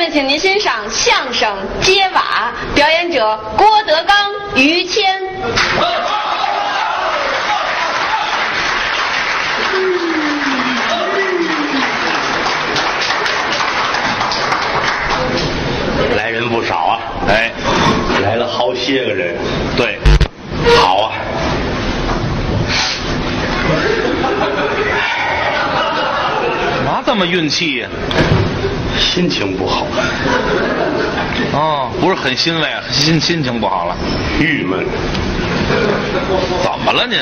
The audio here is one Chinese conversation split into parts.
请您欣赏相声《揭瓦》，表演者郭德纲、于谦。 来人不少啊，哎，来了好些个人。对，好啊。 嘛这么运气呀？ 心情不好。 哦，不是很欣慰，心情不好了， 郁闷。 怎么了您？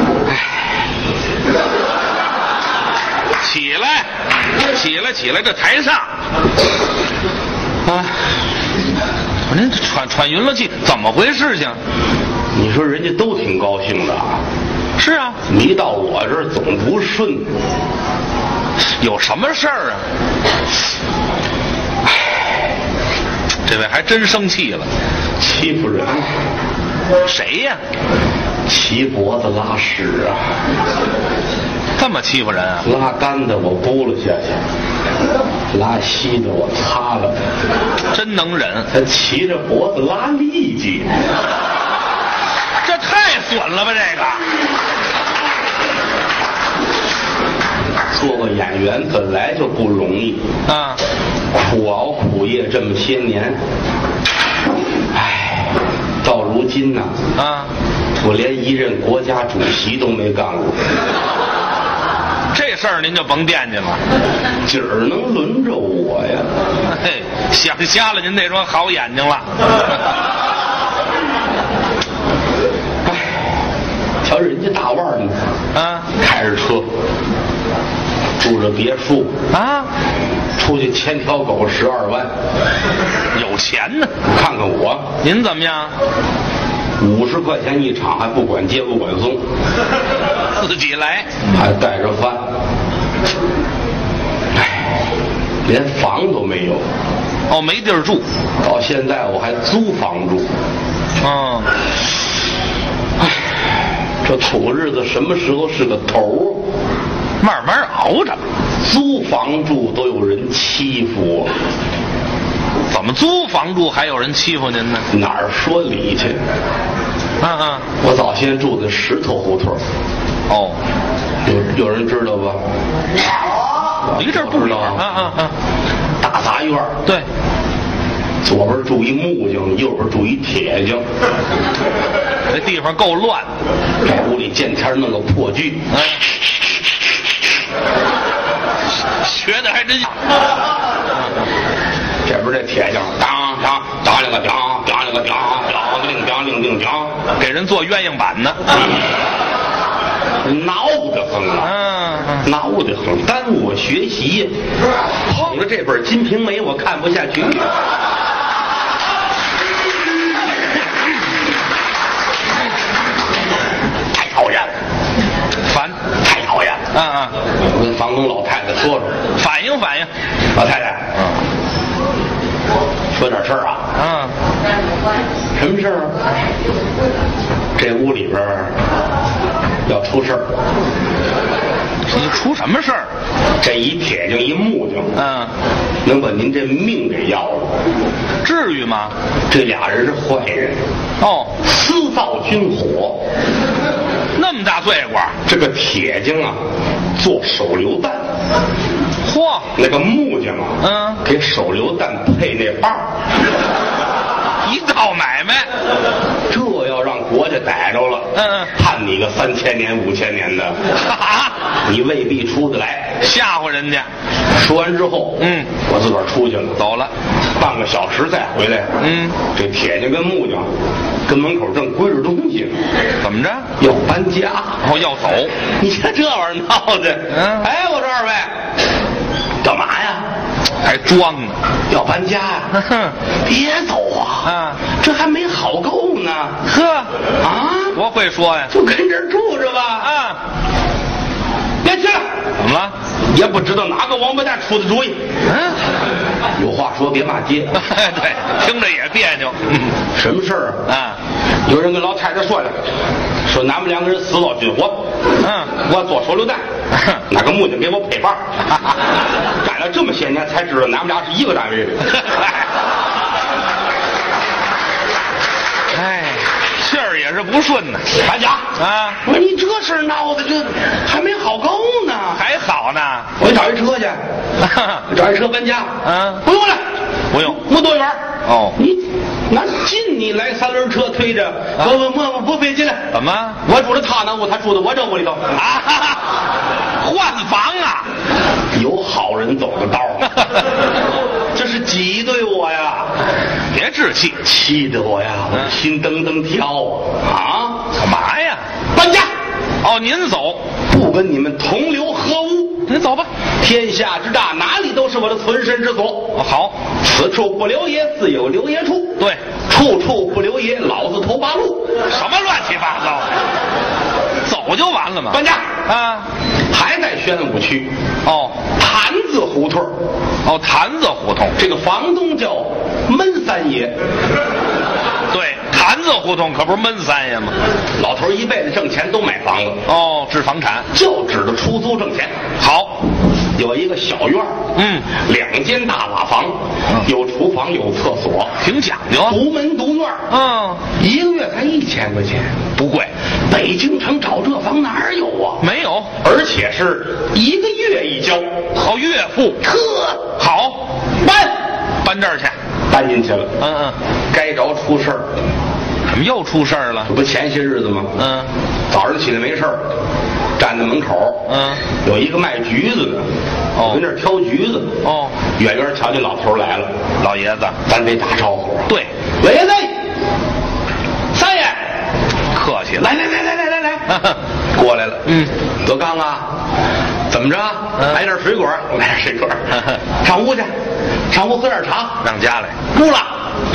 起来，这台上啊！您喘匀了气，怎么回事情？ 你说人家都挺高兴的啊。 是啊， 你到我这儿总不顺， 有什么事儿啊？这位还真生气了， 欺负人。 谁呀？ 骑脖子拉屎啊！ 这么欺负人啊？ 拉干的我拨了下去，拉稀的我擦了， 真能忍。 他骑着脖子拉痢疾， 这太损了吧！这个做个演员本来就不容易啊， 苦熬苦业这么些年，唉，到如今呢我连一任国家主席都没干过。 这事儿您就甭惦记了， 今儿能轮着我呀？ 嘿，想瞎了您那双好眼睛了。 哎，瞧人家大腕儿呢，开着车，住着别墅啊，出去牵条狗12万， 有钱呢。 看看我， 您怎么样 ？50块钱一场，还不管接不管送， 自己来， 还带着饭。哎，连房都没有。 哦，没地儿住。 到现在我还租房住。哎，这苦日子什么时候是个头？ 慢慢熬着。 租房住都有人欺负我。 怎么租房住还有人欺负您呢？ 哪儿说理去？我早先住在石头胡同。哦，有人知道吧？ 离这儿不远大杂院。对，左边住一木匠，右边住一铁匠。 这地方够乱。 这屋里见天弄个破锯。 学的还真像。 这边这铁匠当了个给人做鸳鸯板呢， 挠得很啊，挠得很，耽误我学习。捧着这本《金瓶梅》，我看不下去。太讨厌了， 烦， 太讨厌了。我跟房东老太太说， 反映。 老太太，说点事儿啊。什么事儿？这屋里边要出事儿。 你出什么事儿？ 这一铁匠一木匠，能把您这命给要了。 至于吗？ 这俩人是坏人。哦，私造军火， 那么大罪过。 这个铁匠啊，做手榴弹。 嚯， 那个木匠啊，给手榴弹配那把儿。 一道买卖， 这要让国家逮着了，判你个3000年5000年的，你未必出得来， 吓唬人家。 说完之后，我自个儿出去了， 走了， 半个小时再回来，这铁匠跟木匠跟门口正归置东西， 怎么着？ 要搬家， 要走。 你看这玩意儿闹的，哎，我说二位，干嘛呀？ 还装呢？ 要搬家呀？别走啊！这还没好够呢。 多会说呀！ 就跟这儿住着吧。别去了。 怎么了？ 也不知道哪个王八蛋出的主意。有话说别骂街。 对，听着也别扭。 什么事儿啊？有人跟老太太说了，说咱们2个人私造军火，我做手榴弹， 哪个木匠给我配棒？干了这么些年才知道，咱们俩是一个单位的。 哎，信儿也是不顺呢。 搬家啊！ 我说你这事闹的，这还没好够呢， 还好呢。 我找一车去，找一车搬家。不用了， 不用， 不多远。 哦， 你俺近你来3轮车推着，不费劲了。 怎么？ 我住的他那屋，他住的我这屋里头。 换房啊！ 有好人走的道吗？这是挤兑我呀！ 别置气， 气得我呀，我心噔噔跳啊！ 干嘛呀？ 搬家！ 哦，您走， 不跟你们同流合污。 您走吧。 天下之大，哪里都是我的存身之所。 好， 此处不留爷，自有留爷处。 对， 处处不留爷，老子头八路。 什么乱七八糟？走就完了嘛。 搬家啊， 还在宣武区。 哦， 坛子胡同。 哦，坛子胡同。 这个房东叫闷三爷。 对，坛子胡同可不是闷三爷吗？ 老头一辈子挣钱都买房子。 哦，置房产， 就指着出租挣钱。 好， 有一个小院，2间大瓦房，有厨房有厕所， 挺讲究， 独门独院。1个月才1000块钱， 不贵。 北京城找这房哪儿有啊？ 没有， 而且是1个月一交。 好，月付。好，搬这儿去， 搬进去了。该着出事儿。 怎么又出事儿了？ 这不前些日子吗？早上起来没事儿，站在门口，有一个卖橘子的，跟那儿挑橘子。远远瞧见老头来了， 老爷子， 咱得打招呼。 对， 老爷子，三爷， 客气了。 来，过来了。德刚啊，怎么着？来点水果，来点水果。上屋去，上屋喝点茶。 让家来。 不了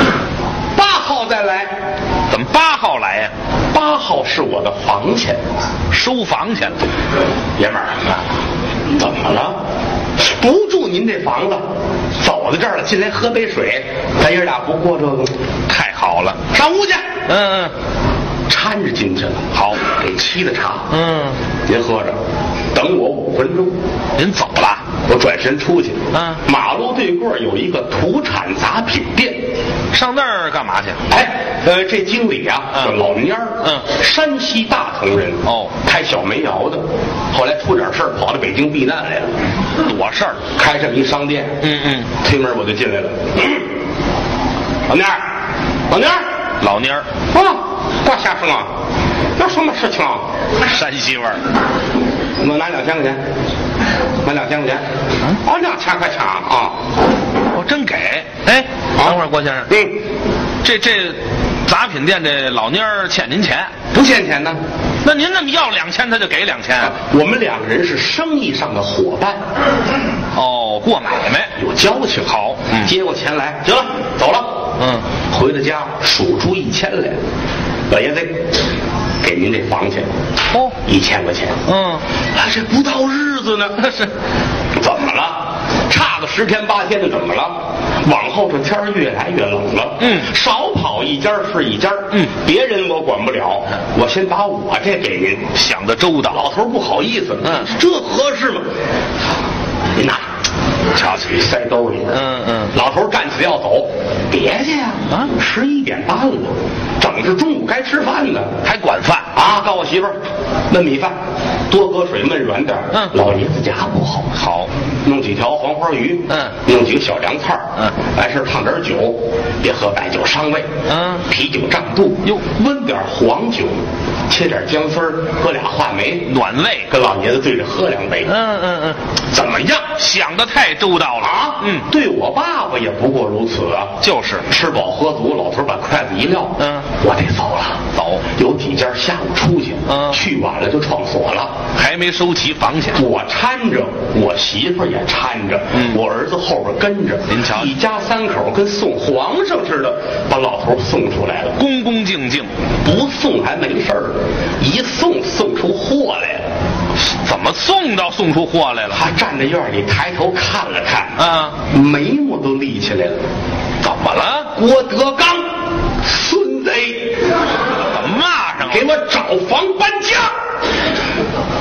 ，8号再来。 怎么8号来呀 ？8号是我的房钱， 收房钱了。 爷们儿，怎么了？不住您这房子，走到这儿了，进来喝杯水，咱爷俩不过这个， 太好了。 上屋去。搀着进去了。好，给沏的茶。您喝着，等我5分钟。 您走了？ 我转身出去。马路对过有一个土产杂品店， 上那儿干嘛去？ 这经理啊叫老蔫儿，山西大同人。开小煤窑的，后来出点事儿，跑到北京避难来了。 躲事儿， 开这么一商店。推门我就进来了。老蔫儿， 老蔫儿， 干啥事啊？有什么事情啊？ 山西味儿。 我拿2000块钱，拿2000块钱。2000块钱啊！ 真给。等会儿郭先生。这杂品店这老蔫儿欠您钱？ 不欠钱呢。 那您那么要2000，他就给2000。 我们2个人是生意上的伙伴。 过买卖有交情。好，接过钱来，行了，走了。回到家数出1000来。老爷子，给您这房钱。1000块钱。这不到日子呢。是，怎么了？差个10天8天的，怎么了？往后这天越来越冷了。少跑一家是一家。别人我管不了，我先把我这给您。 想得周到。 老头不好意思。这合适吗？您拿，瞧瞧，塞兜里。老头站起来要走，别去呀！11点半了，正是中午该吃饭呢， 还管饭啊？告诉我媳妇儿，焖米饭，多搁水焖软点。老爷子家不好。好，弄几条黄花鱼。弄几个小凉菜。完事烫点酒，别喝白酒伤胃。啤酒胀肚。温点黄酒，切点姜丝儿，搁俩话梅， 暖胃。 跟老爷子对着喝2杯。怎么样？ 想得太周到了啊！对我爸爸也不过如此啊。就是吃饱喝足，老头把筷子一撂。我得走了。走，有几家下午出去。去晚了就创锁了， 还没收齐房钱。 我搀着，我媳妇也搀着，我儿子后边跟着。您瞧，一家3口跟送皇上似的，把老头送出来了， 恭恭敬敬。 不送还没事儿，一送出货来了。 怎么送出货来了？ 他站在院里抬头看了看，眉毛都立起来了。 怎么了？ 郭德纲，孙子， 怎么骂上了？ 给我找房搬家。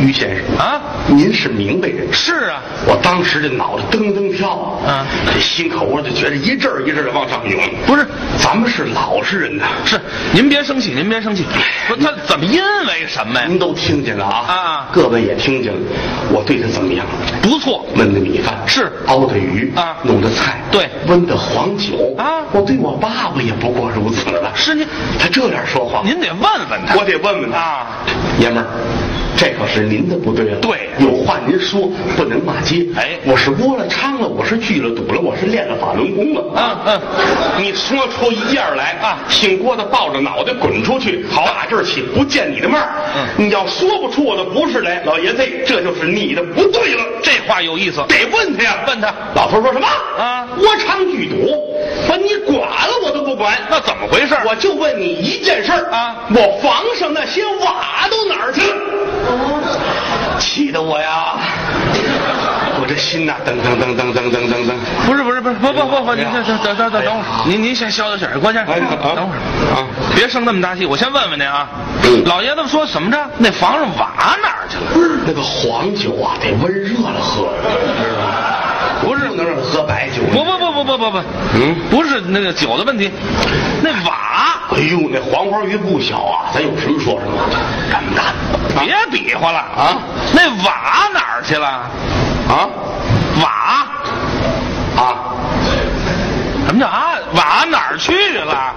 于先生啊，您是明白人。 是啊， 我当时这脑袋噔噔跳啊，这心口我就觉得一阵儿一阵儿的往上涌。 不是， 咱们是老实人呐。 是，您别生气，您别生气。不，他怎么因为什么呀？ 您都听见了啊啊， 各位也听见了。我对他怎么样？ 不错， 焖的米饭是， 熬的鱼啊， 弄的菜对， 温的黄酒啊。 我对我爸爸也不过如此了。 是您， 他这样说话， 您得问问他。 我得问问他啊， 爷们儿。这可是您的不对了。 对， 有话您说，不能骂街。 哎， 我是窝了娼了，我是聚了赌了，我是练了法轮功了。你说出一样来啊，姓郭的抱着脑袋滚出去。好，打这儿起不见你的面儿。你要说不出我的不是来，老爷子，这就是你的不对了。 这话有意思， 得问他呀， 问他。 老头说什么啊？ 窝娼聚赌，把你管了我都不管。 那怎么回事？ 我就问你一件事啊，我房上那些瓦都哪儿去了？气得我呀，我这心呐，噔噔噔噔噔噔噔噔。 不，您等会儿，您先消消气儿，关键等会儿啊，别生那么大气。我先问问您啊，老爷子说什么着？那房上瓦哪儿去了？ 那个黄酒啊，得温热了喝，知道吗？不是不能让他喝白酒。 不，不是那个酒的问题，那瓦。 哎呦，那黄花鱼不小啊，咱有什么说什么，这么大。 别比划了啊！那瓦哪儿去了？ 啊， 瓦啊， 什么叫啊？瓦哪儿去了？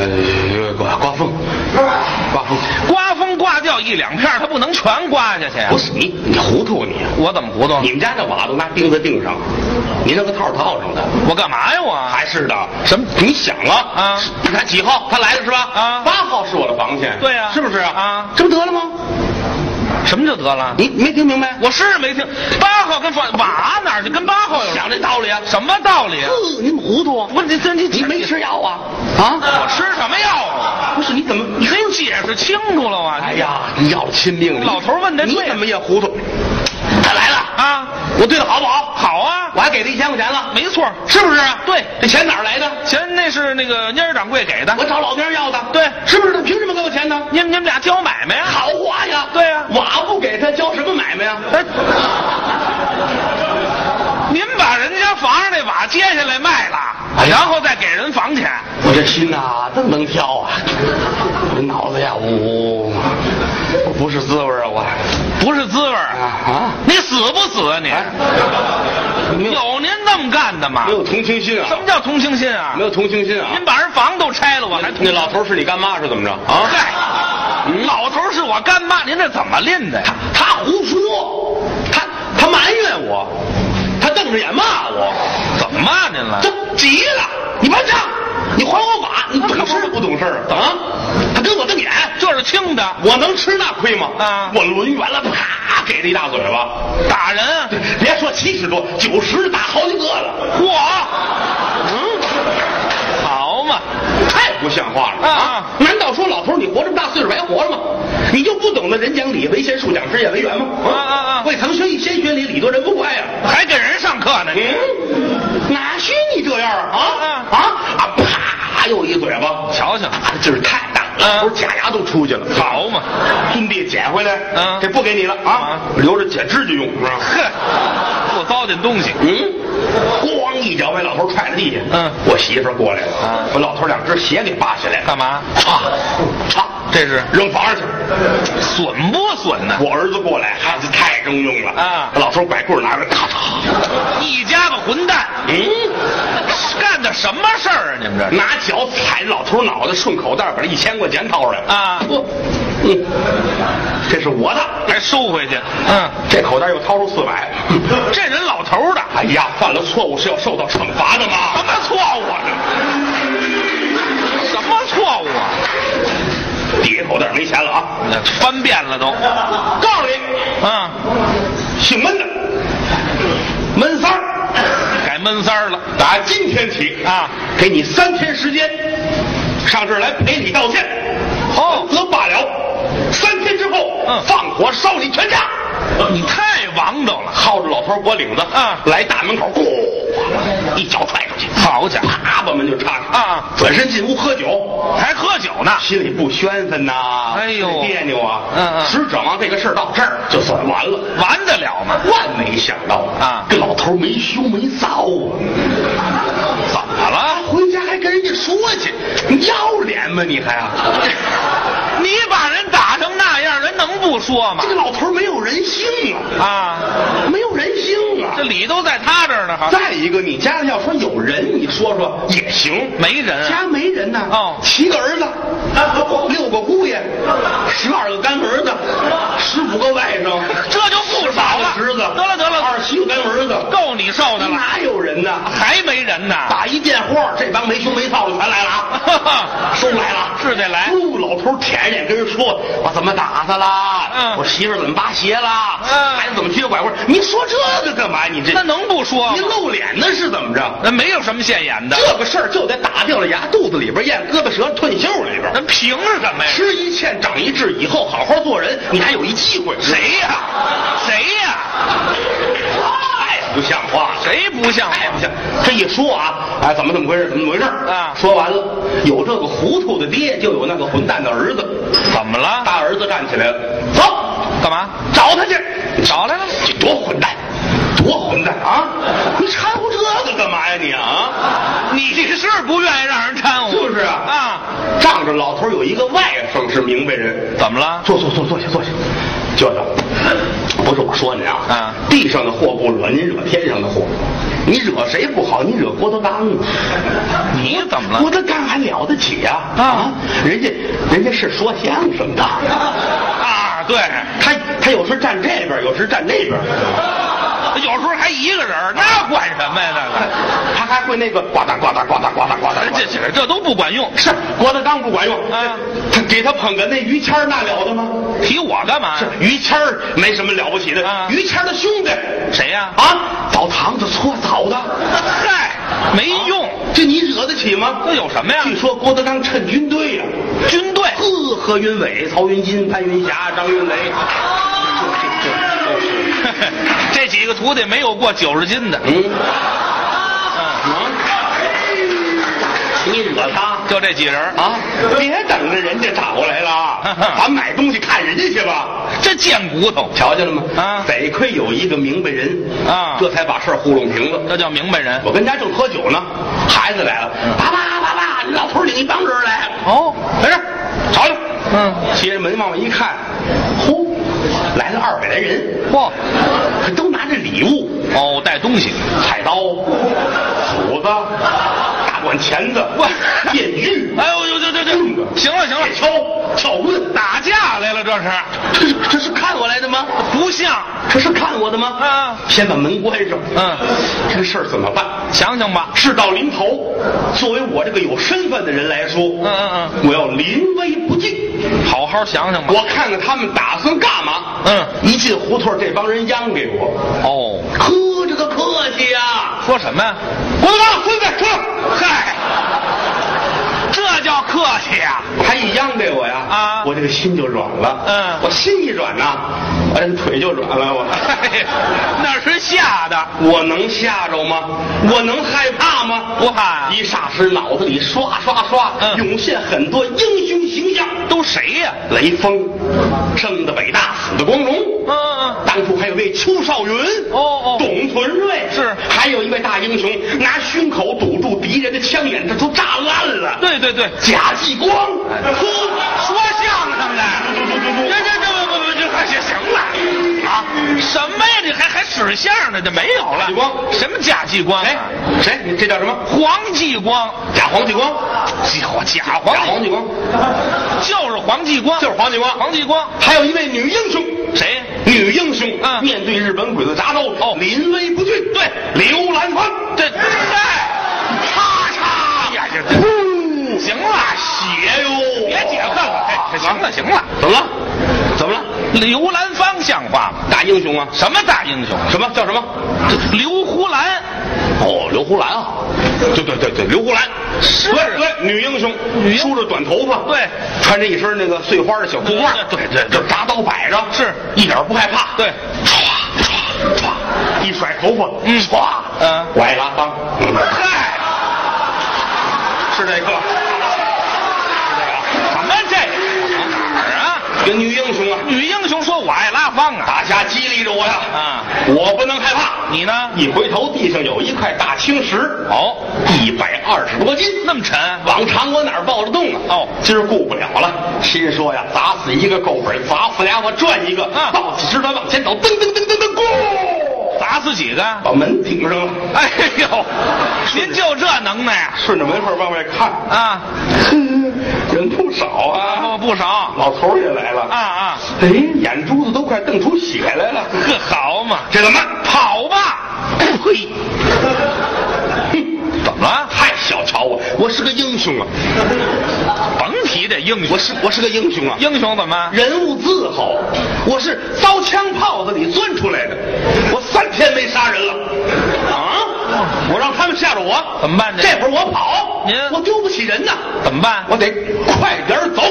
刮风刮掉一两片，它不能全刮下去啊！ 不是你糊涂你！ 我怎么糊涂？ 你们家那瓦都拿钉子钉上，你那个套上的。 我干嘛呀我？ 还是的。 什么？ 你想啊？你看几号他来了是吧？ 啊， 8号是我的房钱。 对呀， 是不是啊？ 啊， 这不得了吗？ 什么就得了？ 你没听明白？ 我是没听。8号跟瓦哪儿去？跟8号有想这道理啊？ 什么道理啊？ 你怎么糊涂啊？ 不是你没吃药啊？啊？ 我吃什么药啊？ 不是你怎么？ 你给我解释清楚了啊！ 哎呀，你要了亲命了！ 老头问这， 你怎么也糊涂？他来了啊！ 我对他好不好？ 好啊！ 我还给他1000块钱了。 没错， 是不是啊？ 对， 这钱哪儿来的？ 钱那是那个蔫儿掌柜给的。 我找老蔫要的。 对， 是不是？他凭什么给我钱呢？ 你们俩交买卖呀？ 好话呀！ 对呀， 瓦不给他交什么买卖呀？ 您把人家房上那瓦接下来卖了，然后再给人房钱。 我这心呐，这么能跳啊！我这脑子呀，我不是滋味啊！我不是滋味啊！你死不死啊你？有您这么干的吗？ 没有同情心啊！ 什么叫同情心啊？ 没有同情心啊！ 您把人房都拆了，我还那老头是你干妈是怎么着啊？ 嗨，老头是我干妈，您这怎么拎的呀？ 他胡说，他埋怨我，他瞪着眼骂我。 怎么骂您了？ 他急了，你搬账，你还我瓦，你懂事不懂事啊？他跟我瞪眼， 这是轻的， 我能吃那亏吗？ 啊！ 我抡圆了，啪给他一大嘴巴， 打人啊！ 别说70多，90打好几个了。 嚯！好嘛， 太不像话了啊！难道说老头你活这么大岁数白活了吗？你就不懂得人讲理，为贤树讲直，演为圆吗？未曾学艺先学礼，礼多人不怪呀！ 还给人上课呢？ 哪许你这样啊？啪又一嘴巴， 瞧瞧， 劲儿太大了，老头假牙都出去了。 好嘛， 尊弟捡回来，这不给你了啊，留着剪指甲用，是吧？ 呵，不糟践东西。 咣一脚把老头踹在地下。我媳妇过来了，把老头2只鞋给扒下来了。 干嘛？ 擦， 这是扔房上去， 损不损呢？ 我儿子过来，孩子太中用了啊！把老头拐棍拿着，咔嚓， 一家子混蛋。干的什么事儿啊？你们这拿脚踩老头脑袋，顺口袋把这1000块钱掏出来啊！ 这是我的， 还收回去。 这口袋又掏出400。 这人老头的， 哎呀，犯了错误是要受到惩罚的吗？ 什么错误啊？什么错误啊？ 第一口袋没钱了啊！ 翻遍了都。 告诉你，姓闷的，闷三儿。 改闷三儿了， 打今天起啊，给你3天时间，上这儿来赔礼道歉。则罢了。3天之后，放火烧你全家。 你太王道了， 薅着老老头脖领子啊，来大门口，咣，一脚踹出去， 好家伙， 啪把门就插上啊，转身进屋喝酒， 还喝酒呢， 心里不宣愤呐， 哎呦， 别扭啊，只指望这个事儿到这儿就算完了， 完得了吗？ 万没想到啊，这老头没羞没臊啊， 怎么了？ 回家还跟人家说去，你要脸吗？你还啊？ 你把人打成那样，人能不说吗？ 这个老头没有人性啊！没有人性啊！ 这理都在他这儿呢。 再一个，你家里要说有人，你说说也行。 没人啊？ 家没人呢。 哦 ，7个儿子，6个姑爷，12个干儿子，15个外甥， 这就不少了。 侄子， 得了 ，27个干儿子， 够你受的了。 哪有人呢？ 还没人呢。 打一电话，这帮没羞没臊的全来了啊！都来了， 是得来。 老头舔着脸跟人说：“我怎么打他了？我媳妇怎么扒鞋了？孩子怎么撅拐棍？你说这个干嘛？你这那能不说吗？ 你露脸那是怎么着？ 那没有什么现眼的。 这个事儿就得打掉了牙，肚子里边咽，胳膊舌吞袖里边。 那凭什么呀？ 吃一堑长一智，以后好好做人，你还有一机会。 谁呀？ 不像话， 谁不像话？ 不像。这一说啊，哎，怎么回事？怎么回事啊？说完了，有这个糊涂的爹，就有那个混蛋的儿子。 怎么了？ 大儿子站起来了，走， 干嘛？ 找他去。 找来了？ 这多混蛋，多混蛋啊！你掺和这个干嘛呀你啊？ 你是不愿意让人掺和， 是不是啊？ 啊！ 仗着老头有一个外甥是明白人， 怎么了？ 坐下。舅舅，不是我说您啊，地上的祸不惹，您惹天上的祸。你惹谁不好？你惹郭德纲啊？ 你怎么了？ 郭德纲还了得起呀？人家是说相声的啊，对， 他有时站这边，有时站那边。 有时候还一个人，那管什么呀？那个， 他还会那个呱嗒呱嗒呱嗒呱嗒呱嗒， 这都不管用。 是郭德纲不管用啊！他给他捧个那于谦那了得吗？ 提我干嘛？ 是于谦没什么了不起的。于谦的兄弟谁呀？ 澡堂子搓澡的。 嗨，没用。 这你惹得起吗？ 这有什么呀？ 据说郭德纲趁军队呀， 军队， 何云伟、曹云金、潘云霞、张云雷。 这几个徒弟没有过90斤的。 你惹他就这几人啊！别等着人家找过来了，咱买东西看人家去吧。 这贱骨头， 瞧见了吗？得亏有一个明白人啊，这才把事儿糊弄平了。 这叫明白人。 我跟家正喝酒呢，孩子来了，爸爸，老头领一帮人来了。 哦， 在这瞧瞧。骑着门往外一看，呼，来了200来人。 嚯， 可都拿着礼物。 带东西， 菜刀、斧子。管钳子，电锯， 哎呦，行了， 撬棍， 打架来了， 这是看我来的吗？ 不像， 这是看我的吗？啊！先把门关上。这个事儿怎么办？ 想想吧。 事到临头，作为我这个有身份的人来说，我要临危不进， 好好想想吧。 我看看他们打算干嘛。一进胡同，这帮人央给我。这个客气呀！ 说什么呀？ 郭德纲，孙子，出来！ 嗨，这叫客气呀！ 他一央给我呀，我这个心就软了。我心一软呐，我这个腿就软了。 那是吓的， 我能吓着吗？我能害怕吗？ 不怕。 一霎时脑子里刷涌现很多英雄形象。 都谁呀？ 雷锋，生的北大，死的光荣。当初还有位邱少云，董存瑞，是，还有一位大英雄，拿胸口堵住敌人的枪眼，这都炸烂了。对，贾继光， 说相声的，这行了啊！什么呀？你还使相声的？这没有了。 继光， 什么贾继光？ 谁？这叫什么？ 黄继光， 假黄继光， 假黄继光，就是黄继光，黄继光。 还有一位女英雄， 谁？ 女英雄面对日本鬼子铡刀，临危不惧。对，刘兰芳。 对，嚓呀！行了， 血哟！ 别解恨了，行了。 怎么了？ 刘兰芳像话吗？ 大英雄啊！ 什么大英雄？ 什么叫什么？ 刘胡兰。 刘胡兰啊！对，刘胡兰是。 对，女英雄，梳着短头发， 对， 穿着一身那个碎花的小裤褂， 对， 就铡刀摆着， 是一点不害怕。 对， 唰， 一甩头发，唰，歪拉帮， 嗨， 是这个， 什么这哪儿啊？ 这女英雄啊， 女英雄说我爱拉芳啊， 大家激励着我呀，我不能害怕。 你呢？ 一回头，地上有一块大青石，120多斤， 那么沉。 往常我哪儿抱得动啊？今儿顾不了了，心说呀，砸死一个够本，砸死俩我赚一个，抱起石头往前走，噔噔噔噔噔，咕， 砸死几个？ 把门顶上了。 哎呦，您就这能耐呀？ 顺着门缝往外看啊， 人不少啊， 不少， 老头也来了啊， 哎，眼珠子都快瞪出血来了。 呵，好嘛， 这怎么跑吧？ 呸！ 怎么了？ 太小瞧我，我是个英雄啊！ 甭提这英雄， 我是个英雄啊！ 英雄怎么？ 人物自豪，我是遭枪炮子里钻出来的，我3天没杀人了啊！我让他们吓着我， 怎么办？ 这会儿我跑，我丢不起人呐， 怎么办？ 我得快点走，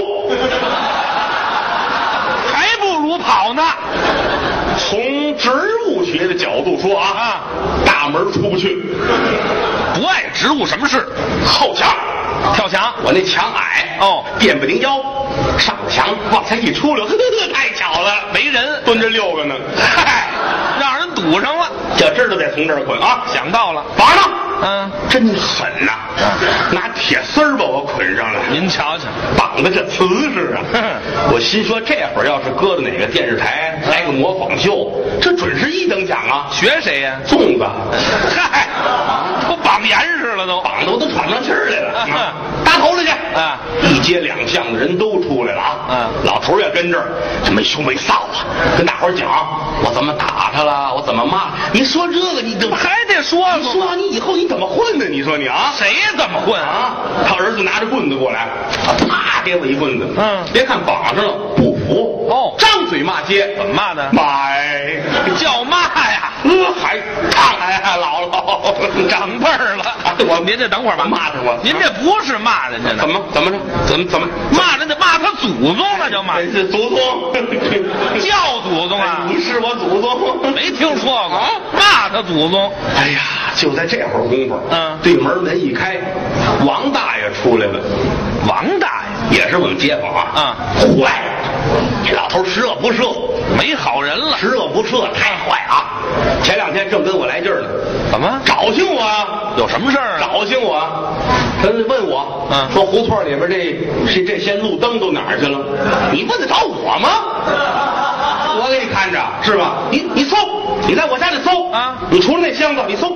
还不如跑呢。 从植物学的角度说啊，大门出不去， 不碍植物什么事？ 后墙。 跳墙， 我那墙矮垫不顶腰，上墙往前一出溜，呵呵，太巧了， 没人， 蹲着6个呢， 嗨，让人堵上了， 就知道得从这儿捆啊！ 想到了， 绑上，真狠呐，拿铁丝儿把我捆上了， 您瞧瞧， 绑的这瓷实啊！我心说，这会儿要是搁到哪个电视台来个模仿秀，这准是1等奖啊！ 学谁呀？ 粽子， 嗨，都绑严实了，都绑的我都喘不上气儿来了。搭头来去啊！ 一街两巷的人都出来了啊！老头也跟这儿，这没羞没臊啊，跟大伙儿讲我怎么打他了，我怎么骂。你说这个，你怎么还得说？ 你说你以后你怎么混呢？你说你啊， 谁怎么混啊？他儿子拿着棍子过来，啪给我一棍子。别看绑上了不服张嘴骂街， 怎么骂的？ 妈哎， 叫骂呀！ 还烫呀，姥姥长辈儿了。您这等会儿吧， 骂他我， 您这不是骂人家呢？ 怎么着？怎么骂人家骂他祖宗了就骂？ 是祖宗， 叫祖宗啊！ 你是我祖宗？ 没听说过，骂他祖宗。 哎呀，就在这会儿功夫，对门一开，王大爷出来了。 王大爷也是我们街坊啊，坏了，这老头十恶不赦， 没好人了， 十恶不赦，太坏啊！前2天正跟我来劲儿呢， 怎么找醒我啊？ 有什么事儿啊？ 找醒我，他问我，说胡同里边这些路灯都哪儿去了？你问得着我吗？我给你看着是吧？你搜，你在我家里搜啊！你除了那箱子，你搜，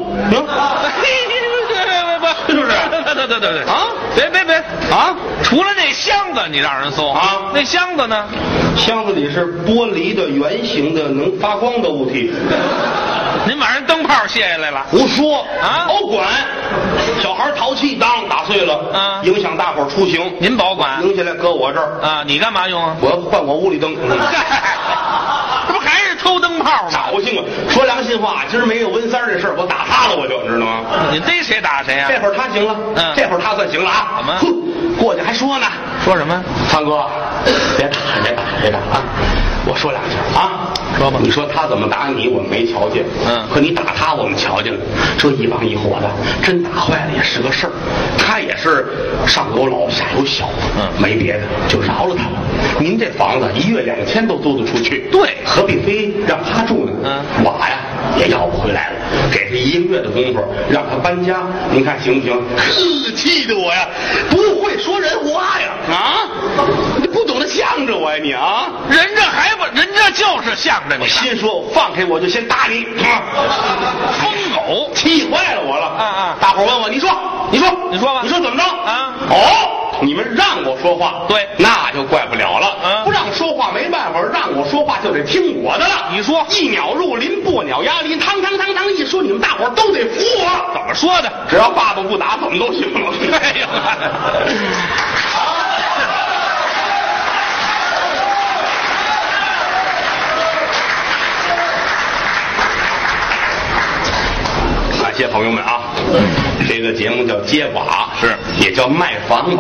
是不是？ 对啊！别啊！除了那箱子，你让人搜啊？那箱子呢？ 箱子里是玻璃的圆形的能发光的物体。 您把人灯泡卸下来了？ 胡说啊！ 保管，小孩淘气当打碎了，影响大伙儿出行。 您保管， 拧下来搁我这儿啊？你干嘛用啊？ 我要换我屋里灯。 这不还是偷灯泡吗？ 找性啊！说良心话，今儿没有文三这事儿，我打他了，我就知道吗？ 你逮谁打谁啊？ 这会儿他行了，这会儿他算行了啊！ 怎么？ 过去还说呢？ 说什么？ 苍哥，别打啊！我说2句啊， 说吧。 你说他怎么打你，我们没瞧见。可你打他，我们瞧见了。这一帮一伙的，真打坏了也是个事儿。他也是上有老下有小，没别的，就饶了他了。您这房子1月2000都租得出去， 对， 何必非让他住呢？我呀也要不回来了，给他1个月的功夫，让他搬家，您看行不行？气得我呀，不会说人话呀！啊，你不懂得向着我呀你啊！ 人家就是向着你。 心说放开我就先打你， 疯狗， 气坏了我了！大伙问我，你说吧，你说怎么着啊？你们让我说话， 对， 那就怪不了了。不让说话没办法，让我说话就得听我的了。 你说， 一鸟入林，破鸟压林，汤一说，你们大伙都得服我。 怎么说的？ 只要爸爸不打，怎么都行了。 哎呀！ 感谢朋友们啊！这个节目叫接瓦， 是也叫卖房瓦。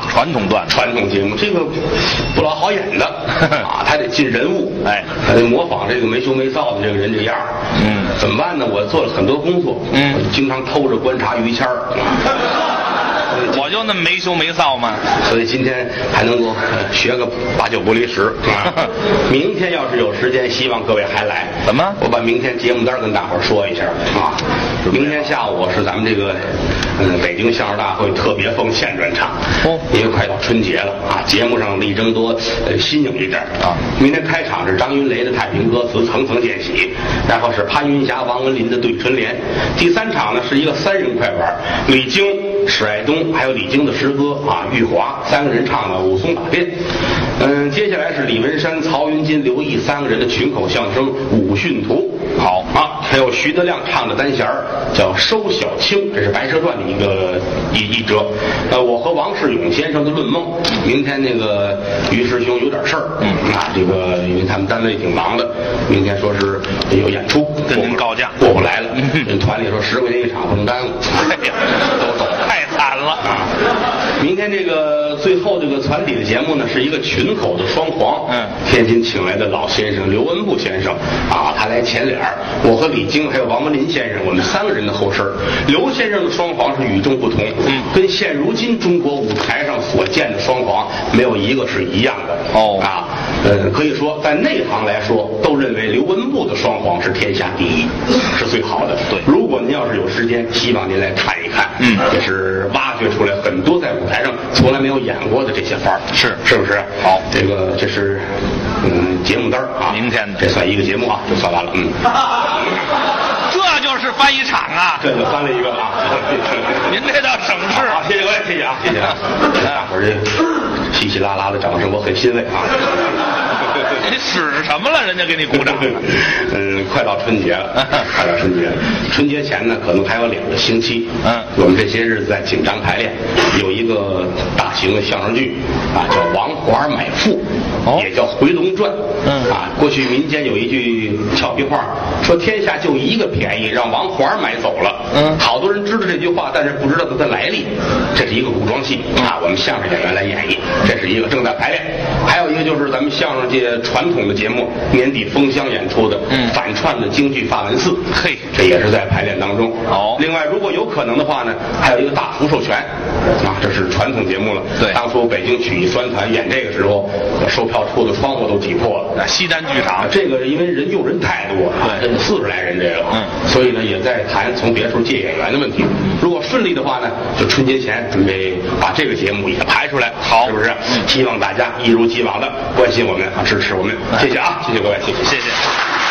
传统段子， 传统节目这个不老好演的啊，他得进人物， 哎， 他得模仿这个没羞没臊的这个人这样。怎么办呢？我做了很多工作，我经常偷着观察于谦儿。 我就那么没羞没臊吗？ 所以今天还能够学个8、9不离10啊！明天要是有时间，希望各位还来。 怎么？ 我把明天节目单跟大伙儿说一下啊！明天下午是咱们这个北京相声大会特别封现专场因为快到春节了啊，节目上力争多新颖一点啊。明天开场是张云雷的太平歌词层层见喜，然后是潘云霞、王文林的对春联。第3场呢是一个3人快板，李菁、史爱东还有李菁的师哥啊玉华3个人唱的武松打遍。接下来是李文山、曹云金、刘毅3个人的群口相声武训图。好啊，还有徐德亮唱的单弦叫收小青，这是白蛇传的一折。我和王世勇先生的论梦。明天那个于师兄有点事儿，这个因为他们单位挺忙的，明天说是有演出， 跟您告假过不来了。人团里说10块钱一场不能耽误。 哎呀，都走太惨了啊！明天这个最后这个团体的节目呢，是一个群口的双簧。天津请来的老先生刘文步先生啊，他来前脸，我和李菁还有王文林先生，我们3个人的后身。刘先生的双簧是与众不同，跟现如今中国舞台上所见的双簧没有一个是一样的。可以说在内行来说，都认为刘文步的双簧是天下第一，是最好的。对，如果您要是有时间，希望您来看一看，也是挖掘出来很多在舞台上从来没有演过的这些法儿，是不是？好，这是节目单啊， 明天的这算一个节目啊，就算完了。 这就是翻一场啊， 这就翻了一个啊。 您这叫省事。 谢谢各位，谢谢啊，谢谢。大伙儿这稀稀拉拉的掌声，我很欣慰啊。 你使什么了？人家给你鼓掌。 快到春节了，快到春节了。春节前呢，可能还有2个星期。我们这些日子在紧张排练，有一个大型的相声剧啊，叫《王华买富》，也叫《回龙传》。过去民间有一句俏皮话，说天下就一个便宜，让王华买走了。好多人知道这句话，但是不知道它的来历。这是一个古装戏啊，我们相声演员来演绎，这是一个正在排练。还有一个就是咱们相声界传统的节目，年底封箱演出的反串的京剧法文寺，这也是在排练当中。另外如果有可能的话呢，还有一个大福寿全啊，这是传统节目了。对，当初北京曲艺团演这个时候，售票处的窗户都挤破了。 西单剧场这个因为用人太多，对，40来人这个，所以呢也在谈从别处借演员的问题。如果顺利的话呢，就春节前准备把这个节目也排出来，好，是不是？希望大家一如既往的关心我们啊，支持我们，谢谢啊，谢谢各位，谢谢，谢谢。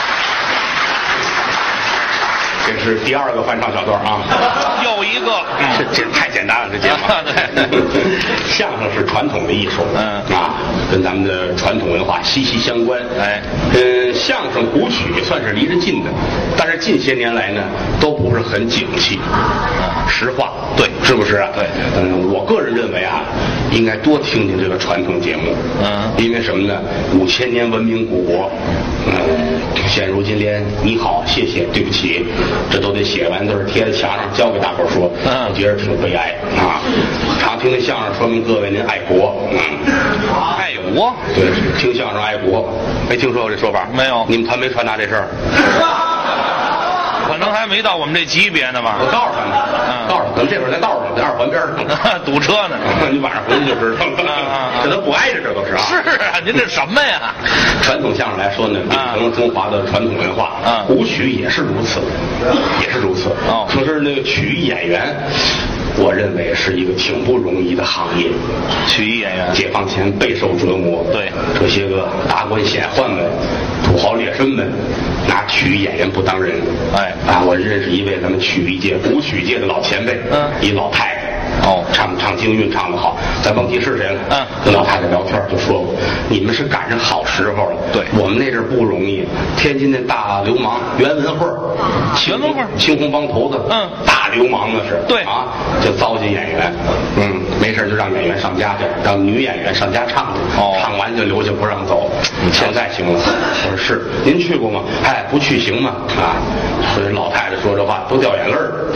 这是第2个翻唱小段啊， 又一个， 这太简单了，这节目。对，相声是传统的艺术，跟咱们的传统文化息息相关。相声古曲算是离着近的，但是近些年来呢，都不是很景气。实话，对，是不是啊？对，我个人认为啊，应该多听听这个传统节目。因为什么呢？5000年文明古国，现如今连你好、谢谢、对不起，这都得写完字贴在墙上交给大伙说，我觉得挺悲哀啊。常听的相声说明各位您爱国， 爱国， 对，听相声爱国，没听说过这说法？ 没有， 你们团没传达这事儿？ 可能还没到我们这级别呢吧？ 我告诉他们，可能这会儿在道上，在2环边上堵车呢。 你晚上回去就知道了。这都不挨着，这都是啊。 是啊，您这什么呀？ 传统相声来说呢，秉承中华的传统文化，古曲也是如此，也是如此。可是那个曲艺演员，我认为是一个挺不容易的行业。 曲艺演员解放前备受折磨， 对这些个达官显宦们、土豪劣绅们，拿曲艺演员不当人。我认识一位咱们曲艺界、古曲界的老前辈，一老太太。唱京韵唱得好，咱甭提是谁了。跟老太太聊天就说过，你们是赶上好时候了。对，我们那阵不容易。天津那大流氓袁文慧，青红帮头子，大流氓那是。对啊，就糟践演员。没事就让演员上家去，让女演员上家唱去。唱完就留下不让走。现在行了。我说是，您去过吗？不去行吗？所以老太太说这话都掉眼泪儿。 她也去。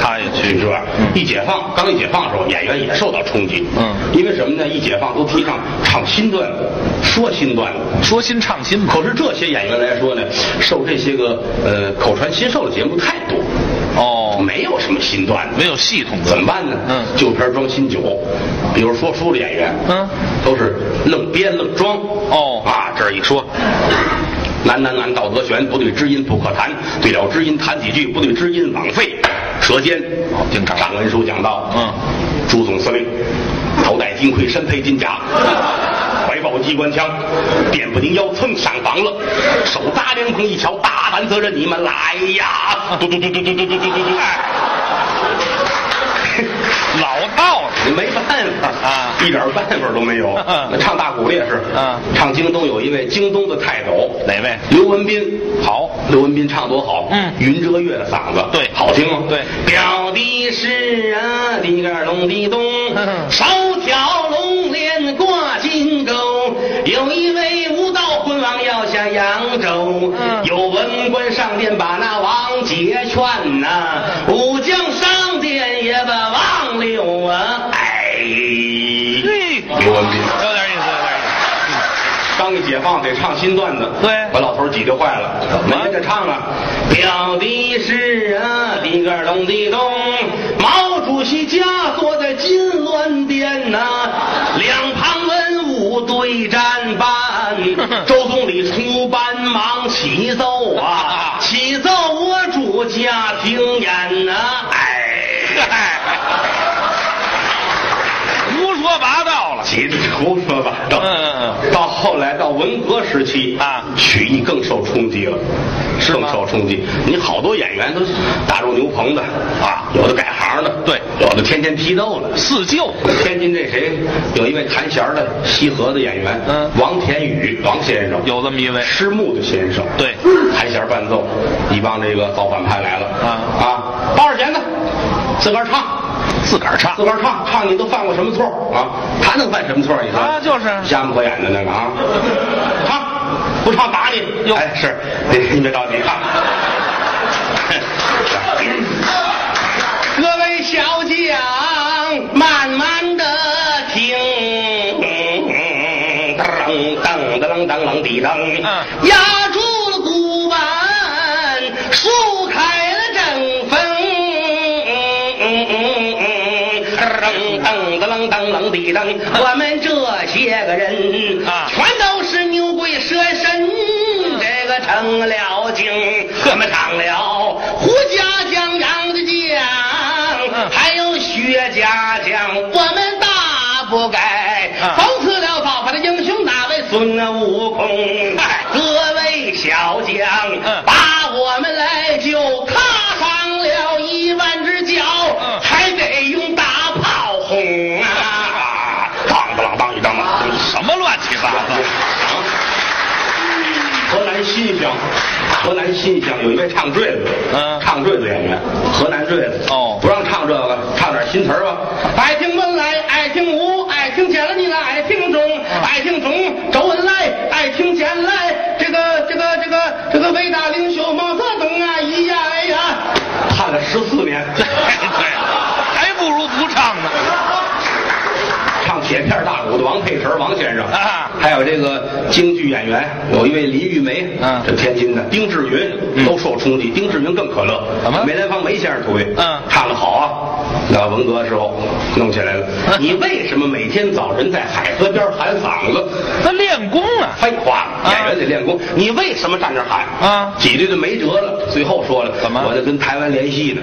这样。一解放，刚一解放的时候，演员也受到冲击。因为什么呢？一解放都提倡唱新段子，说新段子， 说新唱新。 可是这些演员来说呢，受这些个口传心授的节目太多。没有什么新段子， 没有系统的， 怎么办呢？旧瓶装新酒。比如说书的演员，都是愣编愣装。这儿一说。南道德悬，不对知音不可谈，对了知音谈几句，不对知音枉费。舌尖，经常上文书讲到，朱总司令头戴金盔，身披金甲，怀抱机关枪，电不顶腰蹭上房了，手搭凉棚一瞧，大胆责任你们来呀！嘟嘟嘟嘟嘟嘟嘟嘟嘟嘟。 老道了， 没办法啊，一点办法都没有。唱大鼓的也是，唱京东有一位京东的泰斗， 哪位？ 刘文斌。 好， 刘文斌唱多好，云遮月的嗓子， 对， 好听吗？ 对。 表的是啊，地个隆地咚，手挑龙帘挂金钩，有一位武道魂王要下扬州，有文官上殿把那王解劝呐，武将上殿也把王六啊，刘文斌有点意思， 刚一解放得唱新段子， 对， 把老头急得坏了，没人这唱啊。表的是啊，地个隆地咚，毛主席家坐在金銮殿呐，两旁文武对战班，周总理出班忙起奏啊，起奏我主家庭演呐， 胡说八道了， 急得胡说八道。到后来到文革时期啊，曲艺更受冲击了，更受冲击。你好多演员都打入牛棚的啊，有的改行的， 对， 有的天天批斗了。 四旧， 天津这谁有一位弹弦的西河的演员，王田宇王先生， 有这么一位师木的先生， 对， 弹弦伴奏，一帮这个造反派来了包着弦子，自个儿唱。自个儿唱，你都犯过什么错啊？他能犯什么错？你说啊，就是瞎目合眼的那个啊！唱不唱打你？是，你别着急唱。各位小将，慢慢的听，噔噔噔噔噔滴噔，压住了鼓板，竖开了正风。噔地噔，我们这些个人全都是牛鬼蛇神，这个成了精，我们唱了胡家将杨家将，还有薛家将，我们大不该讽刺了造反的英雄那位孙悟空。各位小将，把我们来就踏上了1万只脚，还得用大炮轰啊！当当当一当， 什么乱七八糟！ 河南新乡有一位唱坠子，唱坠子演员，河南坠子不让唱这个，唱点新词吧。爱听文来，爱听武，爱听简了你来，爱听中，爱听中，周恩来，爱听简来，这个伟大领袖毛泽东啊，咿呀哎呀，看了14年， 对，还不如不唱呢。 唱铁片大鼓的王佩辰王先生还有这个京剧演员有一位林玉梅，这天津的丁志云都受冲击，丁志云更可乐，梅兰芳梅先生土味，唱得好啊，那文革的时候弄起来了。你为什么每天早晨在海河边喊嗓子？ 那练功啊！ 废话，演员得练功。你为什么站这喊啊？挤兑的没辙了，最后说了，怎么？我在跟台湾联系呢。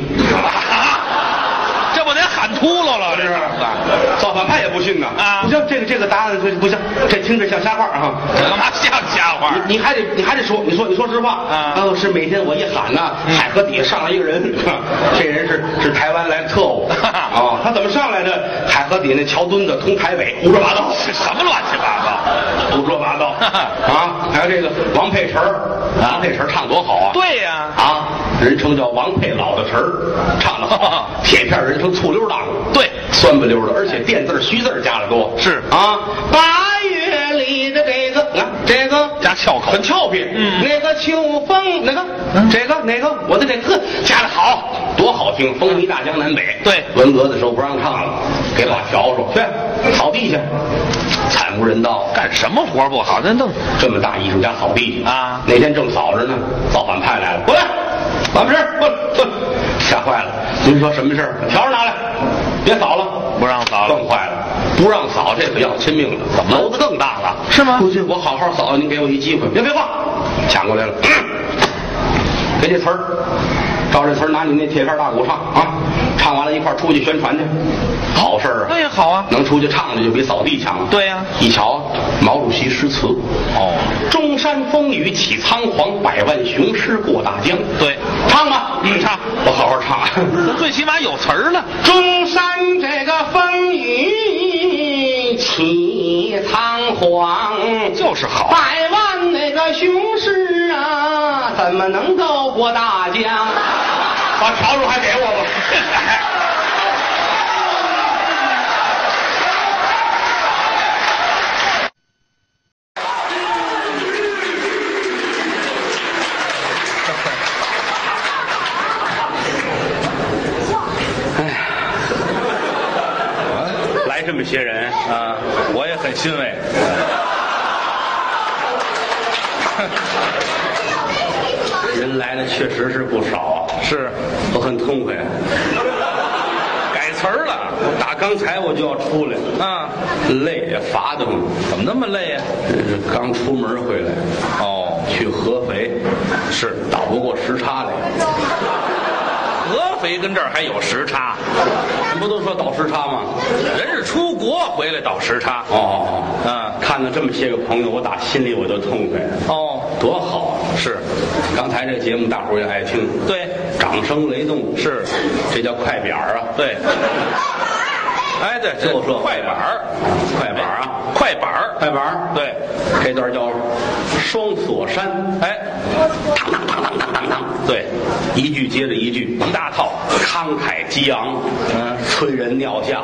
这不得喊秃噜了？这是造反派也不信呢啊！不行，这个答案不行，这听着像瞎话啊！ 干嘛像瞎话？ 你还得说，你说实话啊！是每天我一喊呢，海河底下上来一个人，这人是台湾来的特务啊！他怎么上来的？海河底那桥墩子通台北，胡说八道， 什么乱七八糟？ 胡说八道啊！还有这个王佩辰，王佩辰唱多好啊！ 对呀人称叫王佩老的辰儿，唱得好，铁片人称醋溜大鼓， 对， 酸不溜的，而且垫字虚字加的多， 是啊。8月里的这个加翘口， 很俏皮，那个秋风那个这个我的这个加的好，多好听，风靡大江南北。 对， 文革的时候不让唱了，给把笤帚去扫地去，惨无人道。 干什么活不好？那弄这么大艺术家扫地去啊！ 那天正扫着呢，造反派来了，过来，办不事，过来，吓坏了。您说什么事儿？笤帚拿来，别扫了， 不让扫了， 更坏了。不让扫，这可要亲命了。怎么篓子更大了？ 是吗？ 不去，我好好扫，您给我一机会。别废话，抢过来了，给这词儿，照这词儿拿你那铁片大鼓唱啊！唱完了一块儿出去宣传去，好事儿啊！ 那也好啊， 能出去唱的就比扫地强。 对呀， 一瞧毛主席诗词哦， 中山风雨起苍黄，百万雄师过大江。 对， 唱吧，唱，我好好唱。 最起码有词儿了。 中山这个风雨起苍黄， 就是好。 百万那个雄师啊，怎么能够过大江？把笤帚还给我吧。来这么些人啊，我也很欣慰。 人来的确实是不少啊， 是我很痛快。 改词儿了， 打刚才我就要出来啊， 累呀，乏得很。 怎么那么累呀？ 刚出门回来， 哦， 去合肥， 是倒不过时差来。 合肥跟这儿还有时差， 不都说倒时差吗？ 人是出国回来倒时差。 哦， 啊， 看到这么些个朋友，我打心里我就痛快。 哦， 多好啊！ 是， 刚才这节目大伙儿也爱听， 对， 掌声雷动， 是， 这叫快板啊。 对，哎，对， 就说快板儿， 快板啊， 快板儿， 快板儿。 对， 这段叫双锁山， 哎， 当当当当当当当， 对， 一句接着一句， 一大套， 慷慨激昂，催人尿下。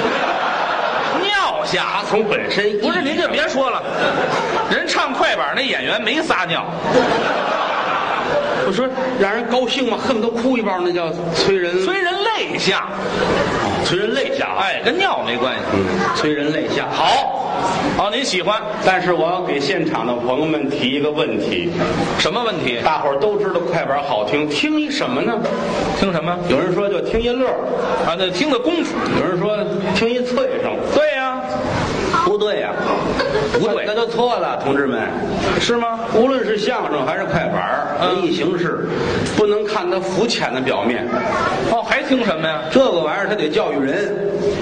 尿下， 他从本身不是您就别说了，人唱快板那演员没撒尿。 我说让人高兴嘛，恨不得哭一包，那叫催人泪下， 催人泪下。 哎，跟尿没关系。 催人泪下。 好，哦，您喜欢， 但是我要给现场的朋友们提一个问题。 什么问题？ 大伙儿都知道快板好听，听一什么呢？ 听什么？ 有人说就听一乐啊，那听个功夫。 有人说听一脆声。 对呀， 不对呀， 不对， 那就错了，同志们， 是吗？ 无论是相声还是快板，文艺形式，不能看它肤浅的表面。 哦，还听什么呀？ 这个玩意儿它得教育人。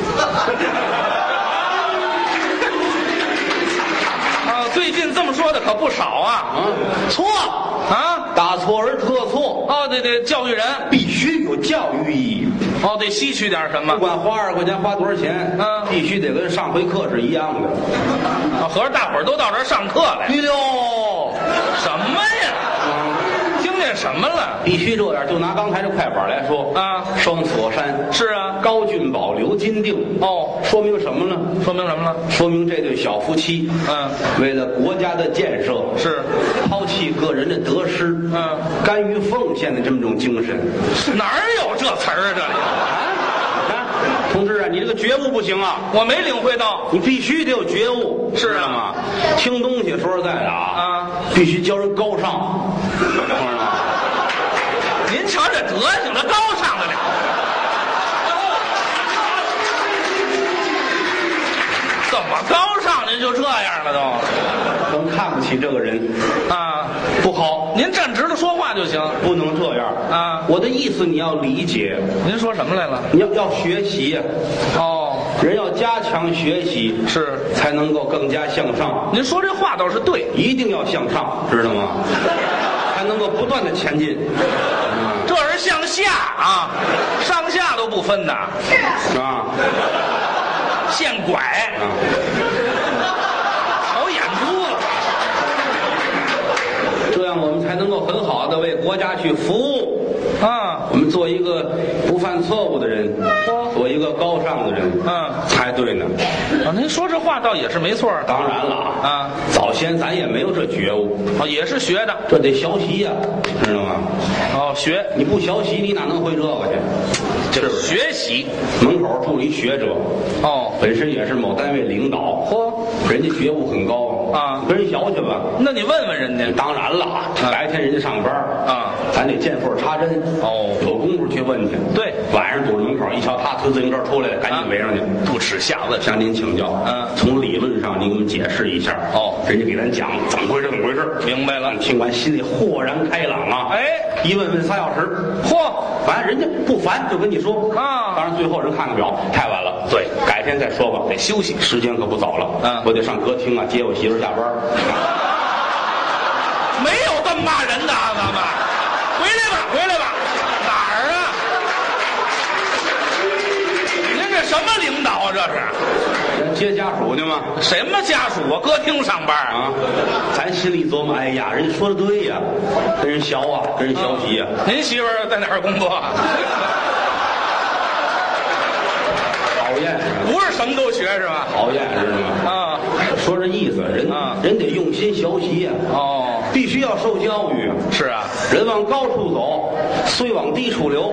最近这么说的可不少啊！ 错啊， 大错而特错。 哦，对，教育人必须有教育意义。 哦，得吸取点什么？ 不管花2块钱，花多少钱，必须得跟上回课是一样的。 啊，合着大伙儿都到这儿上课来？ 对喽， 什么呀？听见什么了？ 必须这样。就拿刚才这快板来说啊， 双锁山是啊， 高俊宝、刘金定。 哦， 说明什么呢？ 说明什么了？ 说明这对小夫妻，为了国家的建设， 是抛弃个人的得失，甘于奉献的这么种精神。 哪儿有这词儿啊？这里同志啊，你这个觉悟不行啊！ 我没领会到， 你必须得有觉悟， 是啊吗？听东西说实在的啊，必须教人高尚，知道吗？ 您瞧这德行，他高尚得了？怎么高尚？您就这样了都？ 能看不起这个人啊？ 不好， 您站直了说话就行， 不能这样啊！ 我的意思你要理解。 您说什么来了？ 你要学习呀！ 哦， 人要加强学习， 是才能够更加向上。 您说这话倒是对， 一定要向上，知道吗？才能够不断的前进。 这是向下啊，上下都不分的， 是啊， 现拐，瞧眼珠子， 这样我们才能够很好的为国家去服务啊。 我们做一个不犯错误的人，做一个高尚的人，才对呢。 啊，您说这话倒也是没错。 当然了啊，早先咱也没有这觉悟， 也是学的， 这得学习呀，知道吗？ 哦，学， 你不学习，你哪能会这个去？ 就是学习。 门口住了一学者，本身也是某单位领导，人家觉悟很高啊，跟人学去吧。 那你问问人家。 当然了，白天人家上班啊，咱得见缝插针有功夫去问去。对，晚上堵着门口一瞧，他推自行车出来了，赶紧围上去， 不耻下问， 向您请教。从理论上您给我们解释一下。人家给咱讲怎么回事，怎么回事。明白了，听完心里豁然开朗啊！一问问3小时，反正人家不烦，就跟你说啊。当然最后人看看表，太晚了，对，改天再说吧，得休息，时间可不早了。我得上歌厅啊，接我媳妇下班。 没有这么骂人的啊，咱们回来吧，回来吧，哪儿啊？您这什么领导啊？这是接家属去吗？ 什么家属啊？歌厅上班啊？ 咱心里琢磨，哎呀，人家说的对呀，跟人学啊，跟人学习呀。 您媳妇儿在哪儿工作？ 讨厌， 不是什么都学是吧？ 讨厌，知道吗？说这意思，人得用心学习呀。必须要受教育。 是啊， 人往高处走，虽往低处流。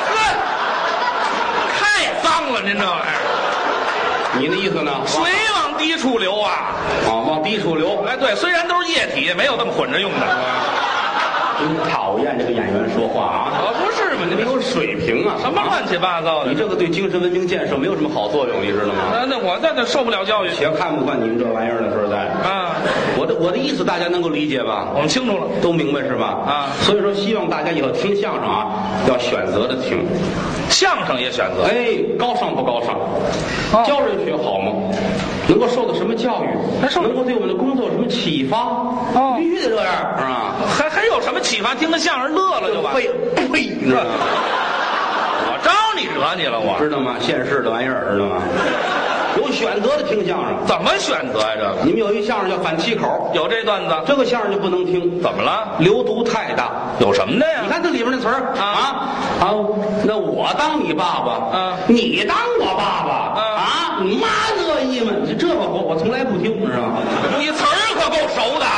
太脏了，您这玩意儿。 你的意思呢？ 水往低处流啊！ 往低处流。 对，虽然都是液体，没有这么混着用的。 真讨厌这个演员说话啊！ 不是嘛，你没有水平啊！ 什么乱七八糟的？ 你这个对精神文明建设没有什么好作用，你知道吗？ 那我那受不了教育。 且看不惯你们这玩意儿了，实在。我的意思大家能够理解吧？ 我们清楚了， 都明白是吧？所以说希望大家以后听相声啊，要选择的听。 相声也选择。 高尚不高尚？教人学好吗？能够受到什么教育？能够对我们的工作有什么启发？必须得这样，是吧？ 还有什么启发？听个相声乐了就完。 呸！你知道吗？ 我招你惹你了，我知道吗？现世的玩意儿，知道吗？有选择的听相声， 怎么选择呀？这个你们有一相声叫反七口， 有这段子， 这个相声就不能听， 怎么了？ 流毒太大。 有什么的呀？ 你看这里边那词儿那我当你爸爸，你当我爸爸，你妈乐意吗？这个我从来不听，知道吗？ 你词儿可够熟的，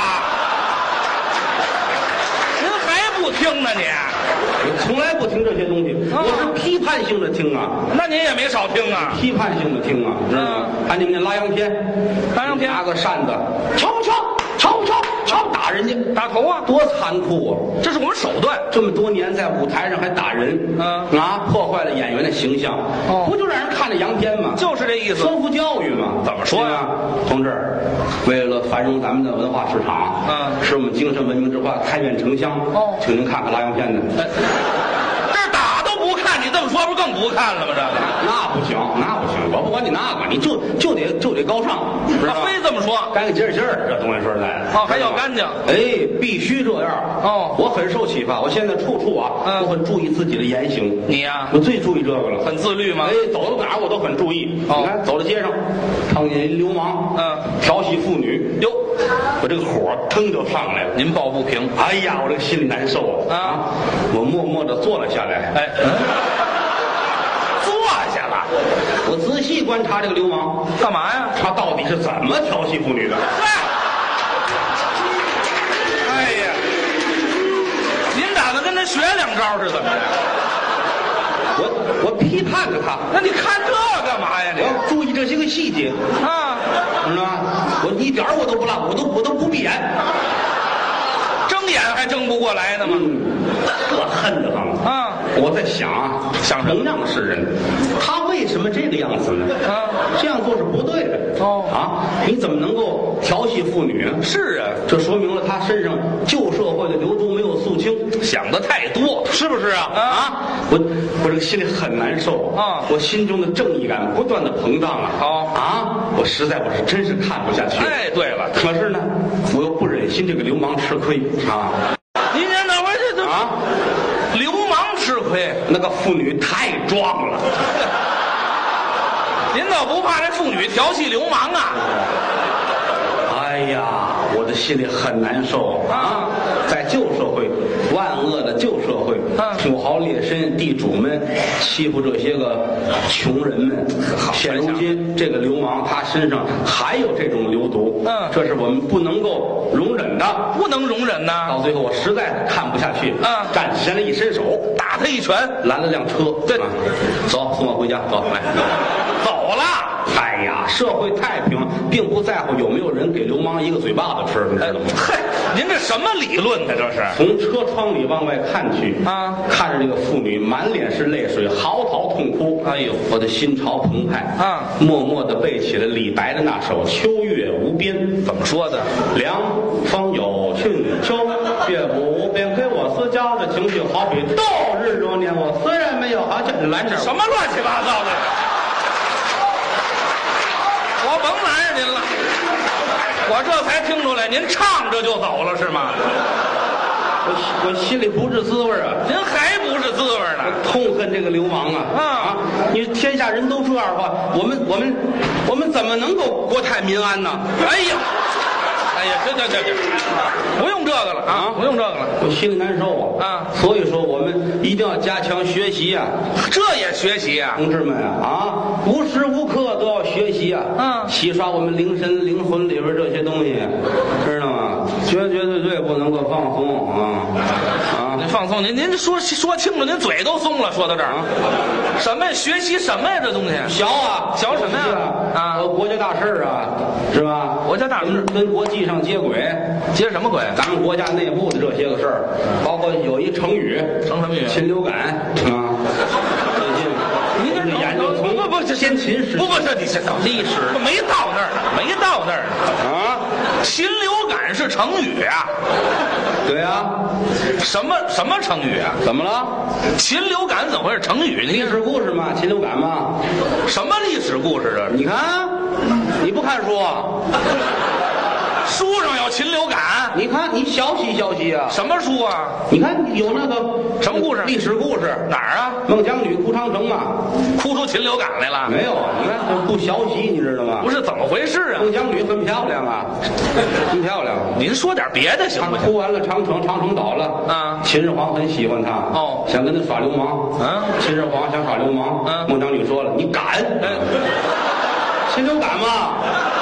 您还不听呢你？ 我从来不听这些东西，我是批判性的听啊。 那您也没少听啊， 批判性的听啊，知道吗？看你们那拉洋片，拿个扇子，敲打人家， 打头啊， 多残酷啊！ 这是我们手段。 这么多年在舞台上还打人，破坏了演员的形象，不就让人看着洋片吗？ 就是这意思， 说服教育嘛。 怎么说呀？ 同志，为了繁荣咱们的文化市场，使我们精神文明之化开遍城乡，请您看看拉洋片的。 这打都不看，你这么说不更不看了吗？这个那不行，我不管你那个，你就得高尚，知道吧？ 非这么说， 干干净净的这东西说实在的， 还要干净。 必须这样。我很受启发，我现在处处都很注意自己的言行。 你呀， 我最注意这个了， 很自律吗？ 走到哪儿我都很注意。你看，走到街上，碰见一流氓，调戏妇女，哟，我这个火腾就上来了。 您抱不平？ 哎呀，我这个心里难受啊！我默默地坐了下来。 坐下了。 我仔细观察这个流氓， 干嘛呀？ 他到底是怎么调戏妇女的？ 哎呀，您打算跟他学2招是怎么着？ 我批判着他。 那你看这干嘛呀？你要注意这些个细节啊，知道吗？我一点我都不落，我都不闭眼， 睁眼还睁不过来呢吗？ 特恨得慌啊！我在想啊，同样是人，他为什么这个样子呢？这样做是不对的。你怎么能够调戏妇女呢？是啊，这说明了他身上旧社会的流毒没有肃清，想的太多，是不是啊？我这个心里很难受啊！我心中的正义感不断的膨胀我实在真是看不下去。对了，可是呢，我又不忍心这个流氓吃亏啊！ 您哪回这流氓吃亏？ 那个妇女太壮了。 您倒不怕这妇女调戏流氓啊？ 哎呀，我的心里很难受啊！在旧社会，万恶的旧社会， 修好劣绅，地主们欺负这些个穷人们。现如今这个流氓他身上还有这种流毒，这是我们不能够容忍的， 不能容忍呐。 到最后我实在看不下去，站起来一伸手打他一拳， 拦了辆车， 对， 走，送我回家，走，来， 走了。 哎呀，社会太平，并不在乎有没有人给流氓一个嘴巴子吃，你知道吗？ 嗨，您这什么理论呢？这是从车窗里往外看去看着这个妇女满脸是泪水，嚎啕痛哭。哎呦，我的心潮澎湃默默地背起了李白的那首《秋月无边》。 怎么说的？ 凉风有俊秋，月不无边，给我思家的情绪，好比度日如年。我虽然没有好像拦着什么乱七八糟的。我甭拦着您了，我这才听出来，您唱着就走了是吗？ 我心里不是滋味啊！ 您还不是滋味呢？ 痛恨这个流氓啊！你天下人都这样的话，我们怎么能够国泰民安呢？ 哎呀，行，不用这个了啊，不用这个了， 我心里难受啊！所以说我们一定要加强学习啊！ 这也学习啊， 同志们啊，无时无刻都要学习啊！洗刷我们灵神灵魂里边这些东西，知道吗？绝对不能够放松啊！ 您放松，您说清楚，您嘴都松了。说到这儿什么学习什么呀？这东西学什么呀？ 国家大事啊，是吧？ 国家大事跟国际上接轨， 接什么轨？ 咱们国家内部的这些个事儿，包括有一成语， 成什么语？ 禽流感啊！最近您这研究从先秦时不这你先等历史没到那儿啊！ 禽流感是成语啊？ 对啊， 什么成语啊？ 怎么了？ 禽流感怎么会是成语？ 历史故事嘛，禽流感嘛。 什么历史故事啊？ 你看，你不看书啊？ 书上有禽流感， 你看你学习啊？ 什么书啊？ 你看有那个什么故事？ 历史故事哪儿啊？ 孟姜女哭长城嘛， 哭出禽流感来了？ 没有，你看不学习，你知道吗？ 不是怎么回事啊？ 孟姜女很漂亮啊，很漂亮。 您说点别的行不行？ 哭完了长城倒了秦始皇很喜欢她想跟他耍流氓秦始皇想耍流氓孟姜女说了，你敢？禽流感嘛。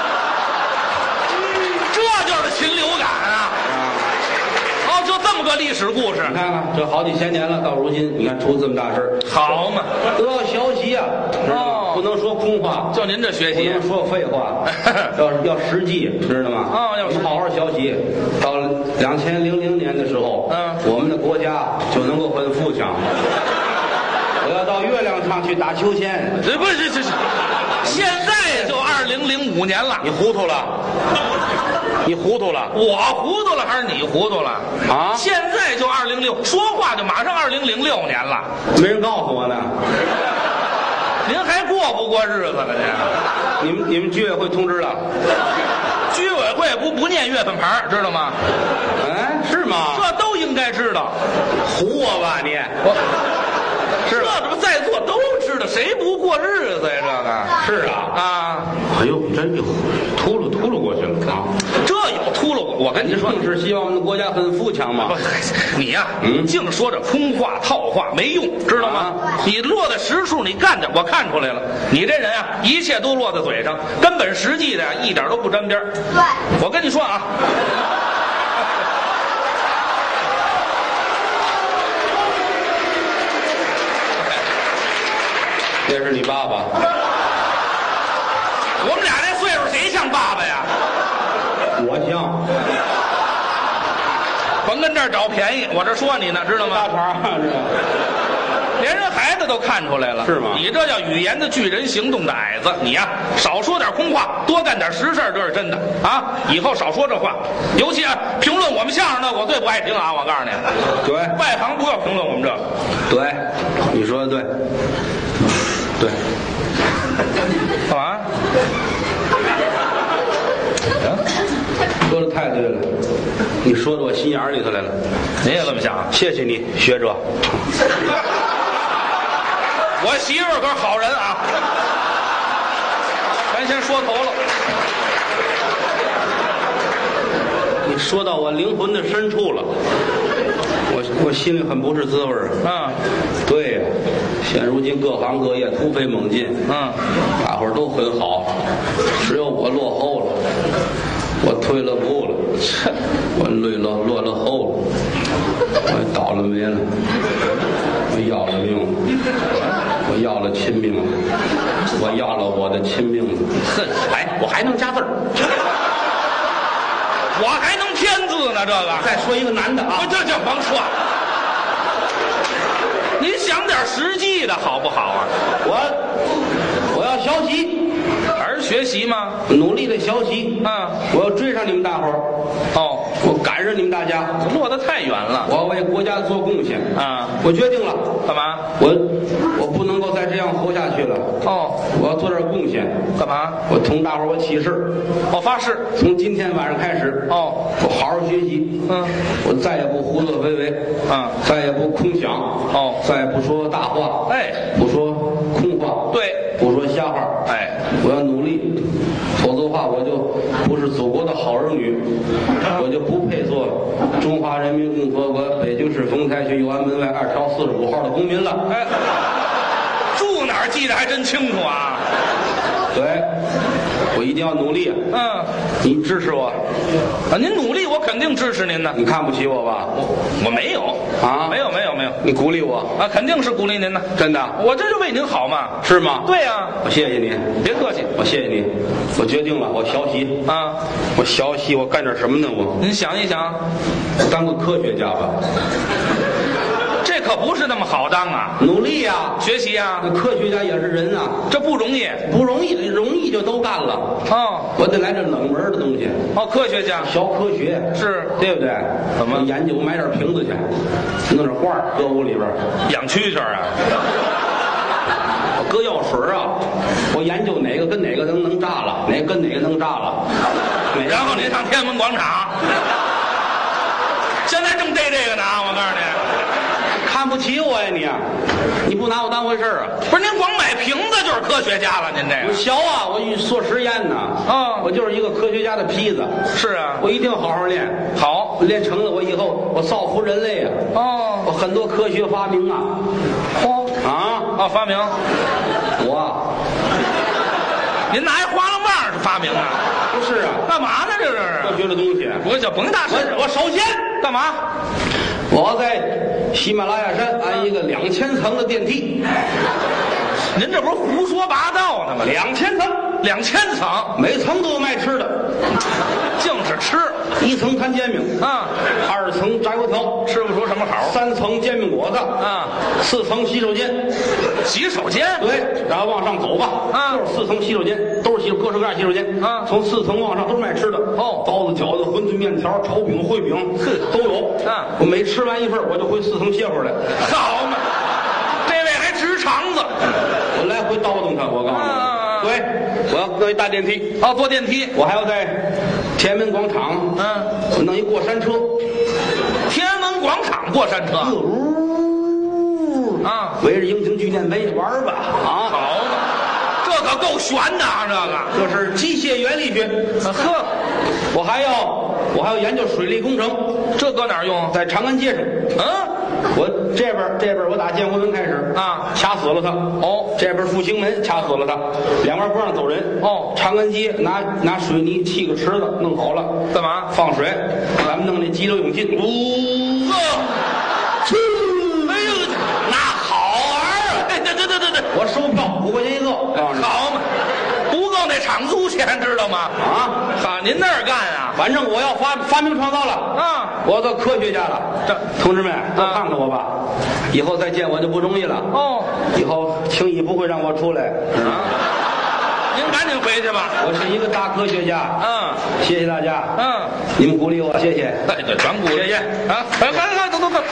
这就是禽流感啊！就这么个历史故事。 你看看，这好几千年了，到如今你看出这么大事好嘛， 都要学习啊！不能说空话。 就您这学习， 不能说废话，要实际，知道吗？ 要好好学习。到了2000年的时候，我们的国家就能够很富强。我要到月亮上去打秋千。 不是，现在就2005年了。 你糊涂了？你糊涂了？ 我糊涂了还是你糊涂了？ 啊！ 现在就2006，说话就马上2006年了。 没人告诉我呢。 您还过不过日子了？ 你们居委会通知了？ 居委会不念月份牌，知道吗？ 哎，是吗？ 这都应该知道。 唬我吧你！ 这不在座都知道，谁不过日子呀？这个是啊。哎呦，真就秃噜过去了啊！ 这有秃噜，我跟你说， 是希望我们的国家很富强嘛。 你呀，净说这空话套话没用，知道吗？你落在实处，你干的我看出来了。你这人啊，一切都落在嘴上，根本实际的一点都不沾边。 对， 我跟你说啊。 这是你爸爸。 我们俩这岁数，谁像爸爸呀？ 我像。 甭跟这儿找便宜，我这说你呢，知道吗？ 大茬连人孩子都看出来了， 是吗？ 你这叫语言的巨人，行动的矮子。你呀，少说点空话，多干点实事，这是真的啊！以后少说这话，尤其评论我们相声的，我最不爱听啊！我告诉你， 对， 外行不要评论我们这个。 对，你说的对。对。 干嘛？ 说的太对了，你说到我心眼里头来了。 您也这么想？ 谢谢你，学者。 我媳妇儿可是好人啊，咱先说头了。 你说到我灵魂的深处了，我心里很不是滋味啊。对呀，现如今各行各业突飞猛进，大伙儿都很好，只有我落后了，我退了步了，我落了后了，我倒了霉了，我要了命了，我要了亲命了，我要了我的亲命了。哎，我还能加字儿。 我还能添字呢，这个。 再说一个男的啊， 这甭说，您想点实际的好不好啊？ 我要学习， 还是学习吗？ 努力的学习啊！ 我要追上你们大伙儿。 哦， 我赶上你们大家， 落得太远了。 我要为国家做贡献啊！ 我决定了， 干嘛？ 我不能够再这样活下去了。 哦， 我要做点贡献。 干嘛？ 我同大伙儿我起誓， 我发誓， 从今天晚上开始，我好好学习。我再也不胡作非为，再也不空想，再也不说大话，不说空话， 对， 不说瞎话，我要努力，否则的话我就不是祖国的好儿女，我就不配做中华人民共和国北京市丰台区右安门外2条45号的公民了。 住哪儿记得还真清楚啊！ 对，我一定要努力。你支持我啊？您努力，我肯定支持您的。 你看不起我吧？ 我没有啊，没有。 你鼓励我啊，肯定是鼓励您的， 真的。 我这就为您好嘛， 是吗？ 对呀， 我谢谢你， 别客气， 我谢谢你。我决定了，我学习啊， 我学习，我干点什么呢？ 您想一想， 当个科学家吧。 这可不是那么好当啊！ 努力呀， 学习呀， 科学家也是人啊， 这不容易， 不容易，容易就都干了。我得来这冷门的东西。 科学家学科学是对不对？ 怎么研究？买点瓶子去，弄点罐搁屋里边养蛐蛐啊。 我搁药水啊，我研究哪个跟哪个能炸了，哪个跟哪个能炸了。 然后你上天安门广场，现在正逮这个呢，我告诉你。 看不起我呀你不拿我当回事啊？ 不是您光买瓶子就是科学家了，您这个。 我小啊，我做实验呢。我就是一个科学家的坯子。 是啊， 我一定好好练。 好， 练成了，我以后我造福人类啊。我很多科学发明啊。 发明。您拿一花浪棒是发明啊？ 不是啊。 干嘛呢？这是科学的东西。 我叫甭大事。 我首先干嘛？ 我要在喜马拉雅山安一个2000层的电梯。 您这不是胡说八道呢吗 ？2000层 ，2000层， 每层都有卖吃的， 净是吃。 1层摊煎饼，2层炸油条， 吃不出什么好。 3层煎饼果子，4层洗手间。 洗手间？ 对，然后往上走吧，就是4层洗手间，都是各式各样洗手间。从4层往上都是卖吃的，包子、饺子、馄饨、面条、炒饼、烩饼，都有。我每吃完一份，我就回4层歇会儿来。 好嘛，这位还直肠子。 我来回倒腾他，我告诉你。对，我要弄一大电梯。 坐电梯。 我还要在天安门广场，我弄一过山车。 天安门广场过山车。 围着英雄纪念碑玩吧。 好嘛，这可够悬的啊！ 这是机械原理学。我还要研究水利工程。 这搁哪儿用？ 在长安街上。我这边我打建国门开始掐死了他。这边复兴门掐死了他，两边不让走人。长安街拿水泥砌个池子弄好了， 干嘛？ 放水，咱们弄那激流勇进。 哎呦，那好玩啊！对， 我收票5块钱一个。 好嘛，不够那场租钱，知道吗？您那儿干啊？ 反正我要发明创造了我做科学家了。同志们都看看我吧，以后再见我就不容易了。以后轻易不会让我出来。 您赶紧回去吧。 我是一个大科学家。谢谢大家。你们鼓励我，谢谢。 对，全鼓励。谢谢啊！快，走吧。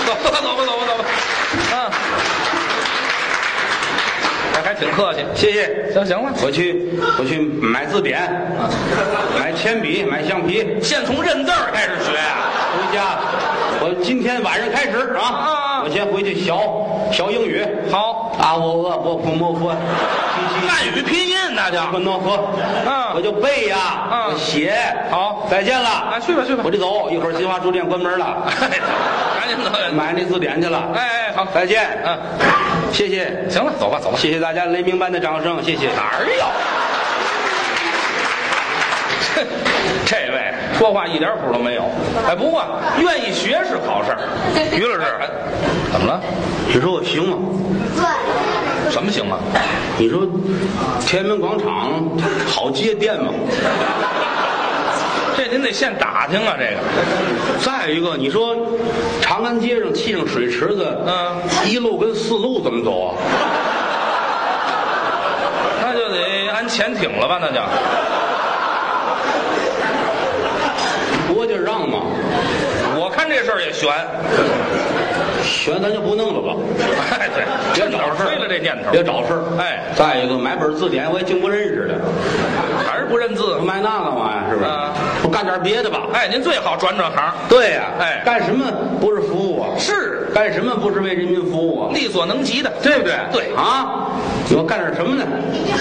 还挺客气， 谢谢。 行了， 我去买字典，买铅笔，买橡皮。 先从认字儿开始学啊。 回家，我今天晚上开始我先回去学英语。 好， 啊，我饿，我苦莫喝。 汉语拼音那叫。 不能喝。我就背呀，我写。 好， 再见了。 啊，去吧去吧， 我得走，一会儿新华书店关门了。 赶紧走， 买那字典去了。 哎，好， 再见。谢谢。 行了，走吧走吧。 谢谢大家雷鸣般的掌声，谢谢。 哪儿有？这位说话一点谱都没有。哎，不过愿意学是好事儿。于老师，怎么了？ 你说我行吗？ 什么行吗？ 你说天安门广场好接电吗？ 这您得先打听啊，这个。 再一个，你说长安街上砌上水池子，一路跟四路怎么走啊？ 那就得安潜艇了吧？那就。 国家让吗？ 我看这事儿也悬。 悬咱就不弄了吧。 哎，对，别找事儿了，这念头。 别找事儿。 哎， 再一个，买本字典我也净不认识的， 还是不认字。 买那干嘛呀？是不是？我干点别的吧。 哎，您最好转转行。 对呀。 哎， 干什么不是服务啊？ 是。 干什么不是为人民服务啊？ 力所能及的， 对不对？ 对啊，我干点什么呢？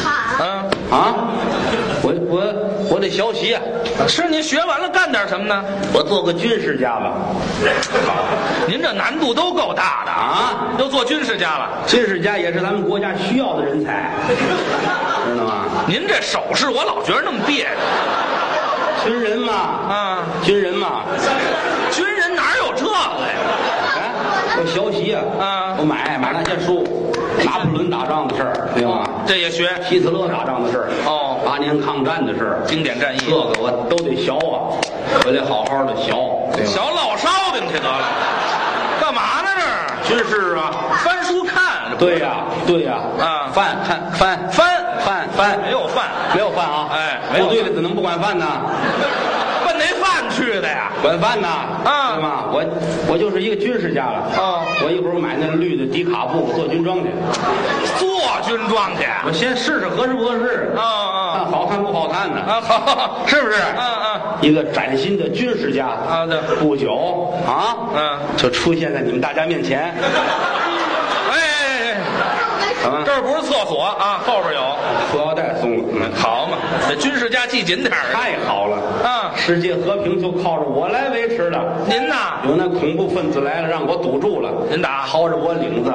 我得学习啊。 是您学完了干点什么呢？ 我做个军事家吧。 好，您这难度都够大的啊！又做军事家了。 军事家也是咱们国家需要的人才，知道吗？ 您这手势我老觉得那么别扭。 军人嘛，军人嘛， 军人哪有这个呀？ 我学习啊，我买那些书，拿破仑打仗的事儿，对吧？ 这也学。 希特勒打仗的事儿，8年抗战的事儿， 经典战役， 这个我都得学啊，我得好好的学。 学烙烧饼去得了，干嘛呢这？ 军事啊， 翻书看。 对呀，翻， 没有饭啊！ 哎， 部队的怎能不管饭呢？ 奔那饭去的呀， 管饭呢对吗？我就是一个军事家了我一会儿买那绿的迪卡布做军装去， 做军装去， 我先试试合适不合适看好看不好看呢好， 是不是？一个崭新的军事家对， 不久就出现在你们大家面前。 这儿不是厕所啊，后边有裤腰带松了， 好嘛，这军事家系紧点儿， 太好了世界和平就靠着我来维持的。 您呐， 有那恐怖分子来了，让我堵住了， 您打薅着我领子，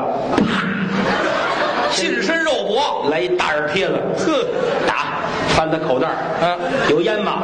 近身肉搏， 来一大耳贴子，打翻他口袋有烟吗？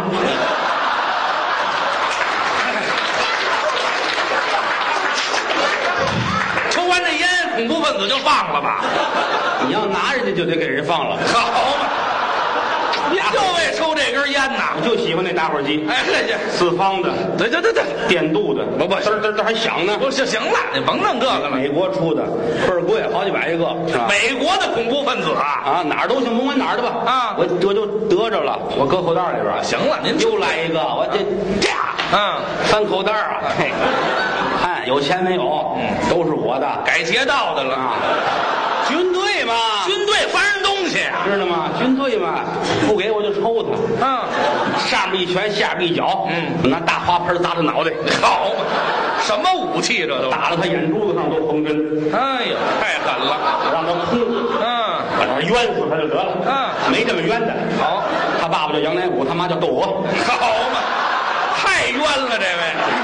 抽完这烟，恐怖分子就放了吧？ 你要拿人家就得给人放了。 好嘛，您就为抽这根烟呐？ 我就喜欢那打火机。 哎，这四方的， 对， 电镀的， 不， 这还响呢。 不行了，你甭弄这个了。 美国出的，倍儿贵，好几百一个。 美国的恐怖分子哪儿都行，甭管哪儿的吧。我就得着了，我搁口袋里边。 行了，您又来一个，我这翻口袋看有钱没有？都是我的， 改劫道的了军队嘛， 军队翻人东西知道吗？军队嘛，不给我就抽他。上边一拳，下边一脚。我拿大花盆砸他脑袋。 好嘛，什么武器这都打到他眼珠子上都缝针。 哎呀，太狠了！ 让他哭。把他冤死他就得了。没这么冤的。 好， 他爸爸叫杨乃武，他妈叫窦娥。 好嘛，太冤了这位。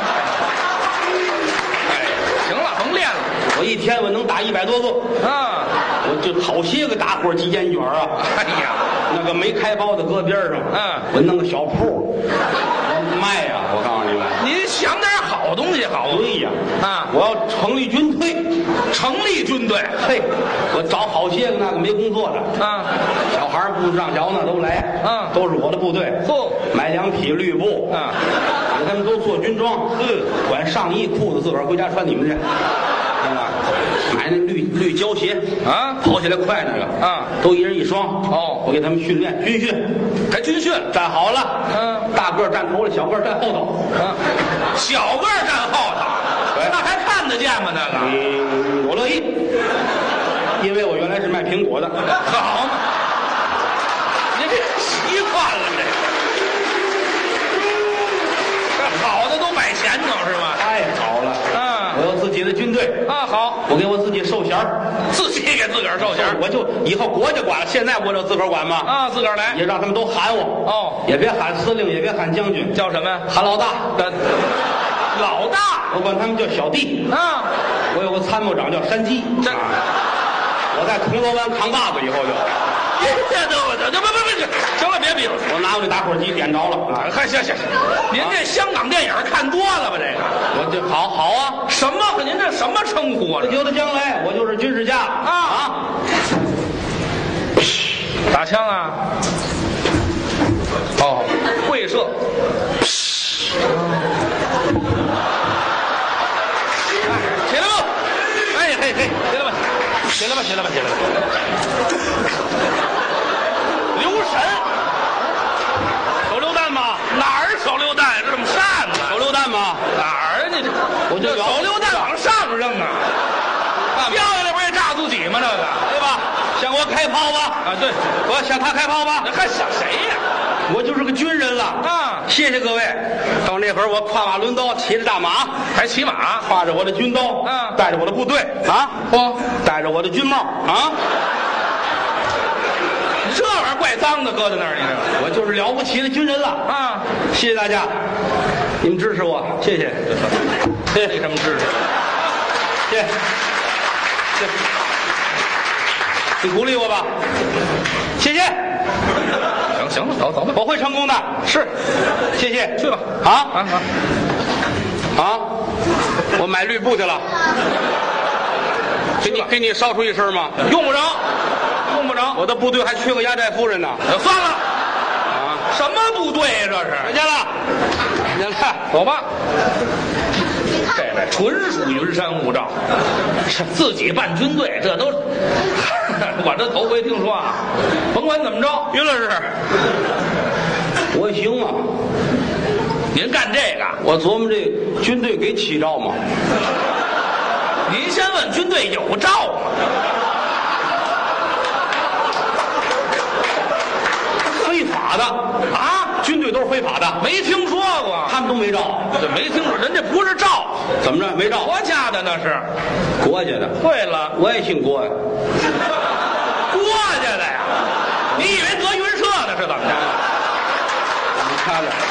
行了，甭练了。 我一天我能打100多个我就好些个打火鸡煎卷哎呀， 那个没开包的搁边上我弄个小铺卖呀。我告诉你们， 您想点好东西好。 对呀我要成立军队。 成立军队？ 嘿，我找好些个那个没工作的小孩不上学呢都来都是我的部队。买2匹绿布给他们都做军装管上衣裤子自个儿回家穿你们去。买那绿胶鞋跑起来快那个都一人一双我给他们训练军训， 还军训站好了大个站头里，小个站后头小个站后头，那还看得见吗？那个我乐意，因为我原来是卖苹果的。 好嘛，您这习惯了这好的都摆前头是吧？ 太好了啊， 我有自己的军队啊，好， 我给我自己授衔自己给自个儿授衔， 我就以后国家管了，现在我就自个儿管嘛。 啊，自个儿来， 也让他们都喊我。 哦， 也别喊司令，也别喊将军， 叫什么呀？ 喊老大。 老大， 我管他们叫小弟。 啊， 我有个参谋长叫山鸡。我在铜锣湾扛把子以后就。 不，行了，别比了。 我拿过这打火机点着了。 嗨，行，您这香港电影看多了吧？这个， 我这好啊。 什么？您这什么称呼啊？ 有的将来我就是军事家啊。 打枪啊！哦，会射。起来吧！哎嘿，起来吧！留神！手榴弹吗？哪儿手榴弹？这么扇呢？ 手榴弹吗？ 哪儿你这？ 我就手榴弹往上扔啊！掉下来不也炸自己吗？这个对吧？ 向我开炮吧！ 啊，对， 我向他开炮吧！ 还想谁呀？ 我就是个军人了啊！ 谢谢各位。到那会儿，我挎马抡刀，骑着大马， 还骑马， 挎着我的军刀，带着我的部队啊，戴着我的军帽啊。 这玩意儿怪脏的，搁在那儿，你这我就是了不起的军人了啊！ 谢谢大家，你们支持我，谢谢。 为什么支持？ 谢谢。你鼓励我吧，谢谢。 行了，走吧， 我会成功的。 是， 谢谢。 去吧。 我买绿布去了。给你捎出一身吗？ 用不着。 我的部队还缺个压寨夫人呢。 算了。什么部队呀？这是。 回家了。 走吧。这位纯属云山雾罩，自己办军队，这都我这头回听说啊。甭管怎么着，于老师， 我行吗？ 您干这个， 我琢磨这军队给起照吗？ 您先问军队有照吗？ 非法的啊！军队都是非法的， 没听说过， 他们都没照， 这没听说，人家不是照， 怎么着？没照， 国家的那是， 国家的。 对了， 我也姓郭呀， 国家的呀！你以为德云社呢是怎么着？ 你看看，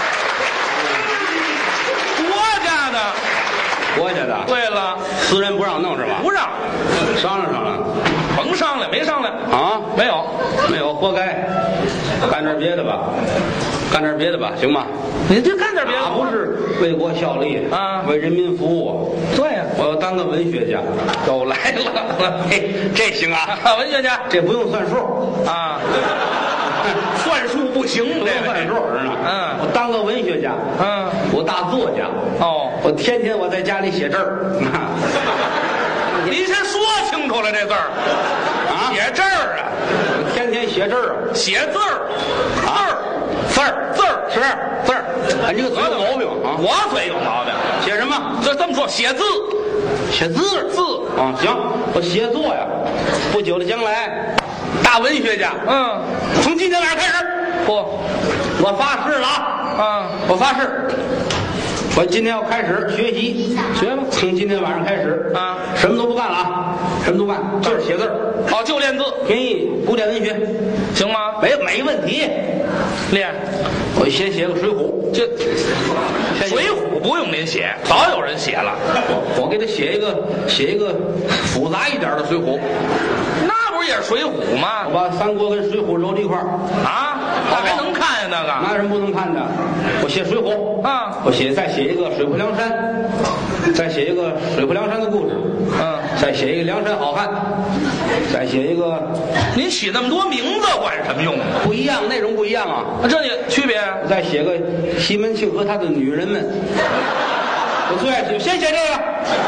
国家的。对了，私人不让弄是吧？ 不让， 商量商量。 甭商量，没商量啊？ 没有， 活该。干点别的吧，行吗？ 你就干点别的， 不是为国效力啊， 为人民服务。 对呀， 我要当个文学家。 都来了， 嘿，这行啊， 文学家， 这不用算数啊，算数不行， 不用算数是吧？我当个文学家，我大作家。我天天我在家里写字儿。 您先说清楚了这字儿啊，写字儿啊， 我天天写字儿， 写字儿， 字儿是字儿。哎，你这嘴有毛病啊！ 我嘴有毛病， 写什么？ 这么说，写字啊， 行，我写作呀，不久的将来，大文学家。从今天晚上开始，我发誓了啊！我发誓。我今天要开始学习，学吧。从今天晚上开始啊，什么都不干了啊，什么都干，就是写字儿。 就练字， 便宜古典文学， 行吗？ 没问题。 练， 我先写个《水浒》， 《水浒》不用您写，早有人写了。 我给他写一个复杂一点的《水浒》。 那不是也是《水浒》吗？ 我把三国跟《水浒》揉一块儿啊，那还能看呀？那个哪有什么不能看的？我写《水浒》啊，我再写一个《水泊梁山》，再写一个《水泊梁山》的故事，再写一个《梁山好汉》，再写一个。 您起那么多名字管什么用？ 不一样，内容不一样啊， 这也区别。 再写个西门庆和他的女人们，我最爱写，先写这个，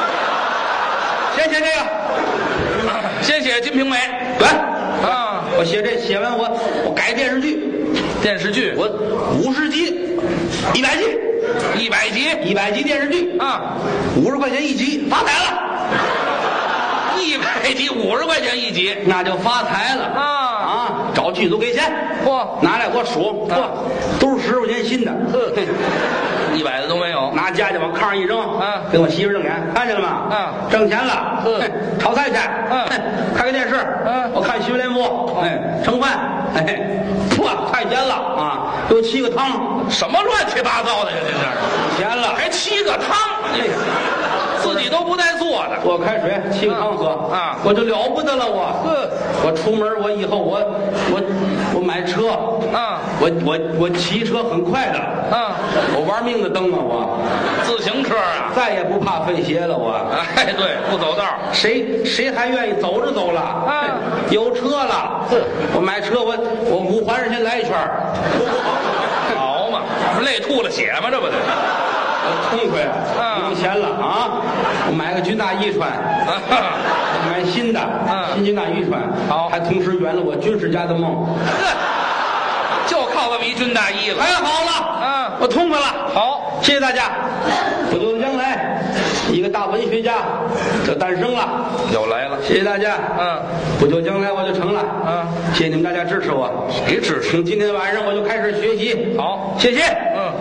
先写《金瓶梅》。 对啊，我写完我改电视剧，我50集，100集电视剧啊，50块钱一集，发财了。 100集50块钱一集， 那就发财了啊！ 啊，找剧都给钱， 嚯， 拿来我数，都是10块钱新的 ，100的都没有。 拿家去往炕上一扔，给我媳妇瞪眼，看见了吗？挣钱了，炒菜去，看个电视，我看新闻联播，盛饭，嚯，太咸了啊！给我沏个汤， 什么乱七八糟的呀？这是咸了， 还沏个汤，自己都不带做的。 我开水沏个汤喝啊，我就了不得了我出门我以后我买车啊，我骑车很快的啊，我玩命的蹬啊我， 自行车啊， 再也不怕费鞋了我。 哎，对，不走道， 谁还愿意走着走了啊？有车了，我买车我5环上先来一圈， 好嘛，累吐了血嘛，这不得。 痛快啊！不用钱了啊！我买个军大衣穿，买新的，新军大衣穿，好，还同时圆了我军事家的梦。 就靠这么一军大衣了。 太好了，我痛快了。好，谢谢大家。不久将来，一个大文学家就诞生了， 又来了。 谢谢大家。不久将来我就成了。谢谢你们大家支持我。 谁支持？ 从今天晚上我就开始学习。 好， 谢谢。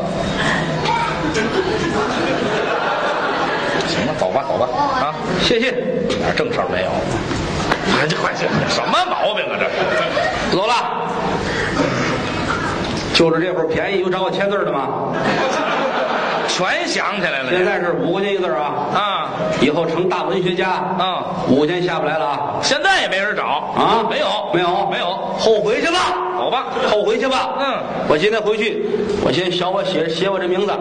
行了，走吧，走吧。啊， 谢谢。 一点正事儿没有。快去，什么毛病啊？这是。走了。就是这会儿便宜，有找我签字的吗？ 全想起来了。 现在是5块钱一个字啊！以后成大文学家5块钱下不来了啊！ 现在也没人找啊？没有，后悔去吧。 走吧， 后悔去吧。我今天回去，我先写我这名字。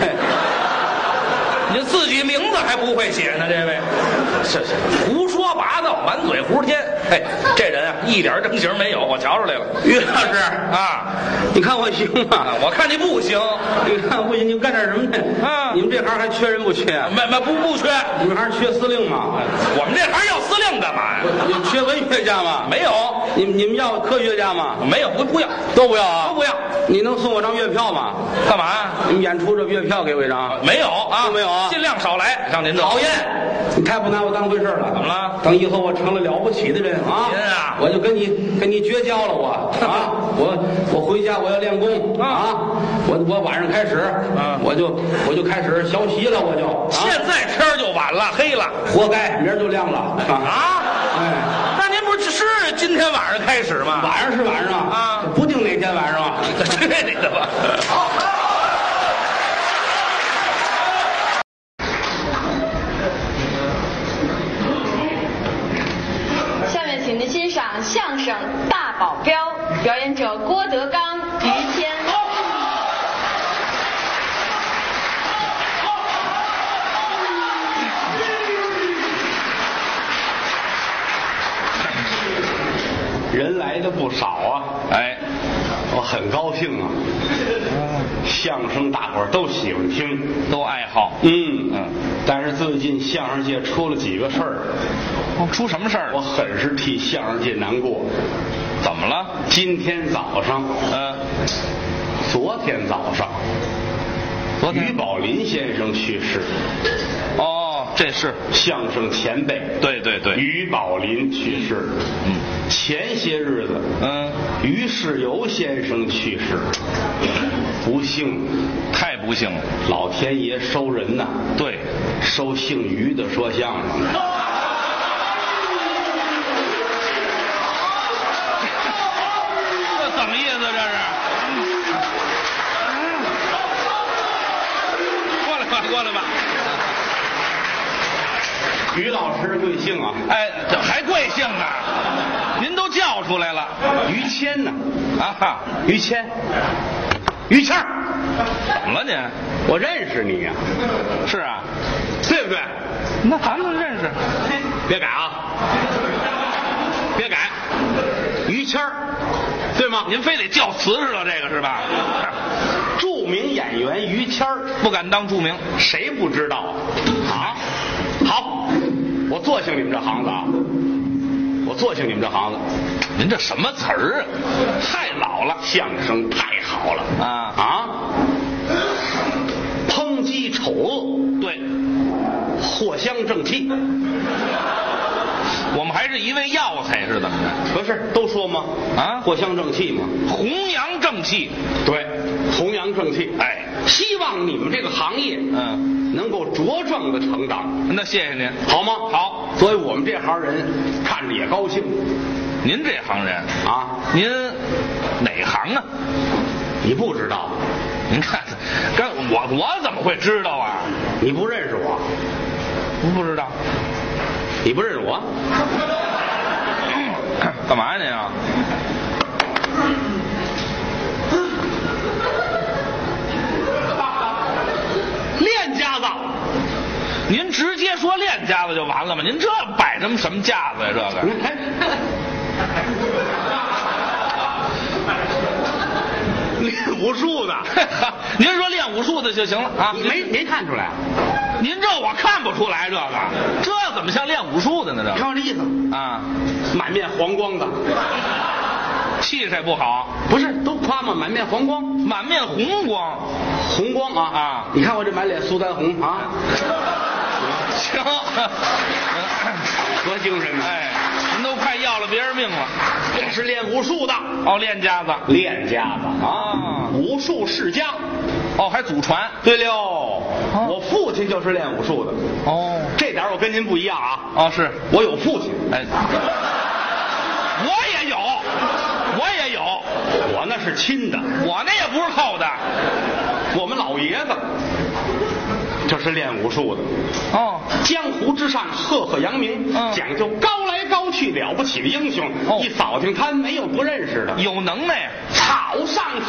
你自己名字还不会写呢，这位，是胡说八道，满嘴胡天。这人啊，一点正形没有，我瞧出来了。 于老师啊， 你看我行吗？ 我看你不行。 你看不行，你们干点什么呢？你们这行还缺人不缺？ 不缺。 你们还是缺司令吗？ 我们这行要司令干嘛呀？ 你缺文学家吗？ 没有。 你们要科学家吗？ 没有，不要， 都不要啊， 都不要。 你能送我张月票吗？ 干嘛呀？ 你们演出这月票给我一张？ 没有啊， 都没有啊， 尽量少来。让您这讨厌，你太不拿我当回事了。 怎么了？ 等以后我成了了不起的人啊！ 您啊， 我就跟你绝交了我啊！我回家我要练功啊！我晚上开始我就开始学习了，我就现在天就晚了，黑了， 活该，明儿就亮了啊！那您不是今天晚上开始吗？ 晚上是晚上啊，不定哪天晚上。 去你的吧！ 下面请您欣赏相声《大保镖》，表演者郭德纲、于谦。 人来的不少啊，我很高兴啊。相声大伙儿都喜欢听， 都爱好。 但是最近相声界出了几个事儿。 出什么事儿？ 我很是替相声界难过。 怎么了？ 今天早上，昨天早上，于宝林先生去世。 哦，这是相声前辈。 对对对， 于宝林去世。前些日子，于世友先生去世。不幸， 太不幸了！ 老天爷收人呐。 对， 收姓于的说相声。 这怎么意思？这是？过来吧。 于老师贵姓啊？ 这还贵姓呢？您都叫出来了。 于谦呢？于谦，于谦， 怎么了您？ 我认识你呀。 是啊， 对不对？ 那咱们认识。 别改啊！别改。于谦，对吗？ 您非得叫瓷实了，这个是吧？ 著名演员于谦不敢当著名， 谁不知道啊？好，我做兴你们这行子啊！我做兴你们这行子。 您这什么词儿啊？太老了， 相声太好了抨击丑恶， 对， 藿香正气。 我们还是一味药材是怎么着？ 不是都说吗？ 啊， 藿香正气嘛， 弘扬正气。 对，弘扬正气。 哎， 希望你们这个行业，能够茁壮的成长。 那谢谢您， 好吗？ 好。 所以我们这行人看着也高兴。 您这行人啊， 您哪行啊？ 你不知道？ 您看，跟我怎么会知道啊？ 你不认识我？ 不知道。 你不认识我？ 干嘛呀您啊？ 练家子。 您直接说练家子就完了吗？您这摆什么架子呀？这个。 练武术的。 您说练武术的就行了啊？ 没看出来？ 您这我看不出来，这怎么像练武术的呢？这看我这意思啊， 满面黄光的， 气色不好。 不是都夸吗？满面黄光， 满面红光， 红光啊！你看我这满脸苏丹红啊！ 行， 多精神呢！ 哎，您都快要了别人命了。 这是练武术的哦，练家子， 练家子啊！武术世家哦，还祖传。 对了，我父亲就是练武术的哦， 这点我跟您不一样啊！ 哦，是我有父亲， 哎，我也有， 我那是亲的， 我那也不是靠的， 我们老爷子就是练武术的哦， 江湖之上赫赫扬名，讲究高来高去了不起的英雄，一扫听他没有不认识的， 有能耐， 草上飞。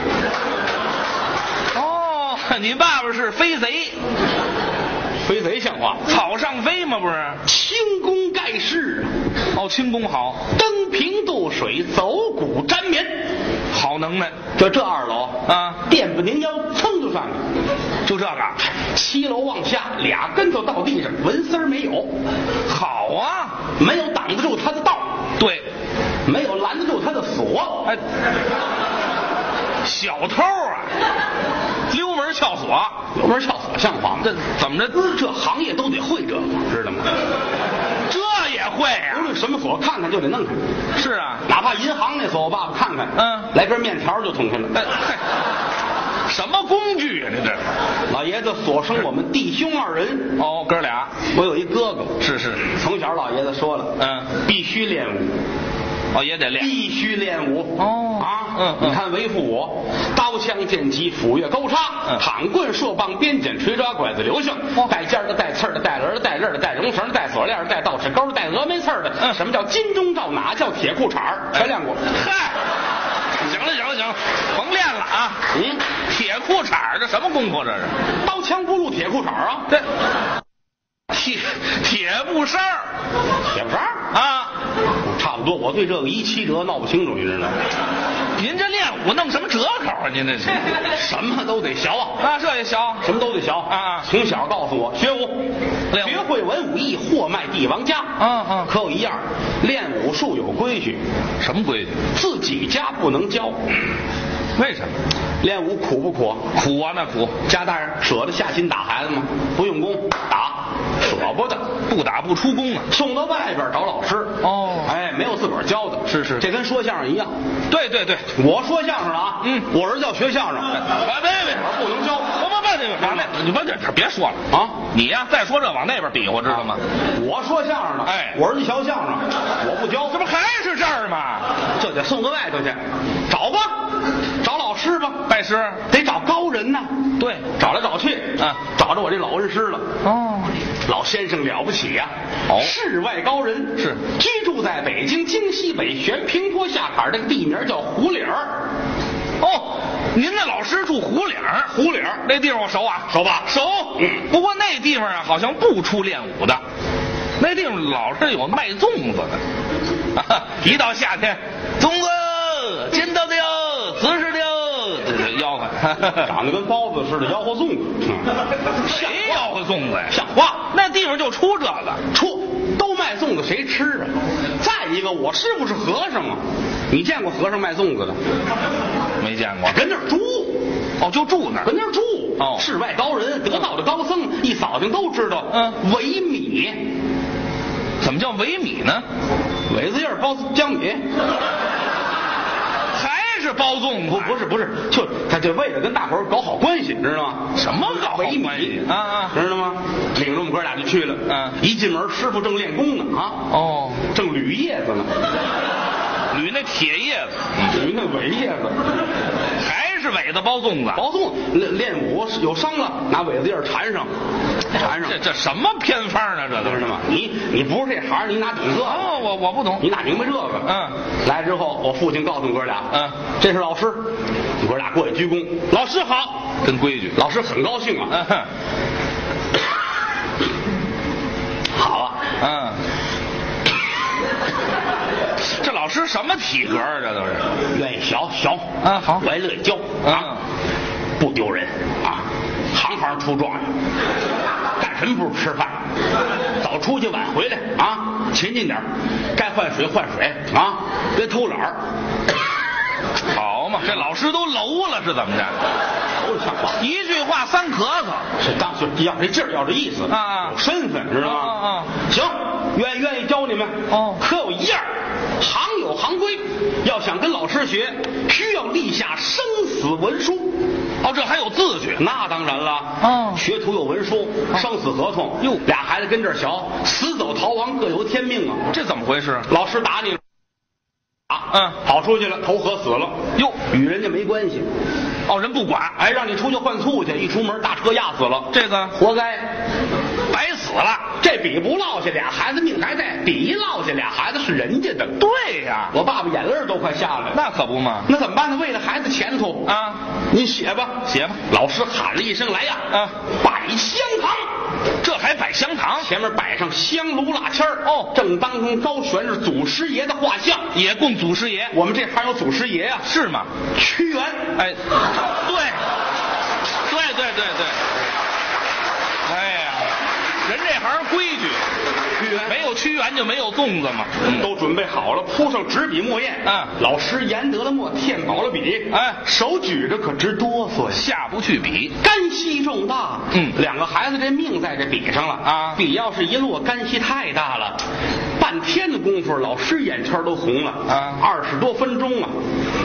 哦，你爸爸是飞贼， 飞贼像话？ 草上飞吗？不是， 轻功盖世。 哦，轻功好， 登平渡水，走骨沾棉， 好能耐。 这二楼啊， 垫不拧腰，噌就上去， 就这个。 7楼往下，俩跟头到地上，纹丝儿没有。 好啊， 没有挡得住他的道， 对， 没有拦得住他的锁。 哎，小偷啊，溜门撬锁， 溜门撬锁像话吗？ 这怎么着？ 这行业都得会这个，知道吗？ 这也会啊？ 无论什么锁，看看就得弄开。 是啊， 哪怕银行那锁，我爸爸看看，来根面条就通开了。 什么工具啊？这是老爷子所生我们弟兄2人。 哦，哥俩。 我有一哥哥。 是。 从小老爷子说了，必须练武。 哦，也得练， 必须练武。 哦啊，你看为父我，刀枪剑戟斧钺钩叉，躺棍槊棒鞭锏锤抓拐子流星，带尖的带刺的带轮的带刃的带绒绳带锁链带倒齿钩带峨眉刺的，什么叫金钟罩，哪叫铁裤衩全练过。 嗨，行了，甭练了啊。铁裤衩这什么功夫？这是刀枪不入铁裤衩啊。 这铁布衫儿， 铁布衫啊， 差不多。我对这个17折闹不清楚，你知道吗？ 您这练武弄什么折口啊？您这是什么都得学啊！ 这也学， 什么都得学啊！ 从小告诉我学武，学会文武艺，货卖帝王家。可有一样，练武术有规矩。 什么规矩？ 自己家不能教。 为什么？ 练武苦不苦？ 苦啊，那苦。 家大人舍得下心打孩子吗？不用功打，舍不得， 不打不出功啊。送到外边找老师。哎，没有自个儿教的。 是， 这跟说相声一样。 对， 我说相声啊，我儿子要学相声， 别， 不能教。 往那，你别说了啊！你呀，再说这往那边比划，知道吗？ 我说相声的，我儿子学相声，我不教， 这不还是这儿吗？ 这得送到外头去，找吧，找老师吧， 拜师得找高人呐。 对， 找来找去，找着我这老恩师了。老先生了不起呀！世外高人， 是居住在北京京西北悬平坡下坎这个地名叫胡岭儿。 您那老师住胡岭那地方我熟啊， 熟吧？ 熟。不过那地方啊，好像不出练武的，那地方老是有卖粽子的。一到夏天，粽子金豆的哟，瓷实的哟，这吆喝， 长得跟包子似的，吆喝粽子。 谁吆喝粽子呀？ 像话！ 那地方就出这个， 都卖粽子，谁吃啊？再一个，我是不是和尚啊？你见过和尚卖粽子的？ 没见过。 跟那儿住。 就住那儿。 跟那儿住。世外高人，得道的高僧，一扫听都知道。萎米。 怎么叫萎米呢？ 苇子叶包江米。 还是包粽子？ 不是，就他就为了跟大伙儿搞好关系，知道吗？ 什么搞好关系啊？ 知道吗？领着我们哥俩就去了。一进门，师傅正练功呢啊！哦，正捋叶子呢， 捋那铁叶子， 捋那苇叶子， 还是苇子包粽子？ 包粽子练武有伤了，拿苇子叶缠上。 这什么偏方呢？这都知道吗？你不是这行，你哪懂这？ 哦，我不懂， 你哪明白这个？来之后，我父亲告诉我哥俩，这是老师，我哥俩过去鞠躬，老师好， 真规矩。 老师很高兴啊。好啊。 这老师什么体格啊？这都是愿意学好， 我也乐意教不丢人啊，行行出状元。干什么不是吃饭？早出去晚回来啊，勤勤点，该换水换水啊，别偷懒儿。 好嘛，这老师都楼了是怎么着？一句话三咳嗽， 是当时要这劲儿，要这意思啊，有身份知道吗？行，愿意教你们可有一样，行有行规，要想跟老师学，需要立下生死文书。 这还有字据？ 那当然了。学徒有文书，生死合同。哟，俩孩子跟这儿学，死走逃亡各由天命啊！ 这怎么回事？ 老师打你了跑出去了，投河死了。哟，与人家没关系。 人不管。 让你出去换醋去，一出门大车压死了， 这个活该， 白死了。 这笔不落下，俩孩子命还在；笔一落下，俩孩子是人家的。 对呀， 我爸爸眼泪都快下来了。 那可不嘛。 那怎么办呢？为了孩子前途啊，您写吧。老师喊了一声：“来呀！”摆香堂。 这还摆香堂？ 前面摆上香炉蜡签儿。正当中高悬着祖师爷的画像， 也供祖师爷。 我们这行有祖师爷啊， 是吗？ 屈原。 对。哎呀，人这行规矩，没有屈原就没有粽子嘛。 都准备好了，铺上纸笔墨砚。老师研得了墨，添饱了笔。手举着可直哆嗦， 下不去笔， 干系重大。两个孩子这命在这笔上了笔要是一落，干系太大了。半天的功夫，老师眼圈都红了20多分钟啊。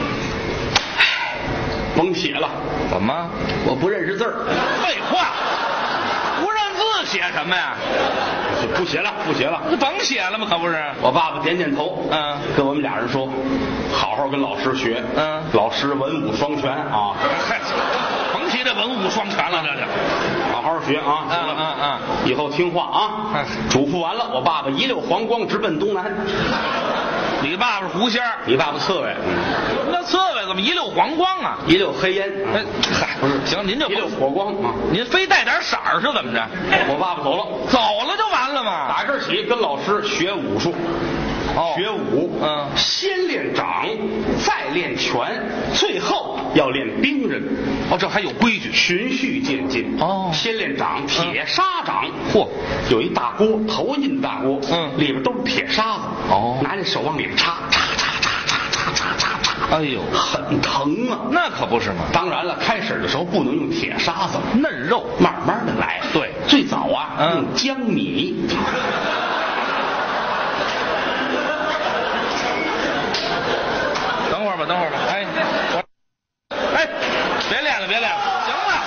甭写了。 怎么？ 我不认识字儿。 废话，不认字写什么呀？ 不写了。 甭写了吗？可不是。 我爸爸点点头，跟我们俩人说，好好跟老师学，老师文武双全啊。 甭提这文武双全了，这好好学啊。以后听话啊。嘱咐完了，我爸爸一溜黄光直奔东南。 你爸爸是狐仙， 你爸爸刺猬。 那刺猬怎么一溜黄光啊？ 一溜黑烟。 不是，行，您就一溜火光啊。 您非带点色儿是怎么着？ 我爸爸走了就完了嘛。 打这儿起跟老师学武术。学武，先练掌，再练拳，最后要练兵刃。 这还有规矩， 循序渐进。先练掌，铁砂掌。有一大锅，头印大锅，里边都是铁砂子。拿这手往里插。 哎呦， 很疼啊！ 那可不是嘛。 当然了，开始的时候不能用铁砂子， 嫩肉， 慢慢的来。 对， 最早用江米。 等会儿吧，别练了，行了。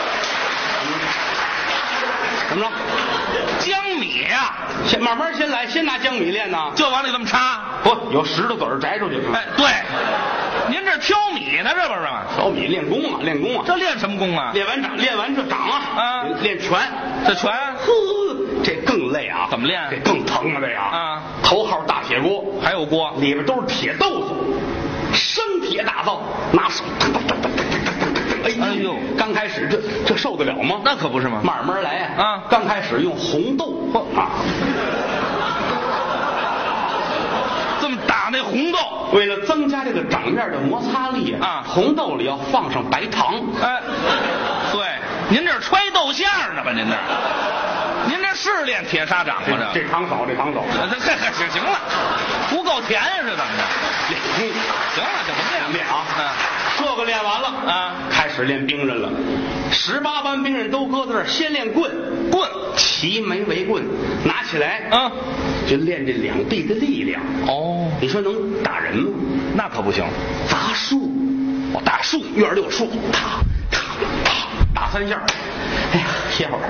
怎么着？ 江米呀， 慢慢先来，先拿江米练呢， 就往里这么插。 不，有石头子儿摘出去。 对，您这挑米呢，这不是吗？ 挑米练功啊。 这练什么功啊？ 练完这掌练拳。 这拳， 这更累啊！ 怎么练？ 这更疼啊！这头号大铁锅， 还有锅， 里边都是铁豆子，生铁打造，拿手哎呦，刚开始这受得了吗？ 那可不是吗？ 慢慢来刚开始用红豆这么打那红豆， 为了增加这个掌面的摩擦力红豆里要放上白糖。 对，您这揣豆馅呢吧？您这是练铁砂掌吗？ 这汤少。 行了，不够甜是怎么着？行了，就甭练这个练完了开始练兵刃了。18般兵刃都搁在这儿，先练棍，起齐眉为棍，拿起来就练这两臂的力量。 哦， 你说能打人吗？ 那可不行。 砸树， 打树， 院里有树，打3下，哎呀，歇会儿，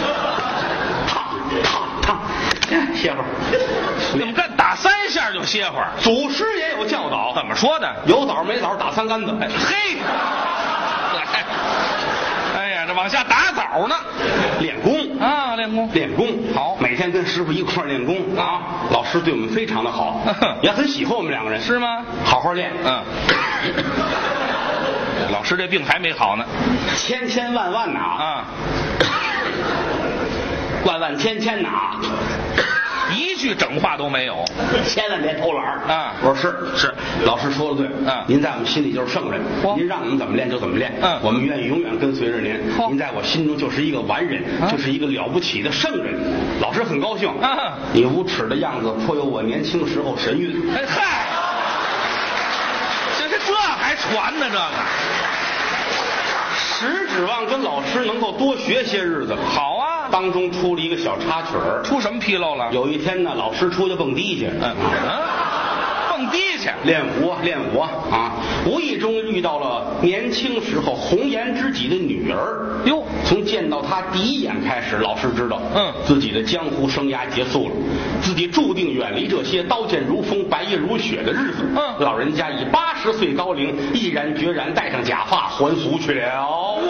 歇会儿。 怎么干？打3下就歇会儿？ 祖师也有教导， 怎么说的？ 有枣没枣打3竿子。 嘿，哎呀，这往下打枣呢， 练功啊，练功好，每天跟师傅一块练功啊。老师对我们非常的好，也很喜欢我们2个人， 是吗？ 好好练。 老师这病还没好呢， 千万万呐啊，万千呐啊， 一句整话都没有， 千万别偷懒啊！ 我说是，老师说的对您在我们心里就是圣人，您让我们怎么练就怎么练，我们愿意永远跟随着您。您在我心中就是一个完人，就是一个了不起的圣人。老师很高兴，你无耻的样子颇有我年轻时候神韵。 嗨，这还传呢？这个实指望跟老师能够多学些日子。 好啊， 当中出了一个小插曲儿。 出什么纰漏了？ 有一天呢，老师出去蹦迪去。 蹦迪去练武啊！无意中遇到了年轻时候红颜知己的女儿。 哟， 从见到她第一眼开始，老师知道，自己的江湖生涯结束了，自己注定远离这些刀剑如风、白夜如雪的日子。老人家以80岁高龄，毅然决然戴上假发还俗去了。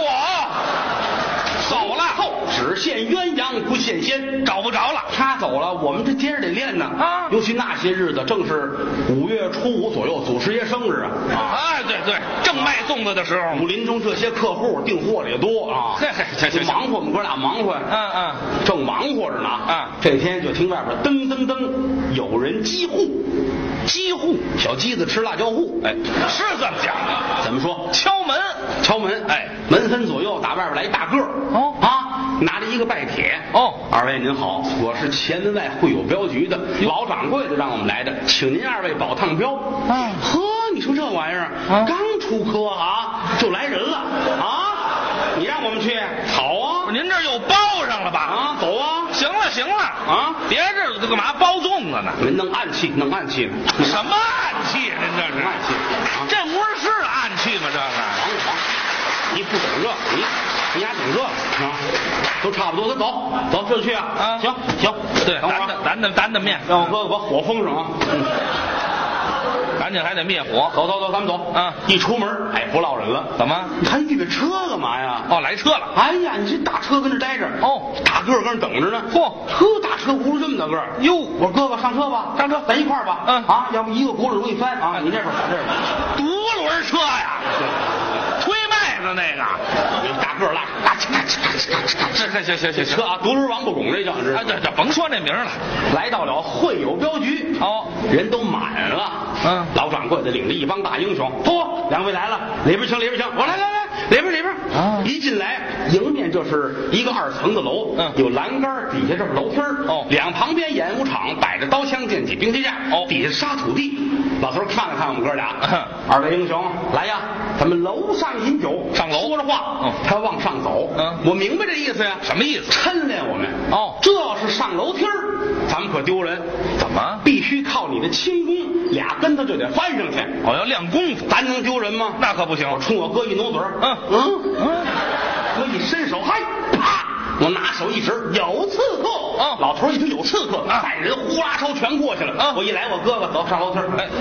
走了，只现鸳鸯不现仙， 找不着了。 他走了，我们这接着得练呢啊！尤其那些日子，正是5月初5左右，祖师爷生日啊！ 对，正卖粽子的时候， 武林中这些客户订货的也多啊！忙活，我们哥俩忙活，正忙活着呢啊！这天就听外边噔噔噔，有人击户，小鸡子吃辣椒户， 是这么讲的？ 怎么说？ 敲门， 门分左右，打外边来一大个拿着一个拜帖。二位您好，我是前门外会友镖局的老掌柜的，让我们来的，请您2位保趟镖。你说这玩意儿刚出科就来人了啊！你让我们去？好啊！ 您这又包上了吧？ 走啊！ 行了啊！别这干嘛包粽子呢？ 您弄暗器呢？ 什么暗器？您这是暗器？ 这不是暗器吗？这个你不懂这，你俩懂这啊？都差不多，走，这去啊！行， 对，等会儿咱的面， 让我哥哥把火封上啊！ 赶紧还得灭火。 走，咱们走啊！一出门，不落人了。 怎么？ 你还预备车干嘛呀？ 来车了。 哎呀，你这大车跟这待着。大个跟这等着呢。大车轱辘这么大个儿。 哟， 我说哥哥上车吧，咱一块儿吧。要不一个轱辘容易翻啊。你这边我这边。 独轮车呀，推麦子那个， 大个拉，这车啊，独轮王不拱这叫。 这甭说这名了。 来到了会友镖局，人都满了。老掌柜的领着一帮大英雄，2位来了，里边请。我来，里边。一进来，迎面就是一个2层的楼，有栏杆，底下这是楼梯两旁边演武场，摆着刀枪剑戟兵器架，底下沙土地。老头看了看我们哥俩，2位英雄来呀，咱们楼上饮酒， 上楼。 说着话，他往上走。我明白这意思呀。 什么意思？ 抻练我们。这要是上楼梯咱们可丢人。 怎么？ 必须靠你的轻功，2跟头就得翻上去。 要练功夫， 咱能丢人吗？ 那可不行。 我冲我哥一努嘴我一伸手，嗨，啪！我拿手一指，有刺客。老头一听有刺客，带人呼啦抽全过去了。我一来，我哥哥走上楼梯。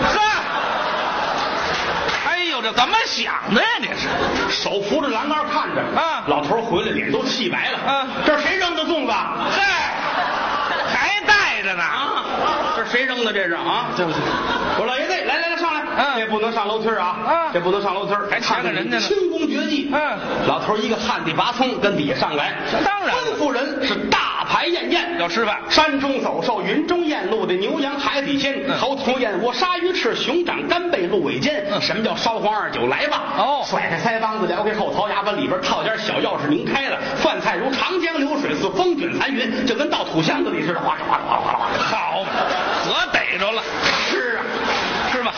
这怎么想的呀？这是手扶着栏杆看着老头回来脸都气白了。这是谁扔的粽子？还带着呢这是谁扔的？这是对不起，我老爷子，来上来。这不能上楼梯这不能上楼梯， 还看看人家呢。 轻功绝技。老头一个旱地拔葱跟底下上来。 当然， 吩咐人是大排宴宴， 要吃饭。 山中走兽，云中雁，陆的牛羊海底鲜，头头燕窝，鲨鱼翅，熊掌，干贝，鹿尾尖。什么叫烧黄2酒？来吧！甩开腮帮子，撩开后槽牙，把里边套间小钥匙拧开了。饭菜如长江流水，似风卷残云，就跟到土箱子里似的，哗哗哗哗哗哗。 好，可逮着了。 是啊， 是吧？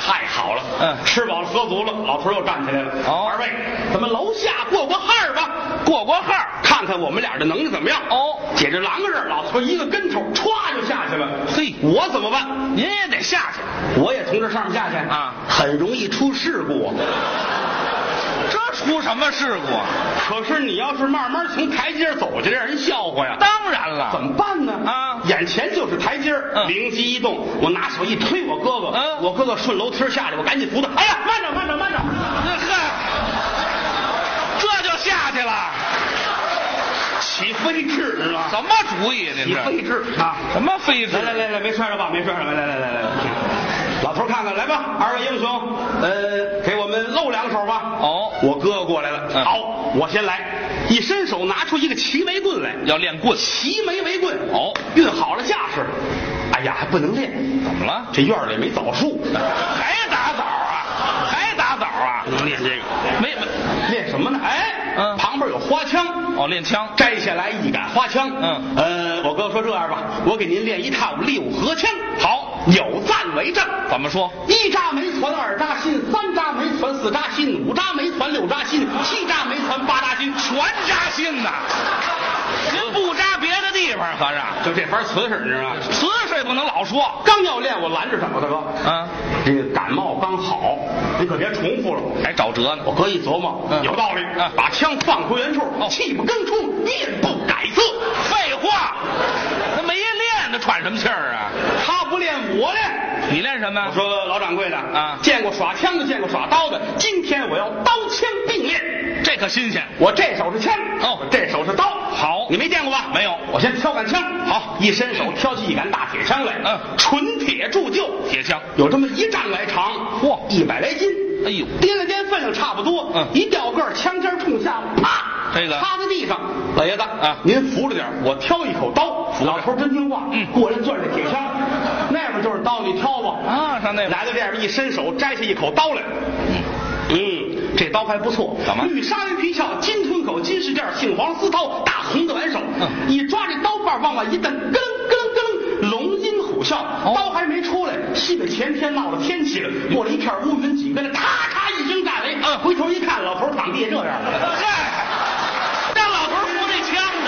太好了，吃饱了喝足了，老头又站起来了。二位，咱们楼下过过号吧， 过过号， 看看我们俩的能力怎么样。解这狼个老头一个跟头歘就下去了。嘿，我怎么办？ 您也得下去， 我也从这上面下去啊，很容易出事故。 这出什么事故啊？ 可是你要是慢慢从台阶走下来，让人笑话呀。 当然了， 怎么办呢？眼前就是台阶，灵机一动，我拿手一推我哥哥，我哥哥顺楼梯下去，我赶紧扶他。哎呀，慢着！ 嗨，这就下去了， 起飞智知道吗？ 什么主意？您起飞智啊？ 什么飞智？ 来，没摔着吧？没摔着，来。老头看看，来吧，二位英雄，给我们露两手吧。我哥哥过来了。好，我先来，一伸手拿出一个齐眉棍来， 要练棍， 齐眉为棍。运好了架势。哎呀，还不能练， 怎么了？ 这院里没枣树， 还打枣啊？ 不能练这个， 没练什么呢？旁边有花枪。 练枪， 摘下来一杆花枪。我哥说这样吧，我给您练一套六合枪。好，有赞为证。 怎么说 ？1扎没传，2扎心，3扎没传，4扎心，5扎没传，6扎心，7扎没传，8扎心， 全扎心呐！您不扎别的地方，合着就这番瓷实，你知道吗？ 瓷实不能老说。 刚要练，我拦着他，我大哥，这个感冒刚好，你可别重复了， 还找辙呢。 我哥一琢磨，有道理，把枪放回原处，气不更出，面不改色。 废话，那没练，那喘什么气儿啊？ 他不练，我练。 你练什么？ 我说老掌柜的见过耍枪的，见过耍刀的，今天我要刀枪并练。 这可新鲜， 我这手是枪，这手是刀。 好， 你没见过吧？ 没有。 我先挑杆枪。好，一伸手挑起一杆大铁枪来。纯铁铸就， 铁枪有这么1丈来长，嚯，100来斤。 哎呦， 掂了掂分量差不多。一掉个枪尖冲下，啪， 这个趴在地上。老爷子您扶着点，我挑一口刀。老头真听话，过来攥着铁枪，那边就是刀，你挑吧。 上那边来到这边一伸手摘下一口刀来。这刀还不错。 怎么？ 绿鲨鱼皮鞘，金吞口，金饰件，杏黄丝绦，大红的挽手。一抓这刀把往外一蹬，咯楞，龙吟虎啸。刀还没出来，西北前天闹了天气了，过了一片乌云，紧跟着咔咔一声炸雷。回头一看，老头躺地下这样。 嗨，让老头扶这枪呢，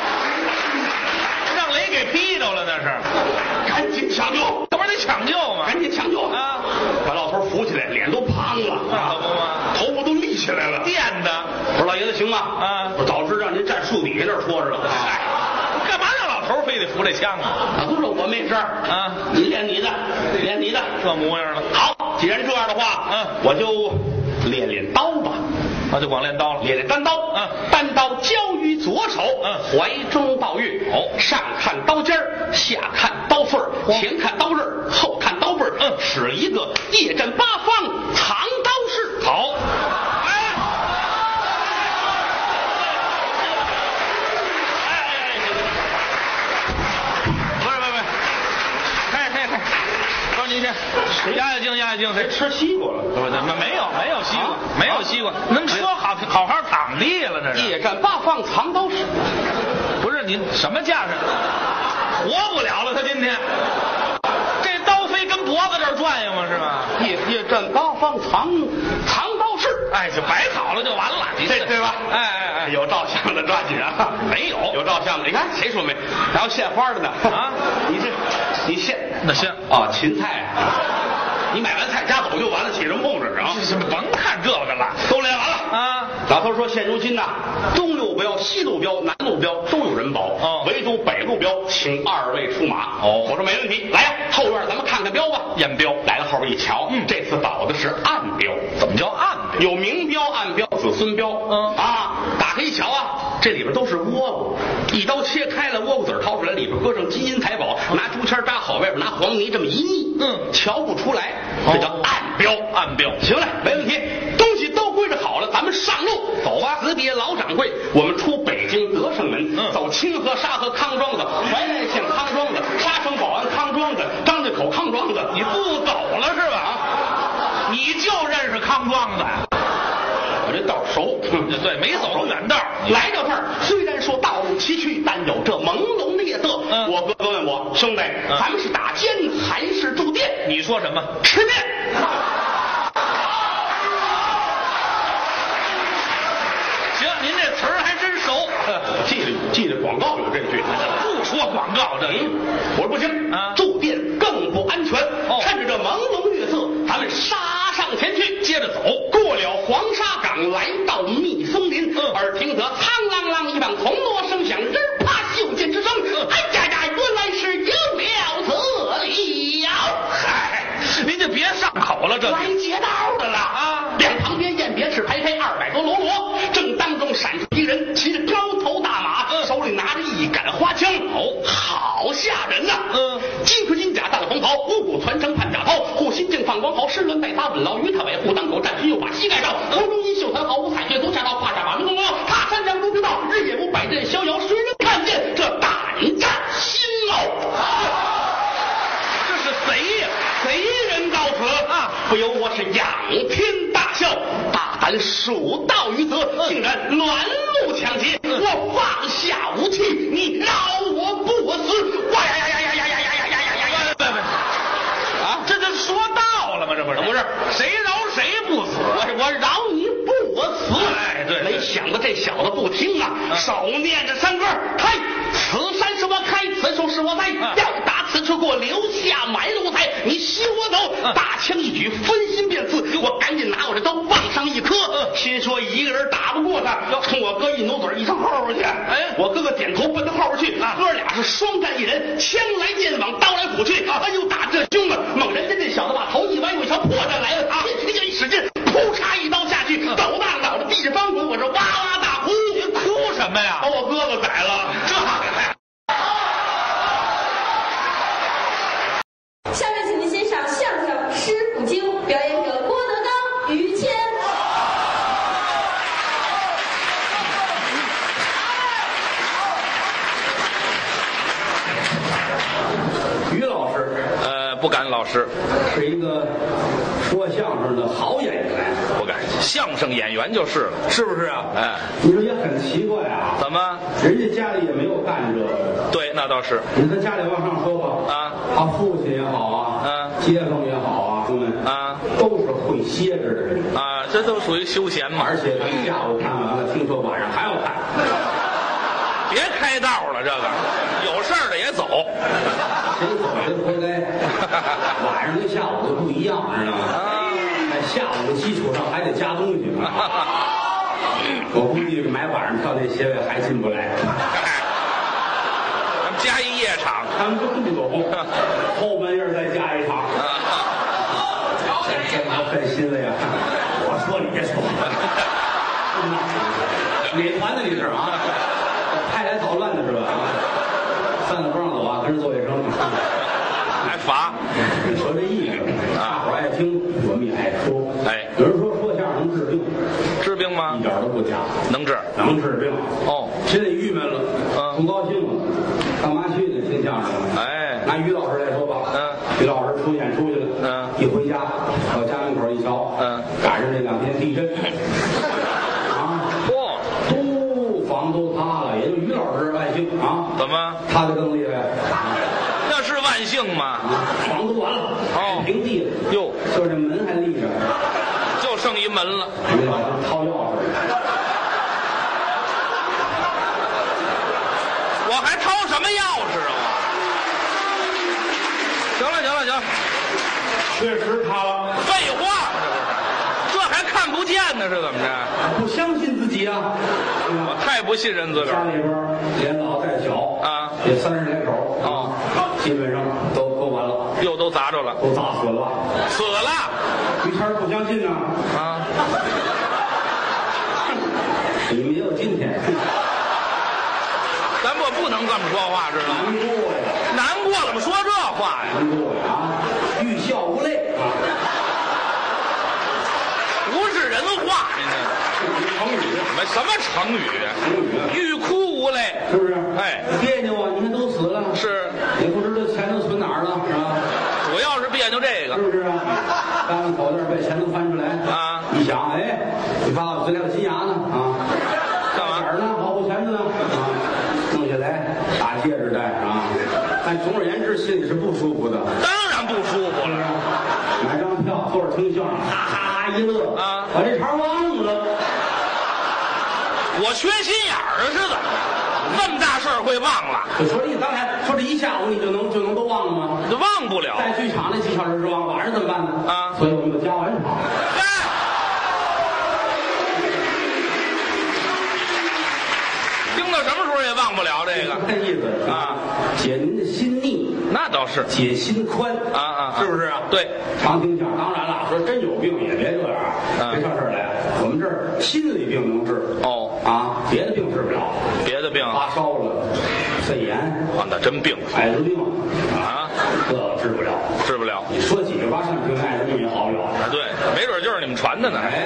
让雷给劈着了，那是。 赶紧抢救， 这不是得抢救吗？ 赶紧抢救啊！把老头扶起来，脸都胖了， 可不吗？ 头发都立起来了， 电的。 我说老爷子行吗？我早知道您站树底下那儿戳着了。 干嘛让老头非得扶这枪啊？ 老头说我没事你练你的，练你的， 这模样了。 好，既然这样的话，我就练练刀吧。 就光练刀了， 练练单刀。单刀交于左手，怀中抱月。上看刀尖儿，下看刀缝儿，前看刀刃儿，后看刀背儿。使一个夜战八方藏刀式。好。 您先压压惊，谁吃西瓜了？ 没有西瓜，没有西瓜，能说好躺地了？这是夜战八方藏刀式。 不是您什么架势？活不了了，他今天这刀非跟脖子这儿转悠吗？是吧？ 夜战八方藏刀式。 就摆好了就完了， 对吧？有照相的抓紧啊！ 没有照相的，你看谁说没？还有献花的呢你献那献芹菜你买完菜家走就完了，起什么哄这是啊？ 甭看这个了， 都练完了老头说现如今东路标、西路标、南路标都有人保，唯独北路标，请2位出马。我说没问题，来呀，后院咱们看看标吧。验标来到后边一瞧，这次保的是暗标。 怎么叫暗标？ 有明标、暗标、子孙标。打开一瞧这里边都是倭瓜，一刀切开了，倭瓜子掏出来，里边搁上金银财宝，拿竹签扎好，外边拿黄泥这么一腻，瞧不出来，这叫暗标。 暗标， 行了，没问题，东西都归置好了，咱们上路走吧。 辞别老掌柜，我们出北京德胜门，走清河、沙河、康庄子、怀来县康庄子、沙城保安康庄子、张家口康庄子。 你不走了是吧？你就认识康庄子？ 我这道熟， 对，没走远道， 来到这儿，虽然说道路崎岖，但有这朦胧的夜色。我哥哥问我我兄弟，咱们是打尖还是住店？ 你说什么？ 吃面。 行，您这词儿还真熟。 记得广告有这句， 不说广告这个， 我说不行啊，住店更不安全。趁着这朦胧月色，咱们杀上前去，接着走，过了黄沙岗，来到密松林，耳听得苍啷啷一棒铜锣声响，人怕袖间之声。哎呀呀，原来是有了这里呀！ 嗨，您就别上口了，这来劫道的了啊！两旁边雁别翅排开200多罗罗，正当中闪出一人，骑着高头大马，手里拿着一杆花枪，好吓人呐！金盔银甲，大红袍，五谷传承盼甲套，护心镜放光袍，狮轮带发稳牢，鱼他尾护当口，战军又把膝盖罩，头中衣袖残毫无彩血，足下道胯下马明光，踏山梁中之道，日夜无百阵逍遥，谁人看见这胆战心哦？ 这是谁呀？ 贼人到此啊！不由我是仰天大笑，大胆蜀道于泽，竟然乱路抢劫！我放下武器，你饶我不死！哇呀呀呀呀呀呀呀呀呀呀呀！ 别啊！这说到了吗？这不是？不是，谁饶谁不死？ 我饶你不死！ 哎，对， 没想到这小子不听啊，手念着山歌，开，此山是我开，此树是我栽，要打此处过，留下埋路财，你休我走！大枪一举，分心便刺，我赶紧拿我这刀往上一磕，心说一个人打不过他，冲我哥一努嘴，一上后边去。哎，我哥哥点头奔到后边去，哥俩是双战一人，枪来剑往，刀来斧去。哎呦，打这凶啊！猛然间这小子把头一歪，有一条破绽来了，一使劲，扑嚓一刀下去，狗大脑袋地上翻滚，我这哇哇大哭。 你哭什么呀？ 把我哥哥宰了，这下面请您欣赏相声《师傅经》，表演者郭德纲、于谦。 于老师， 不敢，老师是一个说相声的好演员， 不敢，相声演员就是了，是不是啊？哎， 你说也很奇怪啊， 怎么？ 人家家里也没有干这个。 对，那倒是。 你看家里往上说吧， 啊， 他父亲也好啊，街坊也好啊，兄弟啊， 都是会歇着的人啊，这都属于休闲嘛。 而且他下午看完了，听说晚上还要看。 别开道了，这个有事儿的也走。 谁走谁活该。晚上跟下午都不一样，知道吗？在下午的基础上还得加东西。我估计买晚上票那些位还进不来。 咱们加一夜场， 他们都不懂，后半夜再加一场。这可分心了呀！我说你别说，哪团的你是啊？派来捣乱的是吧？散了不让走啊，跟人做卫生， 还罚。 你说这意思，大伙爱听，我们也爱说。 哎， 有人说相声能治病， 治病吗？ 一点都不假， 能治， 能治病。 哦， 现在郁闷了，不高兴了，干嘛去呢？听相声。 哎， 拿于老师来说吧，于老师出演出去了，一回家到家门口一瞧，赶上这2天地震，房都塌了，也就于老师万幸啊！ 怎么？ 塌的更厉害？ 那是万幸吗？ 房都完了，平地了。 哟， 就这门还立着， 就剩一门了。 于老师掏钥匙， 我还掏什么钥匙啊？行了， 确实塌了。 废话，这还看不见呢，是怎么着？ 不相信自己啊！ 我太不信任自个儿。 家里边连老带小啊， 也30来口啊，基本上都完了， 又都砸着了， 都砸死了， 死了。 于谦不相信呢啊， 你没有今天， 咱不能这么说话，知道吗？ 难过呀， 难过怎么说这话呀？ 难过呀，欲笑无泪啊， 不是人话，您这成语什么成语？欲哭无泪， 是不是？ 哎， 别扭啊！你看都死了， 是也不知道钱都存哪儿了，是吧？ 主要是别扭这个， 是不是啊？刚刚口袋把钱都翻出来啊！ 一想，哎，你爸爸嘴里还有金牙呢啊！ 干嘛？ 哪儿呢？保护钱的呢啊！弄下来，大戒指戴啊， 但总而言之，心里是不舒服的。 当然不舒服了。 买张票，坐着听相声，哈哈一乐啊， 把这茬忘了。 我缺心眼儿是怎么着？这么大事儿会忘了？ 我说你刚才说这一下午你就能都忘了吗？ 就忘不了。 在剧场那几小时是忘，晚上怎么办呢？ 啊， 所以我们就加完场。 听到什么时候也忘不了这个。 这意思啊，解您的心腻， 那倒是解心宽啊， 是不是啊？ 对， 常听相声。当然了，说真有病也别这样，别上这儿来。我们这儿心理病能治哦啊，别的病治不了。 别的病发烧了，肺炎啊，那真病艾滋病啊， 这治不了， 治不了。 你说几个八扇屏艾滋病也好不了啊，对，没准就是你们传的呢。 哎，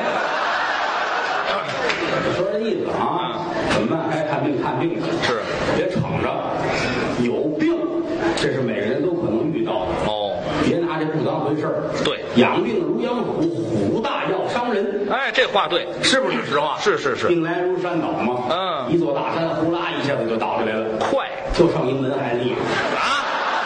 说这意思啊，怎么办？该看病看病去， 是， 别逞着。有病，这是每个人都可能遇到的。 哦， 别拿这不当回事儿。 对， 养病如养虎，虎大要伤人。 哎，这话对， 是不是实话？ 是。 病来如山倒嘛。 嗯， 一座大山呼啦一下子就倒下来了， 快， 就剩一门还立啊！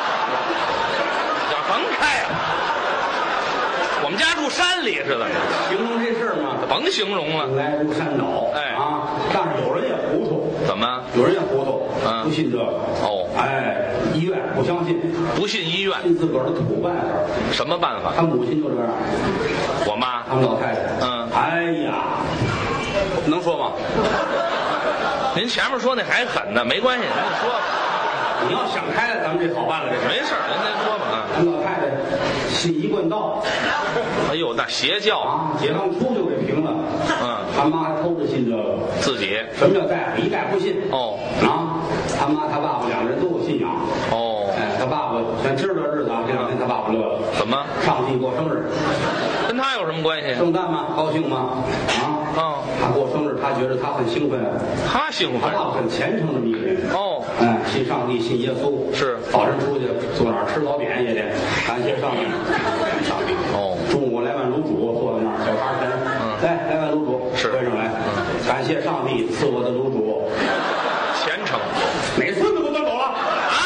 甭开了，我们家住山里是怎么着？ 形容这事儿嘛， 甭形容了。 病来如山倒。 哎啊，但是有人也糊涂。 怎么？ 有人也糊涂， 嗯， 不信这个。 哦， 哎，医院不相信， 不信医院， 信自个儿的土办法。 什么办法？ 他母亲就这样， 我妈， 他们老太太，哎呀，能说吗？ 您前面说那还狠呢，没关系，您说吧。 你要想开了，咱们这好办了，这没事，您先说吧。 他们老太太信一贯道， 哎呦，那邪教啊，解放初就给平了。他妈还偷着信这个， 自己什么叫大夫？一概不信。 哦， 啊，他妈他爸爸两个人都有信仰。 哦， 哎，他爸爸全知道日子啊，这两天他爸爸乐了。 怎么？ 上帝过生日， 跟他有什么关系？ 圣诞吗？高兴吗？啊，他过生日，他觉得他很兴奋。 他兴奋。 他爸爸很虔诚的一个人。 哦， 哎，信上帝，信耶稣。 是。 早晨出去坐哪儿吃早点也得感谢上帝，感谢上帝。 哦， 中午来碗卤煮，坐在那儿小摊前，来碗卤煮， 是端上来，感谢上帝赐我的卤煮， 虔诚。 哪孙子不端走了啊？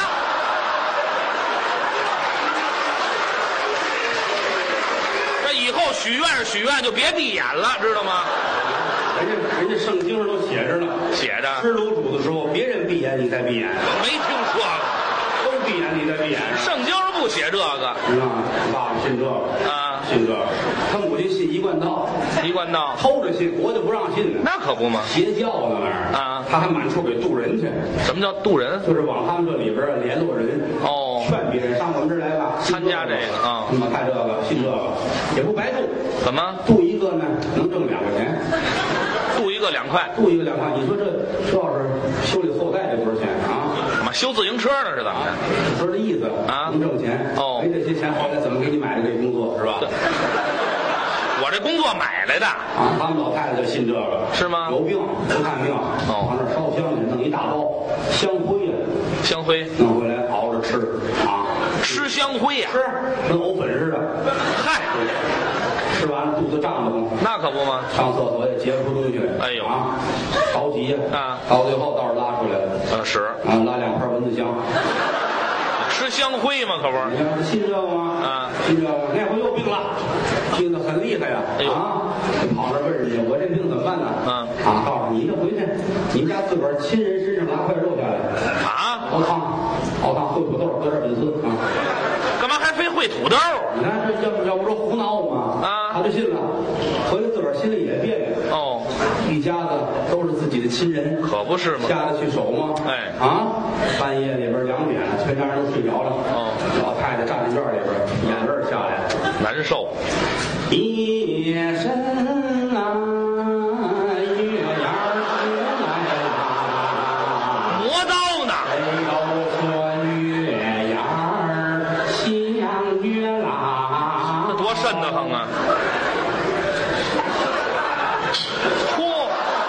这以后许愿就别闭眼了，知道吗？ 人家圣经上都写着呢， 写着吃卤煮的时候，别人闭眼你再闭眼， 没听说过， 都闭眼你再闭眼。 圣经上不写这个。 你看，爸爸信这个啊， 信这个，他母亲信一贯道， 一贯道偷着信，国家不让信呢。 那可不嘛， 邪教那玩意儿啊， 他还满处给渡人去。 什么叫渡人？ 就是往他们这里边联络人， 哦， 劝别人上我们这儿来吧， 参加这个啊， 看这个，信这个，也不白渡。 怎么？ 渡一个呢，能挣2块钱。 渡一个2块， 渡一个2块，你说这要是修理后代，这多少钱啊？ 妈，修自行车呢是怎么着？ 说这意思啊， 能挣钱哦。 没这些钱，后来怎么给你买的这工作是吧？ 我这工作买来的啊，他们老太太就信这个， 是吗？ 有病不看病，往那烧香去，弄一大包香灰呀， 香灰弄回来熬着吃啊， 吃香灰呀， 吃跟藕粉似的， 嗨。 吃完了肚子胀得慌， 那可不吗？ 上厕所也结不出东西来。 哎呦啊，着急呀！ 啊， 到最后倒是拉出来了。 是啊，拉2块蚊子香。 吃香灰吗？可不是。 你要是信这个吗？ 啊， 信这个，那回又病了，病得很厉害呀！ 哎呦啊，跑那问人家，我这病怎么办呢？ 啊， 告诉你，就回去，你们家自个儿亲人身上拿块肉下来。 啊， 熬汤，烩土豆，搁点粉丝啊。 干嘛还非烩土豆？ 你看这要不说胡闹嘛？ 啊， 他就信了，回来自个儿心里也别扭。 哦， 一家子都是自己的亲人， 可不是吗？ 下得去手吗？ 哎， 啊，半夜里边2点了，全家人都睡着了。 哦， 老太太站在院里边，眼泪下来了， 难受。 夜深啊，月牙出来啦， 磨刀呢。 谁都说月牙像月啦， 这多瘆得慌啊！嚯，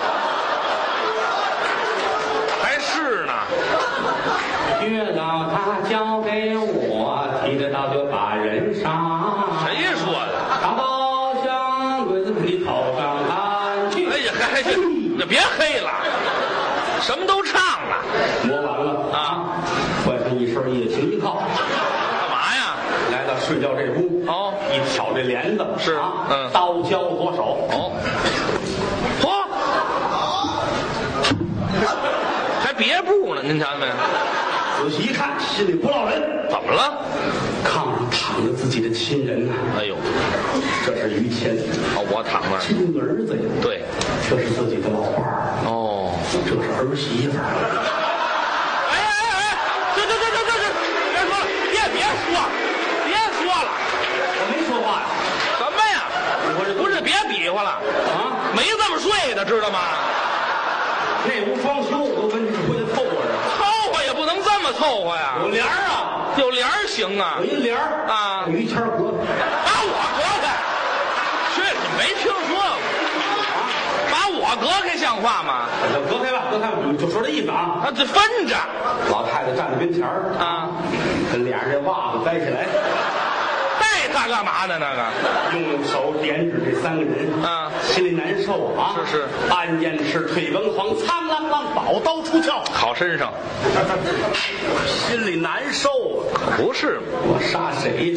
还是呢。 月老他交给我，提着刀就把人杀。 谁说的？ 大刀向鬼子你头上砍去。 哎呀，还这别黑了，什么都唱了。 磨完了啊，换上一身夜行衣这帘子是啊，刀交左手。 哦，还别步呢，您瞧见没？ 仔细一看，心里不落人。 怎么了？ 炕上躺着自己的亲人呐！ 哎呦， 这是于谦。 哦，我躺那儿。 亲儿子呀。 对， 这是自己的老伴儿。 哦， 这是儿媳妇儿。 哎，这，别说了， 我没说话呀。 什么呀？不是别比划了啊！没这么睡的，知道吗？ 那屋装修，我跟你回去凑合着。 凑合也不能这么凑合呀！ 有帘儿啊， 有帘儿行啊！ 有一帘儿啊， 于谦隔， 把我隔开，去，你没听说过？把我隔开像话吗？ 隔开吧，隔开吧，就说这意思啊。 这分着。 老太太站在跟前儿啊， 跟脸上这袜子摘下来， 带他干嘛呢？那个用手点指这三个人啊， 心里难受啊。 是， 安监是退文皇，苍啷啷宝刀出鞘， 好身上， 心里难受啊。 可不是吗？ 我杀谁？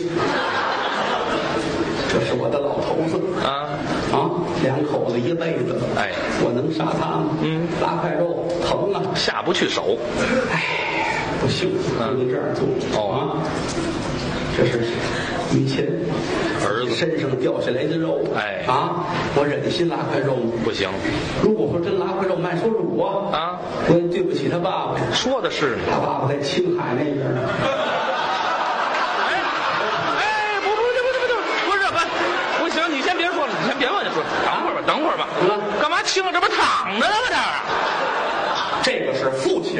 这是我的老头子啊，两口子一辈子， 哎， 我能杀他吗？拉块肉疼啊， 下不去手。 哎，不行，不能这样做。啊，这是于谦儿子身上掉下来的肉， 哎啊，我忍心拉块肉吗？ 不行。 如果说真拉块肉，慢说是我啊，我也对不起他爸爸。 说的是他爸爸在青海那边呢。 不行，你先别说了，你先别往下说，等会儿吧。干嘛亲了？这不躺着呢吗？ 这个是父亲，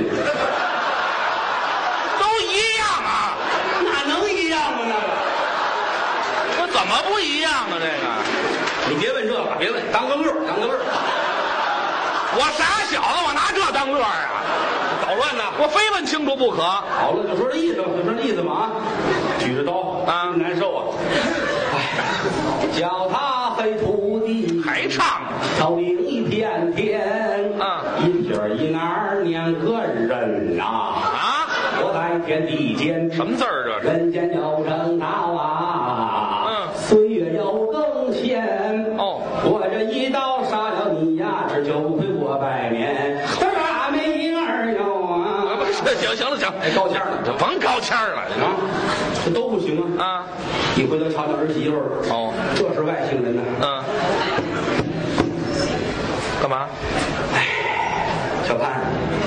都一样啊， 哪能一样啊？那个， 那怎么不一样啊？这个， 你别问这个，别问，当个乐，当个乐。 我傻小子，我拿这当乐啊？ 捣乱呐！ 我非问清楚不可。 好了，就说这意思，就说这意思嘛啊！举着刀啊，难受啊！哎，脚踏黑土地， 还唱草岭一片片啊， 一撇一捺两个人啊！我在天地间， 什么字儿这是？ 人间有正道啊！岁月有更迁哦，我这一刀杀了你呀，这就亏我百年。大美儿哟啊！ 不是，行了， 高腔了， 这甭高腔了啊！这都不行啊！一回头瞧瞧儿媳妇儿哦，这是外姓人呢。 干嘛？ 哎，小潘，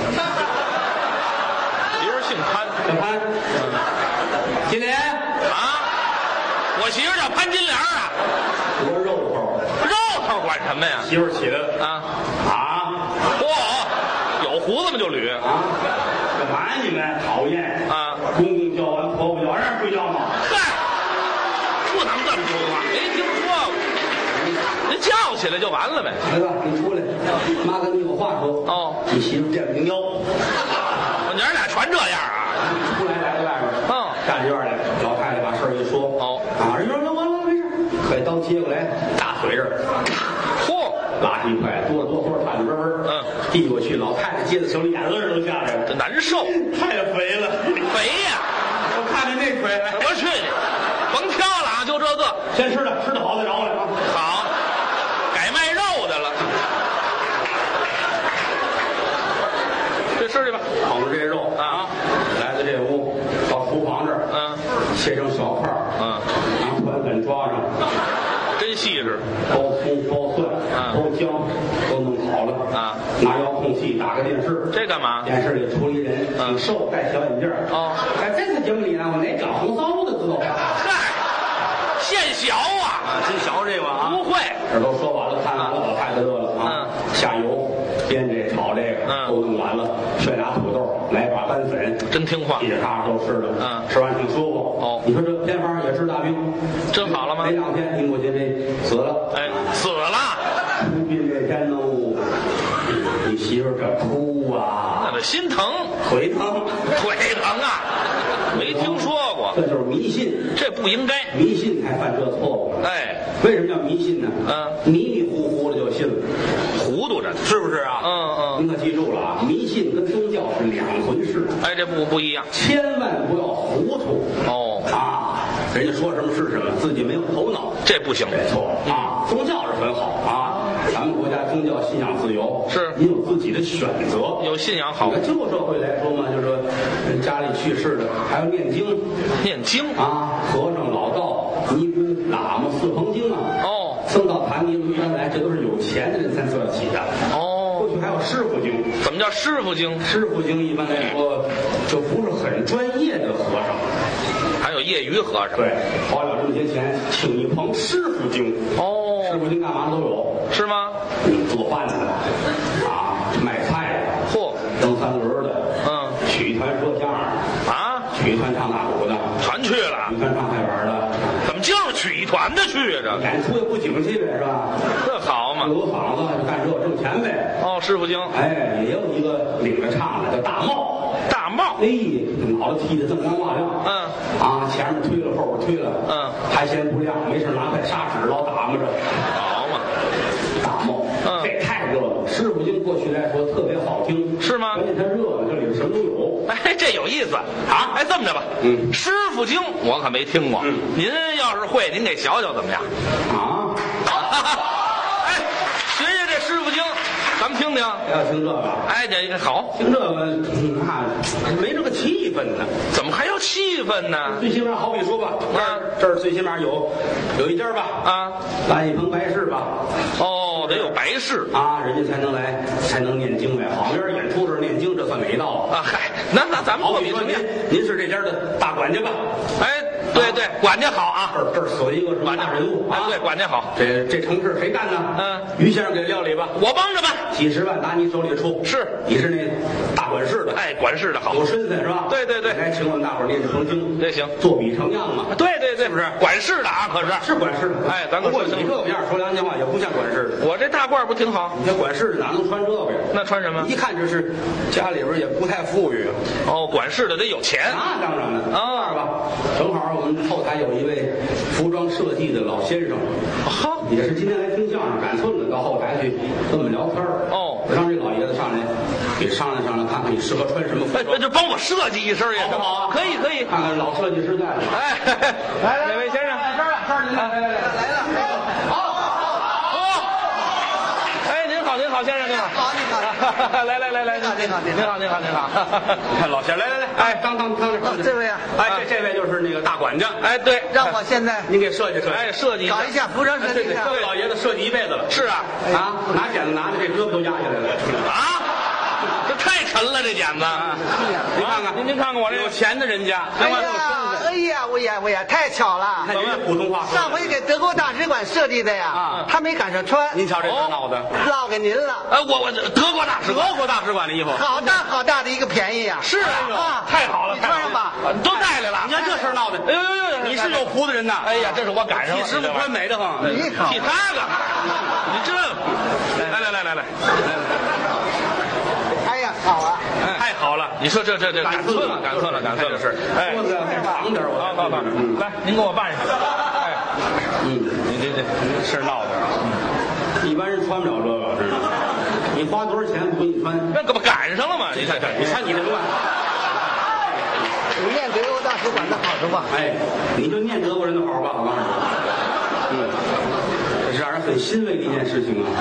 媳妇姓潘， 小潘，金莲啊，我媳妇叫潘金莲啊。 多肉头管什么呀？ 媳妇起来了有胡子吗？就捋啊！干嘛你们讨厌啊？公公叫完，婆婆叫完，让睡觉吗？ 嗨，不能这么说话，没听说过。您叫起来就完了呗。 来吧，你出来，妈跟你有话说。哦，你媳妇变不灵腰。 娘俩全这样啊？ 出来在外边，站院里，老太太把事儿一说。哦，啊，人说完了，没事，快刀接过来，大腿这儿，嚯，拉出一块，哆嗦颤巍巍，递过去，老太太接在手里，眼泪都下来了， 这难受， 太肥了， 肥呀！ 我看见那腿， 我去你，甭挑了啊，就这个， 先吃的，吃的好再找我来啊。 好，改卖肉的了，这吃去吧， 捧着这肉啊，来到这屋，到厨房这儿，切成小块儿，拿团粉抓上， 真细致， 包葱包蒜，包姜都弄好了啊，拿遥控器打个电视， 这干嘛？ 电视里出一人，挺瘦，戴小眼镜哦，在这次节目里呢，我哪找红烧的知道？ 嗨，现学啊， 真学这个啊？ 不会， 这都说完了，看完了，老太太乐了啊，下油煸这炒这个，都弄完了，选俩土豆，来把干粉， 真听话， 一点咔都吃了，吃完挺舒服。哦，你说这偏方也治大病， 真好了吗？ 没2天，您母亲这死了， 哎，死了。 出殡这天喽，你媳妇这哭啊， 那心疼， 腿疼啊，没听说过， 这就是迷信， 这不应该， 迷信才犯这错误。哎，为什么叫迷信呢？迷迷糊糊的就信了， 糊涂着， 是不是啊？您可记住了啊，迷信跟宗教是两回事。 哎，这不一样， 千万不要糊涂。哦啊， 人家说什么是什么，自己没有头脑， 这不行。 没错啊，宗教是很好啊，咱们国家宗教信仰自由， 是你有自己的选择， 有信仰好。 旧社会来说嘛，就是说家里去世的还要念经， 念经啊，和尚、老道、尼姑、喇嘛、四棚经啊， 哦， 僧道坛尼卢原来这都是有钱的人才算起的。 哦， 过去还有师傅经， 怎么叫师傅经？ 师傅经一般来说就不是很专业的和尚， 还有业余和尚。 对，花了这么些钱请一棚师傅经。 哦， 师傅经干嘛都有， 是吗？ 做饭的啊，卖菜的， 嚯， 蹬三轮的，曲艺团说相声啊， 曲艺团唱大鼓的， 全去了。 曲艺团唱快板的， 怎么就是曲艺团的去啊？这演出也不景气呗，是吧？ 这好嘛， 有嗓子就干这挣钱呗。 哦，师傅经， 哎，也有一个领着唱的叫大帽， 大帽， 哎，脑袋剃得锃光瓦亮，啊，前面推了，后边推了，还嫌不亮，没事拿块砂纸老打磨着， 好嘛， 大帽，这太热了。师傅经过去来说特别好听， 是吗？ 关键它热了，这里边什么都有。 哎，这有意思啊！哎，这么着吧，师傅经我可没听过，您要是会，您给学学怎么样？ 啊， 哎，学学这师傅经，咱们听听。 要听这个， 哎，这好， 听这个那没这个气氛呢。 怎么还要气氛呢？ 最起码好比说吧，这儿最起码有一家吧，啊，办一盆白事吧。 哦，得有白事啊，人家才能来，才能念经呗。好面演出这念经，这算哪一道啊？嗨，那咱们好比说您是这家的大管家吧？ 哎，对对，管家好啊。 这儿死一个什么大人物啊？ 对，管家好。 这城市谁干呢？于先生给料理吧， 我帮着办。 几十万打你手里出， 是， 你是那大管事的， 哎，管事的好， 有身份是吧？ 对对对， 来请我们大伙儿念这封经， 这行， 作比成样嘛。 对对对， 是不是？ 管事的啊，可是管事的。 哎，咱可说你这个样说良心话也不像管事的。 我这大褂不挺好？ 你这管事的哪能穿这个呀？ 那穿什么？ 一看就是家里边也不太富裕。 哦，管事的得有钱。 那当然了啊， 吧？正好我们后台有一位服装设计的老先生， 好， 也是今天来听相声赶寸的，到后台去跟我们聊天哦，我让这老爷子上来给商量商量，看看你适合穿什么服装。 那就帮我设计一身也好不好？ 可以可以。 看看老设计师在了。 哎，来，哪位先生？ 这儿您来了。好。 哎，您好，您好，先生您好。 好，您好。 来，您好。 看老先生，来，哎，当这位啊， 哎，这位就是那个大管家。 哎，对， 让我现在您给设计设计， 哎，设计搞一下服装设计一下。 这位老爷子设计一辈子了。 是啊， 拿剪子拿的这胳膊都压下来了。 啊，这太沉了，这剪子。 您看看， 您看看我这有钱的人家。 哎呀，太巧了！ 看您这普通话。 上回给德国大使馆设计的呀，他没赶上穿。 您瞧这事闹的， 落给您了。 我德国大使馆的衣服， 好大的一个便宜呀！ 是啊，太好了， 你穿上吧， 都带来了。 你看这事闹的， 哎呦， 你是有福的人呐！ 哎呀，这是我赶上了， 替师傅穿美的很。 你好， 替他个，你这，来。 哎呀，好啊！ 太好了！你说这赶寸了是。哎， 桌子要再长点， 好，来，您给我办上。哎，你这事闹的， 一般人穿不了这个，知道吗？你花多少钱不给你穿？ 那可不赶上了吗？你看， 你看你这乱。 你念德国大使馆的好处吧？ 哎，你就念德国人的好吧，我告诉你。这是让人很欣慰的一件事情啊。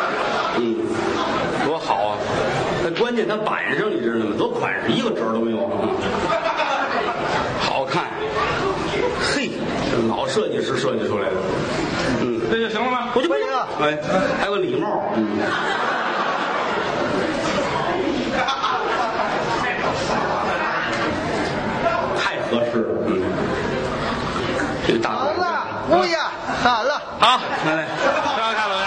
多好啊！那关键它板上你知道吗？多款式，一个褶都没有，好看。嘿，这老设计师设计出来的。 这就行了吗？ 我就不行了。哎，还有个礼帽。太合适了。这个大好了，乌鸦，好了， 好， 来， 看怎么样？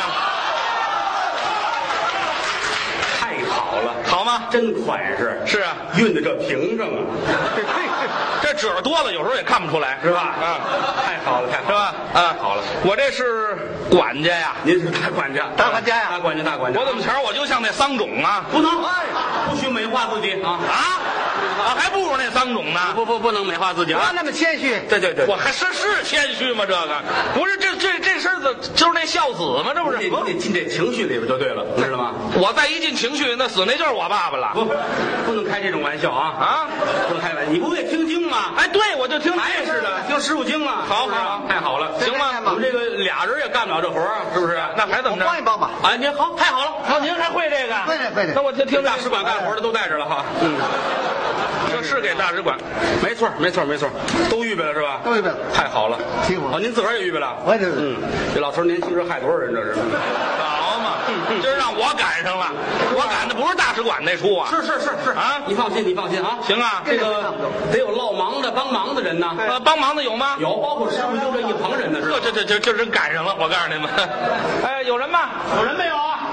太好了， 好吗？ 真款式。 是啊， 运的这平整啊， 这褶多了，有时候也看不出来， 是吧？太好了， 是吧？好了，我这是管家呀， 您是大管家， 大管家呀， 大管家。 我怎么瞧我就像那桑种啊？ 不能，不许美化自己啊！ 啊，还不如那3种呢。 不能美化自己啊！ 那么谦虚。 对， 我还是谦虚吗？这个不是这事儿就是那孝子吗？这不是？ 你得进这情绪里边就对了，知道吗？ 我再一进情绪，那死那就是我爸爸了。 不能开这种玩笑啊！不能开玩笑。你不会听经吗？ 哎，对，我就听还是的，听师傅经啊。 好， 太好了， 行吗？ 我们这个俩人也干不了这活儿，是不是？ 那还怎么着？ 帮一帮吧。 啊，您好，太好了。 好，您还会这个？ 会的。 那我听大使馆干活的都带着了哈。 这是给大使馆。 没错，都预备了是吧？ 都预备了。 太好了， 辛苦了。 您自个儿也预备了？ 我也是。 这老头年轻时害多少人？这是。 好嘛，这是让我赶上了，我赶的不是大使馆那出啊。 是啊，你放心啊。 行啊， 这个得有落忙的、帮忙的人呐。 帮忙的有吗？ 有，包括师傅就这一旁人呢。 这真赶上了，我告诉你们。哎，有人吗？有人没有啊？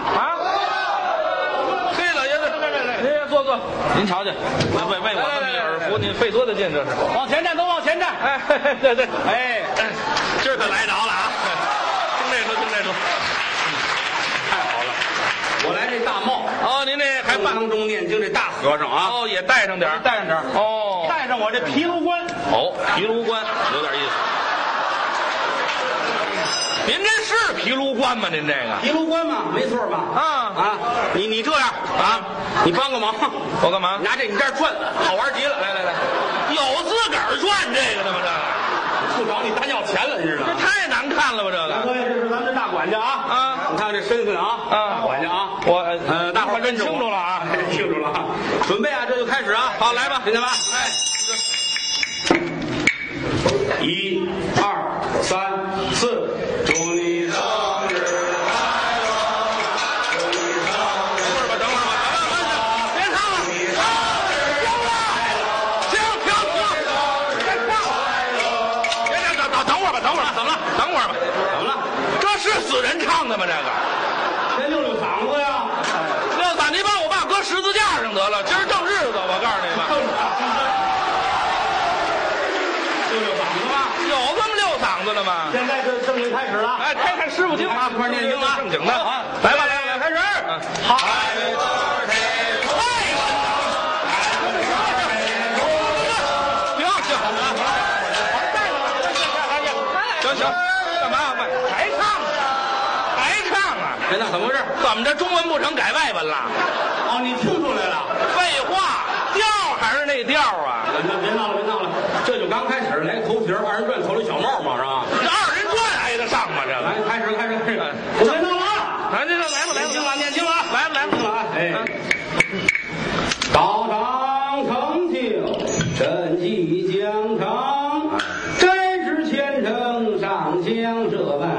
嘿，老爷子，您坐，您瞧瞧，为我这么一耳福，您费多大劲这是？ 往前站，都往前站。 哎，对，哎，这可来着了啊！听这出， 太好了！我来这大帽哦，您这还当中念经这大和尚啊， 哦，也带上点哦， 带上我这毗卢关哦，毗卢关有点意思。您这是毗卢关吗？您这个毗卢关嘛，没错吧？你这样啊，你帮个忙， 我干嘛？ 拿这你这儿转，好玩极了。来， 有自个儿转这个的吗？这个不找你单要钱了，你知道吗？ 这太难看了吧？这个各位，这是咱们这大管家啊！你看这身份啊，大管家啊！ 我大伙儿认清楚了啊， 清楚了啊！准备啊，这就开始啊！ 好，来吧， 兄弟们，1、2、3、4，祝你生日快乐！祝你生日！ 等会儿吧，别唱了，停！等会儿吧，怎么了？这是死人唱的吗？这个？ 先溜嗓子呀！ 溜嗓，你把我爸搁十字架上得了，今儿正日子，我告诉你们。 溜嗓子吧， 有这么溜嗓子的吗？ 现在是正经开始了。 哎，开师傅经啊， 一块念经啊， 正经的啊，来吧，开始。好。行，干嘛？还唱啊？ 哎，那怎么回事？ 怎么着？中文不成，改外文了？ 哦，你听出来了？ 废话，调还是那调啊？ 别闹了，这就刚开始，来个头皮，2人转，头里小帽嘛，是吧？ 这2人转挨得上吗？这个？ 来，开始，别闹了啊！ 来，这来吧， 念经了啊！ 来了， 哎，道场成就，神迹将成，真是虔诚上将这般。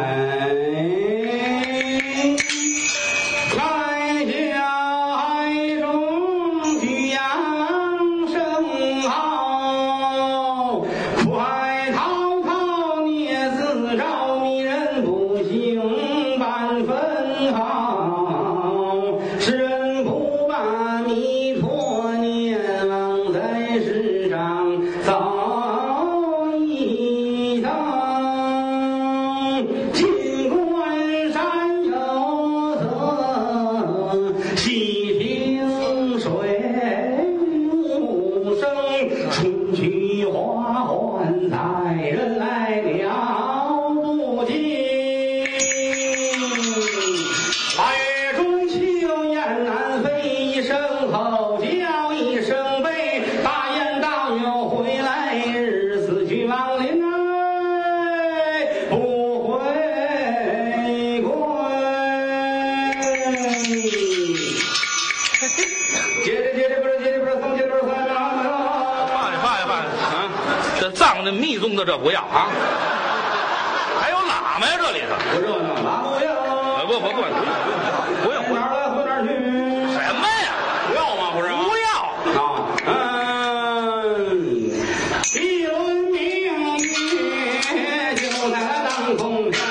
密宗的这不要啊，还有喇嘛呀这里头， 不热闹，喇嘛不要， 不用， 哪儿来回哪儿去？ 什么呀？ 不要吗？不是？ 不要啊！一轮明月就在当空飘，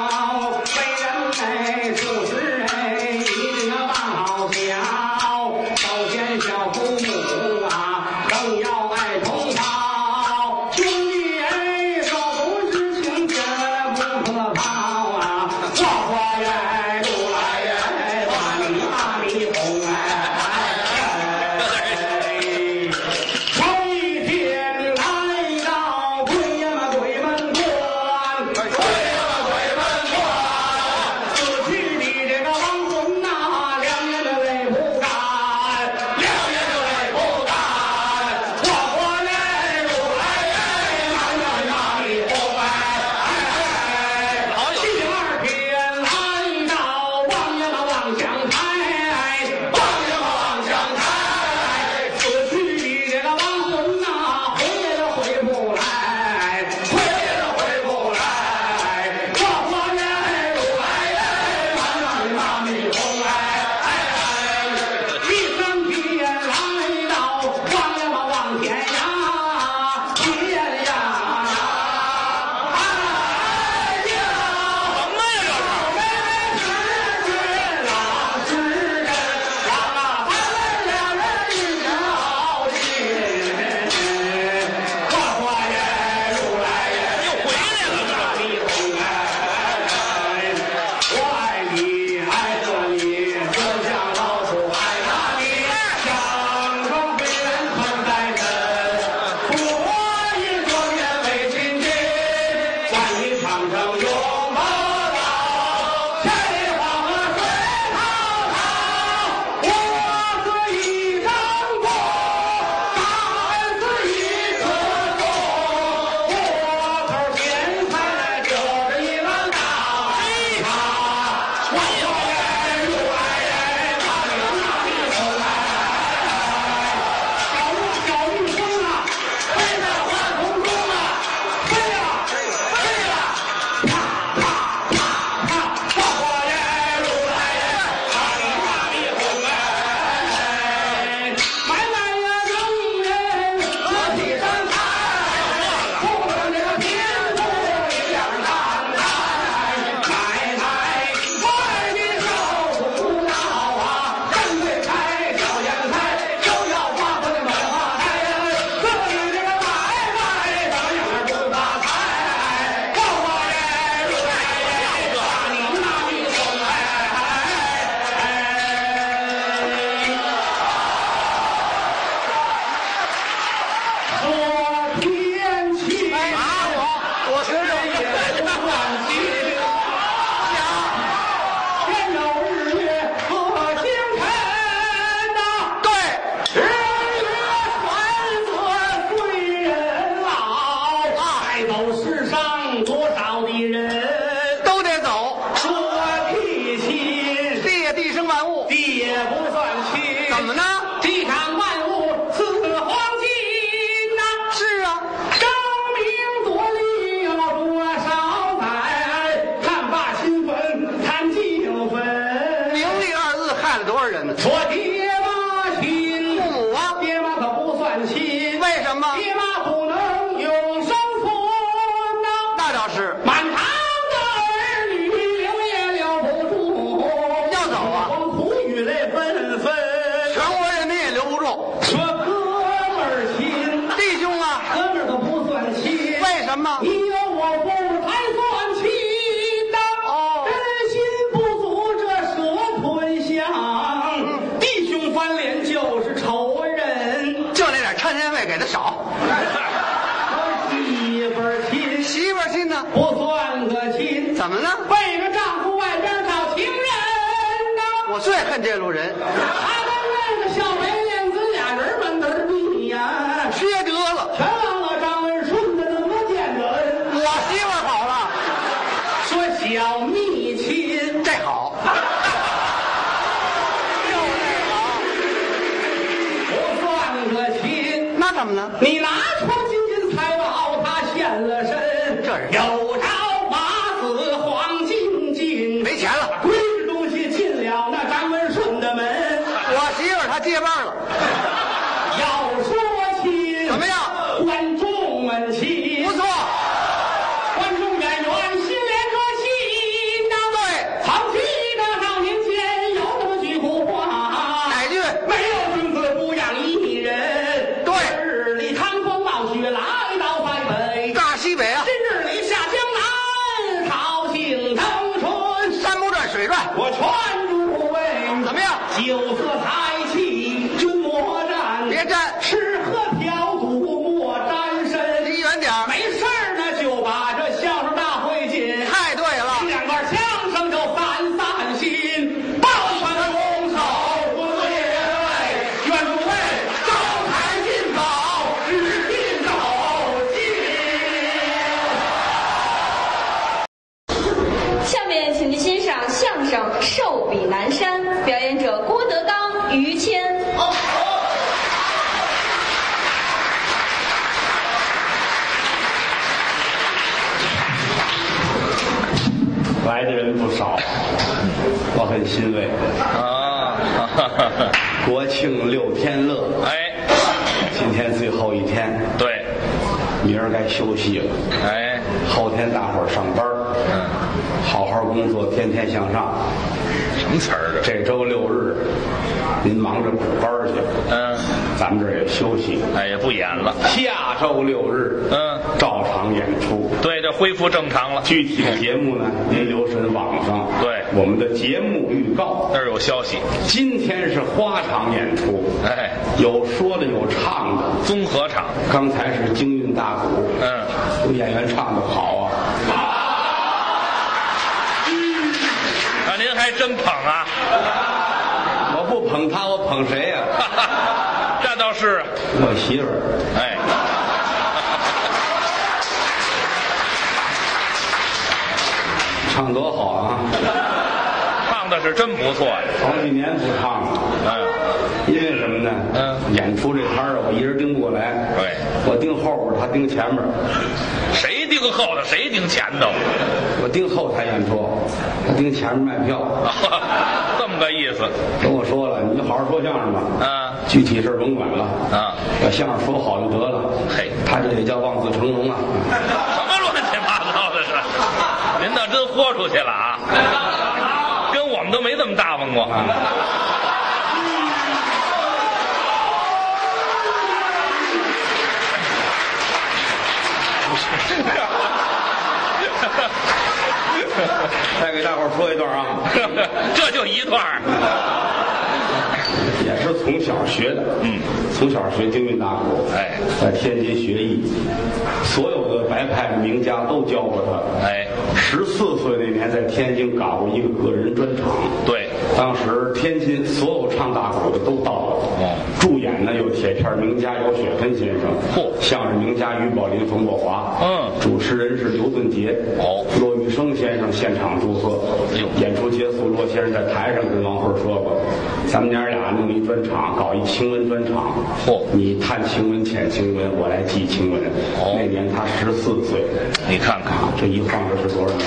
为人就是一定要办好孝，首先孝父母啊，更要爱同胞。不可抛啊，花花园路来。 生万物， 地也不算轻。 怎么呢？ 地上万物似黄金呐。 是啊， 生命多历有多少载，看罢新坟，看旧坟。 名利二字害了多少人呢？ 说爹妈亲， 父母啊， 爹妈可不算亲。 为什么？ 爹妈不能永生存呐。 那倒是， 满堂的儿女留也留不住， 要走啊， 光苦与泪纷纷。 全国人民也留不住。 说哥们儿亲， 弟兄啊， 哥们儿可不算亲。 为什么？ 你有我不才算亲呐。 哦人心不足，这蛇吞象。弟兄翻脸就是仇人。 就那点掺添费给的少。 媳妇儿亲， 媳妇儿亲呢？ 不算个亲。 怎么呢？ 背着丈夫外边找情人呐。 我最恨这路人， 他跟那个小白脸子俩人们的逼呀， 缺德了。 全忘了张文顺的那么见着恩。 我媳妇儿好了， 说小蜜亲， 这好，就不算个亲。 那怎么呢？ 你拿出金银财宝，他现了身。 这是有朝马子黄金金， 没钱了。 贵的东西进了那张文顺的门。 我媳妇儿她接班了， 要说亲， 怎么样？ 观众们亲， 不错。 观众演员心连着心呐。 对， 曾记得少年间有那么句古话， 哪句？ 没有君子不养艺人。 对日里趟风冒雪来到淮北， 大西北啊， 今日里下江南，桃杏争春， 山不转水转。 我劝诸位， 怎么样？ 酒色财气君莫沾， 别沾， 吃喝嫖赌莫沾身。 离远点儿。 没事儿呢，就把这相声大会进， 太对了， 听两段相声就散散心，抱拳拱手不列位，愿诸位招财进宝，日进斗金。 下面请您欣赏相声《寿比南山》，表演者郭德纲、于谦。 来的人不少，我很欣慰。 啊， 国庆6天乐， 哎， 今天最后一天， 对， 明儿该休息了。 哎， 后天大伙儿上班，好好工作，天天向上。 什么词儿这周6日，您忙着补班去，咱们这儿也休息。 哎，也不演了。 下周6日，照常演出。 对，这恢复正常了。 具体的节目呢，您留神网上。 对， 我们的节目预告那儿有消息。 今天是花场演出， 哎， 有说的有唱的， 综合场。 刚才是京韵大鼓，有演员唱的好啊。 啊，您还真捧啊！ 我不捧他，我捧谁呀？ 这倒是。 我媳妇儿。 哎。 唱多好啊！ 唱的是真不错呀。 好几年不唱了。因为什么呢？演出这摊儿我一人盯不过来。 对， 我盯后边，他盯前面。 谁盯后头，谁盯前头？ 我盯后台演出，他盯前面卖票。 这么个意思。 跟我说了，你就好好说相声吧。具体事甭管了。要相声说好就得了。 嘿， 他这也叫望子成龙啊。 什么乱七八糟的是？您倒真豁出去了啊！跟我们都没这么大方过。 再给大伙儿说一段啊， 这就一段， 也是从小学的，从小学京韵大鼓，在天津学艺，所有的白派的名家都教过他，14岁那年在天津搞过一个个人专场， 对， 当时天津所有唱大鼓的都到了。助演呢有铁片名家姚雪芬先生，相声名家于宝林、冯国华，主持人是刘顿杰，骆玉生先生现场祝贺。演出结束，骆先生在台上跟王慧说过，咱们娘俩弄一专场，搞一情文专场。你探情文、浅情文，我来记情文。那年他14岁， 你看看这一晃这是多少年？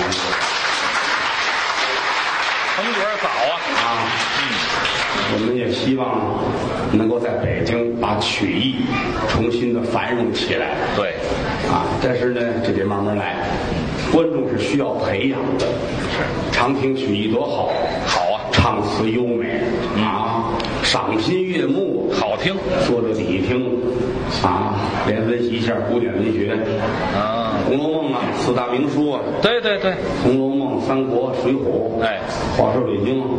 成果早啊！ 我们也希望能够在北京把曲艺重新的繁荣起来。 对， 但是呢，这得慢慢来。观众是需要培养的。常听曲艺多好， 好啊， 唱词优美赏心悦目， 好听， 坐着底听连温习一下古典文学《红楼梦》四大名书啊。 对对对，《 红楼梦》《三国》《水浒》。话说北京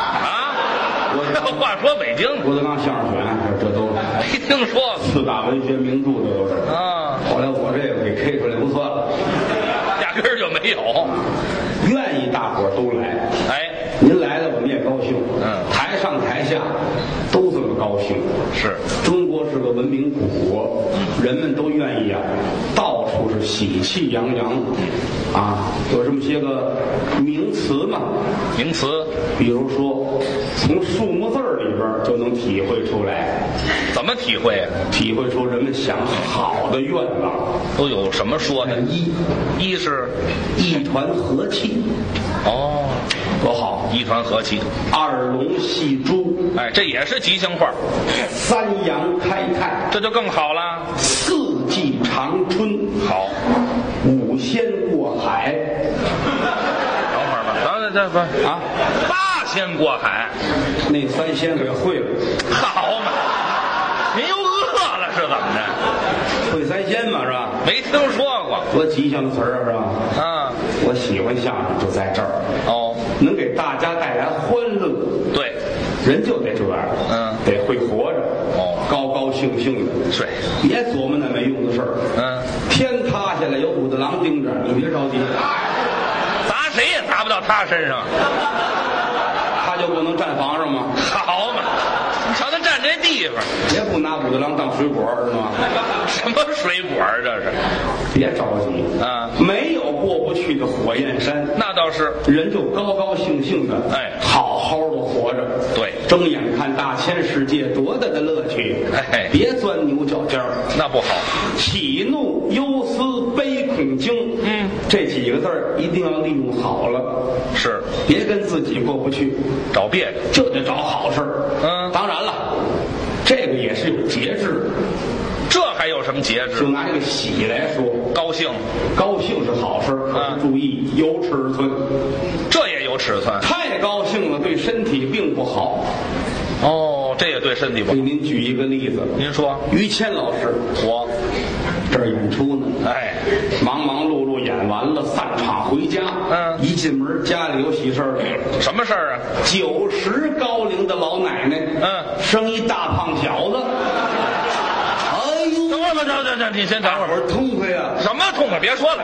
话说北京， 郭德纲相声选，这都没听说过。 四大文学名著这都是后来我这个给 K 出来不算了， 压根儿就没有。 愿意大伙儿都来，您来了我们也高兴。台上台下都这么高兴。是，中国是个文明古国，人们都愿意到处是喜气洋洋。有这么些个名词嘛？ 名词， 比如说从数目字里边就能体会出来。 怎么体会啊？ 体会出人们想好的愿望都有什么说的？一是一团和气。多好！ 一团和气。 二龙戏珠， 这也是吉祥话。 三阳开泰， 这就更好了。 四季长春， 好。 五仙过海。 等会儿吧，等八仙过海， 那三仙给会了。 好嘛，您又饿了是怎么着？ 会三仙嘛是吧？ 没听说过， 多吉祥的词儿是吧？我喜欢相声就在这儿。能给大家带来欢乐。对，人就得这样。得会活着。高高兴兴的。对，别琢磨那没用的事儿。天塌下来有武大郎盯着，你别着急。 砸谁也砸不到他身上。 他就不能站房上吗？ 好嘛，你瞧他站这地方， 别不拿武大郎当水果知道吗？ 什么水果这是？ 别着急没有过不去的火焰山。那倒是，人就高高兴兴的，好好的活着。对，睁眼看大千世界，多大的乐趣！别钻牛角尖儿，那不好。喜怒忧思悲恐惊，这几个字儿一定要利用好了。是，别跟自己过不去，找别扭，就得找好事儿。当然了，这个也是有节制。这还有什么节制？就拿这个喜来说，高兴，高兴是好事，可是注意有尺寸。这也有尺寸，太高兴了对身体并不好。这也对身体不好。给您举一个例子，您说，于谦老师，我这儿演出呢，忙忙碌碌演完了，散场回家，一进门家里有喜事儿。什么事儿啊？90高龄的老奶奶，生一大胖小子。等，你先等会儿，痛快呀！什么痛快？别说了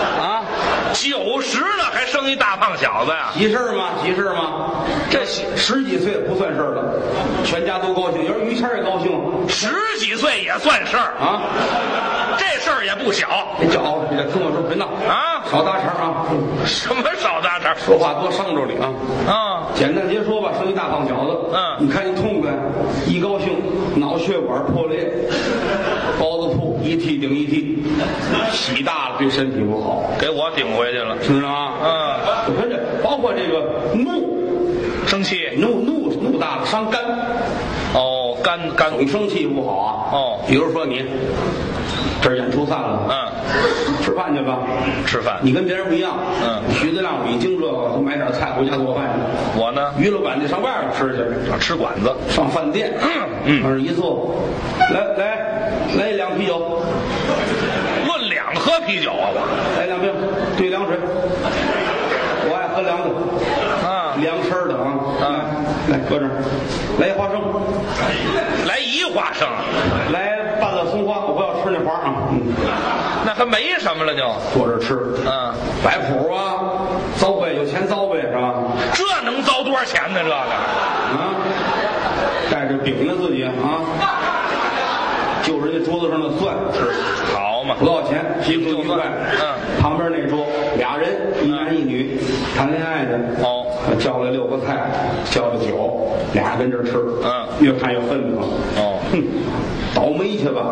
！90了还生一大胖小子呀？急事吗？急事吗？这10几岁不算事儿了，全家都高兴，要是于谦也高兴，10几岁也算事儿啊！这事儿也不小。你找，你得听我说，别闹少搭茬什么少搭茬？说话多伤着你简单结说吧，生一大胖小子，你看你痛快，一高兴脑血管破裂，包子铺一屉顶一屉，喜大了对身体不好，给我顶回去了，知道吗？我看这包括这个怒，生气，怒大了伤肝。肝总生气不好比如说你这儿演出散了，吃饭去吧。吃饭，你跟别人不一样，徐德亮、李菁这个都买点菜回家做饭去。我呢，于老板得上外边吃去，吃馆子，上饭店，往这一坐，来2啤酒，论2喝啤酒啊，我来2瓶兑凉水，我爱喝凉的，凉身的来搁这儿，来一花生，来一花生，来半个松花，我不要吃那花那还没什么了就坐这吃，摆谱啊，糟呗，有钱糟呗是吧？这能糟多少钱？ 钱呢？这个啊，带着饼呢自己啊，就人家桌子上的蒜吃， 好嘛， 不多少钱，皮肤愉快。旁边那桌俩人，一男一女，谈恋爱的。 哦， 叫来6个菜，叫了酒，俩跟这吃。越看越愤怒。哦，哼，倒霉去吧！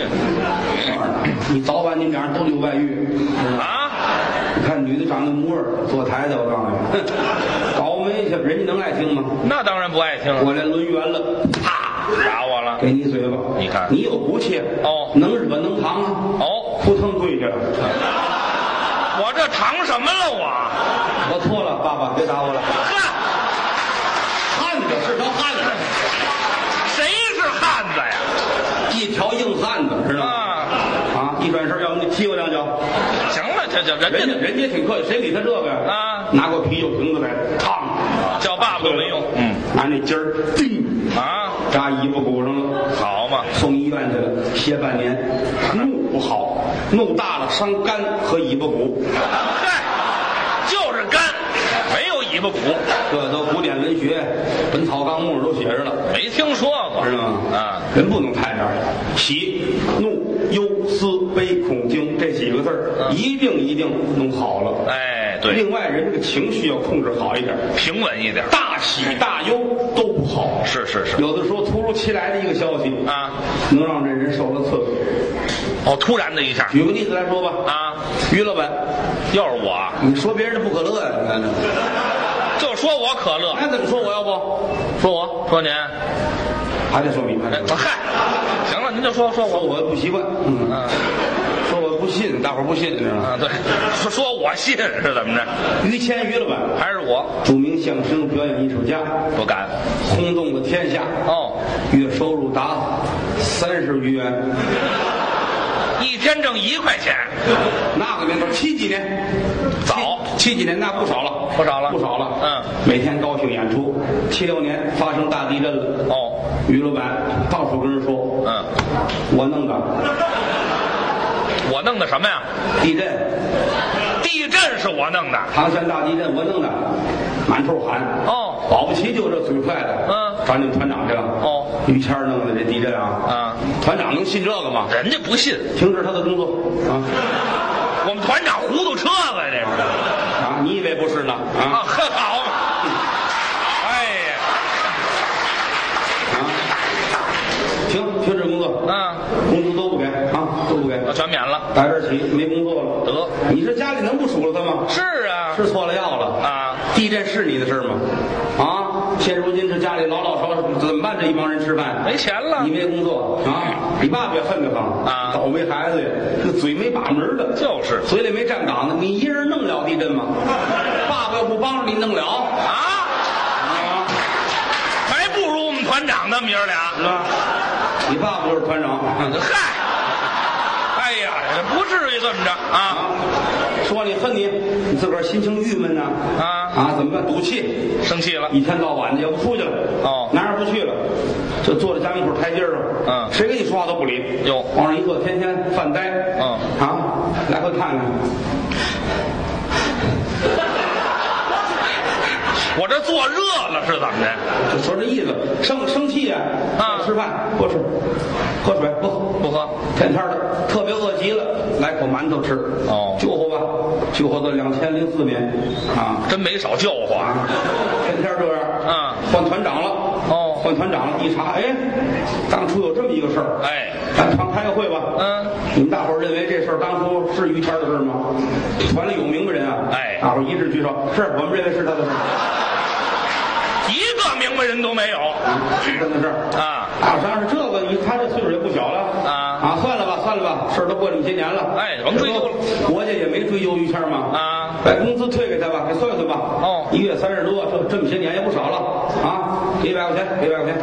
你早晚你们俩人都有外遇啊！你看女的长那模样，坐台的，我告诉你，哼，倒霉去，人家能爱听吗？ 那当然不爱听。 我来抡圆了，啪， 打我了， 给你嘴巴。 你看， 你有骨气哦， 能惹能扛啊！ 哦， 扑腾跪下了。 我这扛什么了我错了，爸爸别打我了。汉子是条汉子， 谁是汉子呀？ 一条硬汉子，知道吗？一转身要不你踢我2脚。 行了，这人家挺客气，谁理他这个呀？啊，拿过啤酒瓶子来，烫， 叫爸爸都没用。 拿那尖儿，叮啊，扎尾巴骨上了。 好嘛， 送医院去了，歇半年。怒不好，怒大了伤肝和尾巴骨。 嗨，就是肝，没有尾巴骨。 这都古典文学，《本草纲目》都写着了。 没听说过， 知道吗？啊，人不能太这样。喜、怒、忧、思、悲、恐、惊这几个字儿，一定弄好了。 哎，对。 另外，人这个情绪要控制好一点， 平稳一点。 大喜大忧都不好。 是。 有的时候突如其来的一个消息啊，能让这人受了刺激。 哦，突然的一下。 举个例子来说吧。啊，于老板， 又是我。 你说别人的不可乐呀？你看这。 就说我可乐。 那怎么说我？要不说我？ 说您。 还得说你。 嗨，行了，您就说我不习惯。说我不信，大伙儿不信，知道吗？ 对，说我信是怎么着？ 于谦于老板还是我？ 著名相声表演艺术家， 不敢， 轰动了天下。哦，月收入达30余元， 一天挣1块钱。 那个年头70几年， 早 70几年那不少了。每天高兴演出。76年发生大地震了。哦，于老板到处跟人说，我弄的。 我弄的什么呀？ 地震是我弄的。 唐山大地震我弄的，满处喊。哦，保不齐就这嘴快的，找你们团长去了。哦，于谦弄的这地震啊，团长能信这个吗？ 人家不信， 停止他的工作啊！ 我们团长糊涂车子这是啊？你以为不是呢？啊， 很好嘛！哎呀， 停止工作，工资都不给啊，都不给， 我全免了， 打这起没工作了。得，你说家里能不数落他吗？ 是啊， 吃错了药了啊！地震是你的事吗？啊，现如今这家里老少怎么办？这一帮人吃饭没钱了， 你没工作啊，你爸爸也恨得慌啊，倒霉孩子呀，这嘴没把门的， 就是嘴里没站岗的，你一人弄了地震吗？爸爸要不帮着你弄了啊， 还不如我们团长呢，爷儿俩是吧？你爸爸就是团长， 嗨，哎呀，不至于这么着啊！ 说你恨你自个儿心情郁闷呐怎么办？赌气， 生气了， 一天到晚的也不出去了，哪儿不去了，就坐在家门口台阶上，谁跟你说话都不理，往上一坐，天天犯呆，来回看看。 我这坐热了是怎么的？ 就说这意思，生气呀！吃饭不吃，喝水不喝，天天的特别饿极了，来口馒头吃。救活吧，救活到2004年真没少救活啊！ 天天这样换团长了换团长了，一查，当初有这么一个事儿，咱团开个会吧，你们大伙儿认为这事儿当初是于谦的事吗？团里有名的人大伙儿一致举手，是我们认为是他的事。 一个明白人都没有， 真的是啥是这个？他这岁数也不小了算了吧，事儿都过这么些年了， 甭追究了。 国家也没追究于谦嘛把工资退给他吧，给算算吧。1月30多，这么些年也不少了给100块钱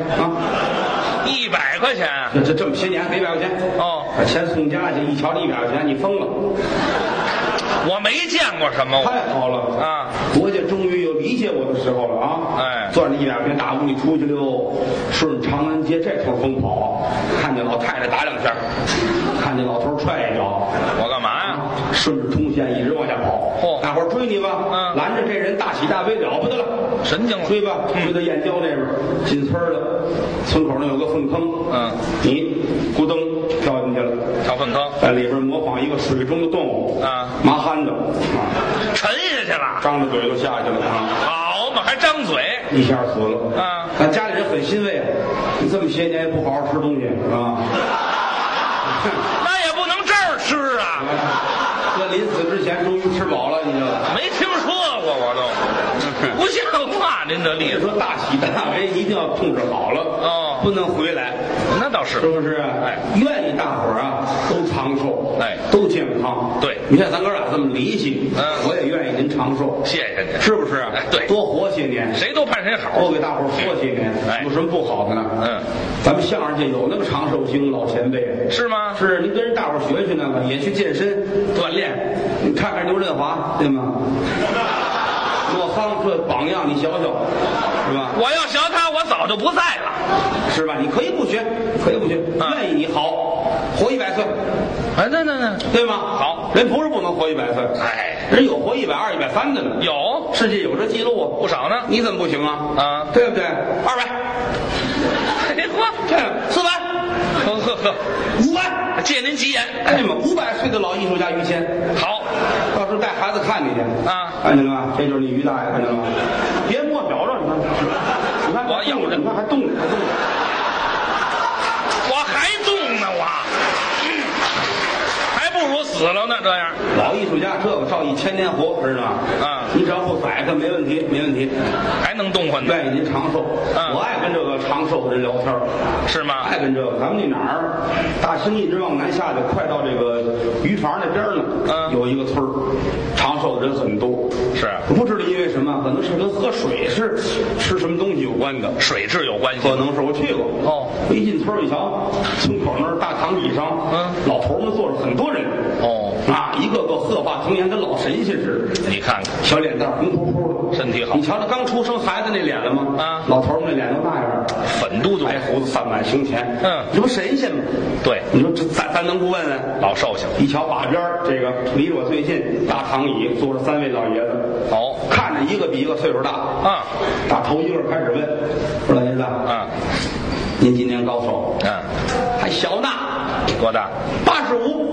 100块钱， 这么些年给100块钱把钱送家去，一瞧这100块钱，你疯了。 我没见过什么， 太好了国家终于有理解我的时候了攥着100块钱大屋里出去了哟，顺长安街这头疯跑，看见老太太打2下，看见老头踹一脚， 我干嘛呀？ 顺着通线一直往下跑。大伙儿追你吧，拦着这人大喜大悲了不得了， 神经了， 追吧，追到燕郊这边，进村了，村口那有个粪坑，你咕噔跳进去了， 跳粪坑， 在里边模仿一个水中的动物麻憨的沉下去了， 张着嘴都下去了好嘛，还张嘴， 一下死了咱家里人很欣慰啊，你这么些年也不好好吃东西啊。 那也不能这儿吃啊！ 这临死之前终于吃饱了，你知道吗？ 没听说过，我都不像话。您这例子说大喜大悲一定要控制好了不能回来。 那倒是， 是不是？愿意大伙儿都长寿，都健康。 对， 你看咱哥俩这么离奇，我也愿意您长寿。 谢谢您， 是不是？ 对， 多活些年， 谁都盼谁好， 多给大伙儿活些年，有什么不好的呢？咱们相声界有那个长寿星老前辈， 是吗？ 是，您跟人大伙儿学学呢，也去健身锻炼。你看看刘振华，对吗？骆康这榜样，你想想，是吧？ 我要学他，我早就不在了， 是吧？你可以不学，可以不学，愿意你好，活100岁。 那， 对吗？ 好， 人不是不能活100岁，人有活120、130的呢。 有， 世界有这记录啊， 不少呢。 你怎么不行啊？对不对？200， 嘿嚯 ，400， 呵 ，500， 借您吉言。 哎妈，500岁的老艺术家于谦， 好， 到时候带孩子看你去看见了吧？这就是你于大爷，看见了吗？别摸表着，你看， 我咬着， 你看还动着， 我还动呢，还不如死了呢。这样， 老艺术家这个照1000年活，知道吗？你只要不宰他，没问题，没问题， 还能动换呢。 愿意您长寿，我爱跟这个长寿的人聊天， 是吗？ 爱跟这个，咱们那哪儿，大兴一直往南下去，快到这个渔场那边呢，有一个村儿，长寿的人很多。 是， 不知道因为什么，可能是跟喝水是吃什么东西有关的， 水质有关系， 可能是我去过。一进村一瞧，村口那儿大堂椅上，老头们坐着很多人。一个个鹤发童颜，跟老神仙似的。 你看看， 小脸蛋红扑扑的， 身体好。 你瞧那刚出生孩子那脸了吗？老头们那脸都那样， 粉嘟嘟， 白胡子散满胸前。这不神仙吗？ 对， 你说这咱能不问问？ 老寿星， 一瞧把边这个离我最近，大躺椅坐着3位老爷子。看着一个比一个岁数大。打头一个开始问，说老爷子，您今年高寿？还小呢。 多大 ？85。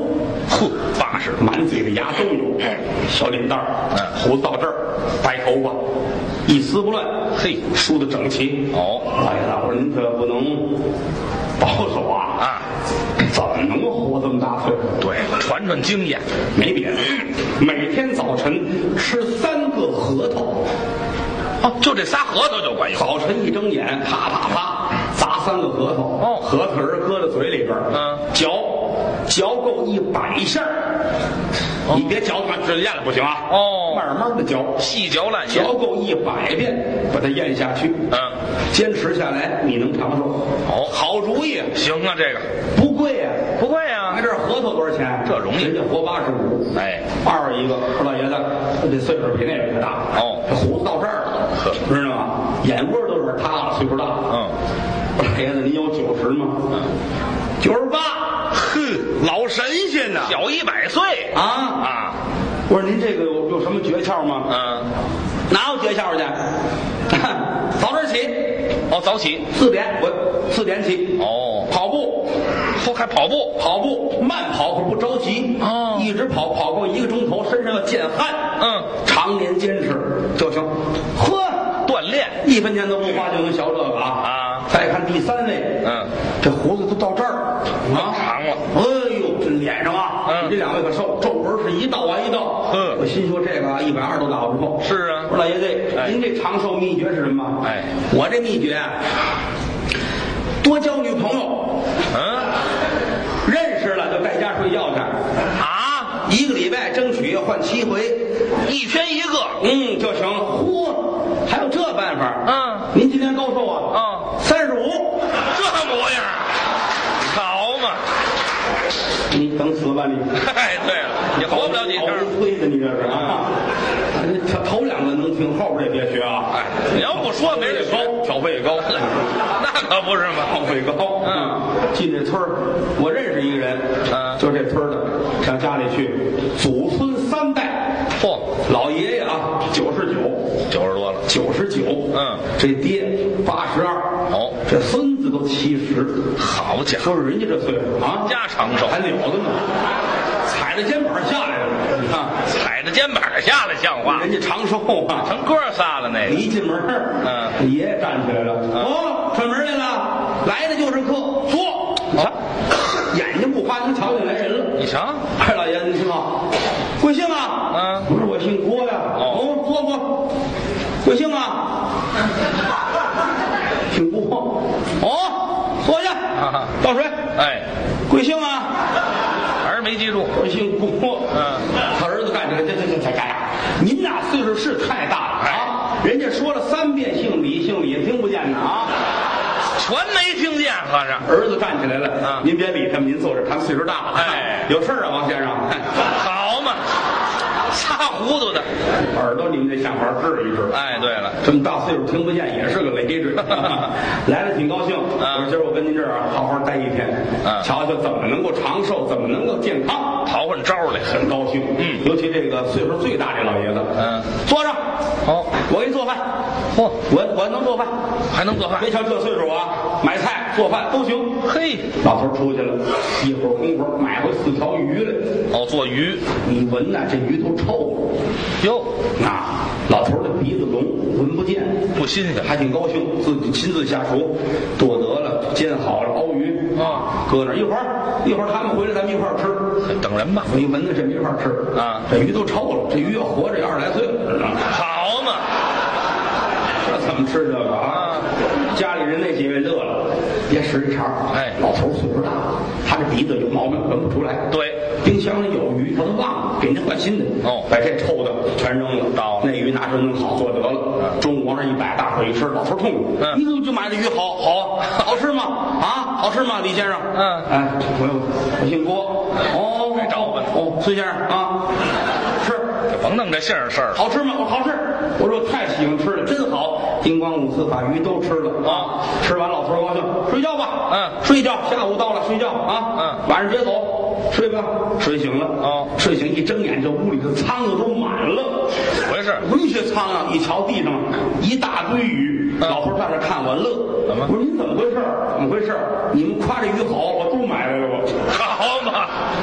80， 满嘴的牙都有，小脸蛋儿，胡子到这儿，白头发，一丝不乱，梳得整齐。老爷子，我说您可不能保守啊！怎么能活这么大岁数？ 对，传传经验， 没别的，每天早晨吃3个核桃。 就这仨核桃就管用。 早晨一睁眼，啪啪啪砸3个核桃。核桃仁搁在嘴里边，嚼够100下。你别嚼它直接咽了不行啊！慢慢的嚼， 细嚼烂咽， 嚼够100遍，把它咽下去。坚持下来，你能长寿。好主意， 行啊，这个不贵呀， 不贵呀。 咱这核桃多少钱？ 这容易， 人家活85。二一个，说老爷子，这岁数比那个大。这胡子到这儿了，知道吗？眼窝都有点塌了，岁数大。老爷子，您有90吗？98。老神仙呐， 小100岁我说您这个有什么诀窍吗？哪有诀窍去？早点起。 早起 4点，我4点起。跑步， 还跑步， 慢跑可不着急。一直跑够1个钟头，身上要见汗。常年坚持就行。 锻炼 1分钱都不花就能学这个再看第3位，这胡子都到这儿长了。 哎呦，这脸上你这2位可瘦，皱纹是一道一道。我心说这个120都打不住。 是啊， 我说老爷子，您这长寿秘诀是什么？我这秘诀多交女朋友。认识了就在家睡觉去。1个礼拜争取换7回，1天1个。就行。还有这办法？您今年高寿啊？35。 这模样，好嘛！ 你等死了吧你？ 哎，对了，也活不了几天。 推的你这是啊！头两个能听，后边也别学啊！ 哎，你要不说没人高，挑费也高， 那可不是嘛， 挑费高。进这村儿，我认识一个人，就是这村的，上家里去，祖孙3代。 嚯， 老爷爷啊，99 多了 ，99。这爹82。 哦， 这孙子都70。 好家伙， 说是人家这岁数啊， 家长寿还了得呢，踩着肩膀下来了，你看， 踩着肩膀下来像话， 人家长寿啊， 成哥仨了那个。 一进门，爷爷站起来了，串门来了，来的就是客，坐。眼睛不花能瞧见来人了， 你瞧， 二老爷子，你听好，贵姓啊？不是我姓郭呀。坐。贵姓啊？姓郭。坐下。倒水。哎，贵姓啊？ 还是没记住。 我姓郭。他儿子干这个，这干啥？您呐岁数是太大了啊！人家说了3遍姓李，听不见呢啊！ 全没听见，和尚。 儿子站起来了，您别理他们，您坐着，他们岁数大了。 哎， 有事儿啊，王先生。 好嘛，擦糊涂的， 耳朵你们得想法治一治。 哎，对了， 这么大岁数听不见也是个累赘。来了挺高兴，我说今儿我跟您这儿好好待一天，瞧瞧怎么能够长寿，怎么能够健康， 讨混招来， 很高兴。尤其这个岁数最大这老爷子，坐上。我给你做饭。我能做饭， 还能做饭。 别瞧这岁数啊，买菜做饭都行。 嘿， 老头出去了，一会儿功夫买回4条鱼来。 做鱼， 你闻呐，这鱼都臭了。哟，老头的鼻子聋，闻不见， 不新鲜， 还挺高兴，自己亲自下厨，剁得了，煎好了，熬鱼搁那一会儿他们回来，咱们一块儿吃。 等人吧， 我一闻着这么一块儿吃这鱼都臭了，这鱼要活着20来岁了，知道吗？ 好嘛， 这怎么吃这个啊？家里人那几位乐了，别使一茬。老头岁数大了，他这鼻子有毛病，闻不出来。对，冰箱里有鱼，他都忘了，给人家换新的。把这臭的全扔了，那鱼拿出弄好做得了。中午往上一摆，大伙一吃，老头痛快。你怎么就买这鱼好吃吗？好吃吗，李先生？我姓郭。孙先生啊，是。 甭弄这姓事儿， 好吃吗？好吃。我说我太喜欢吃了，真好。叮咣5次把鱼都吃了吃完老头高兴，睡觉吧。睡觉，下午到了睡觉啊。晚上别走，睡吧。睡醒了睡醒一睁眼，这屋里的苍蝇都满了。 回事？ 那些苍蝇一瞧地上一大堆鱼，老头站着看我乐。我说您怎么回事？你们夸这鱼好，我都买来了。 好嘛，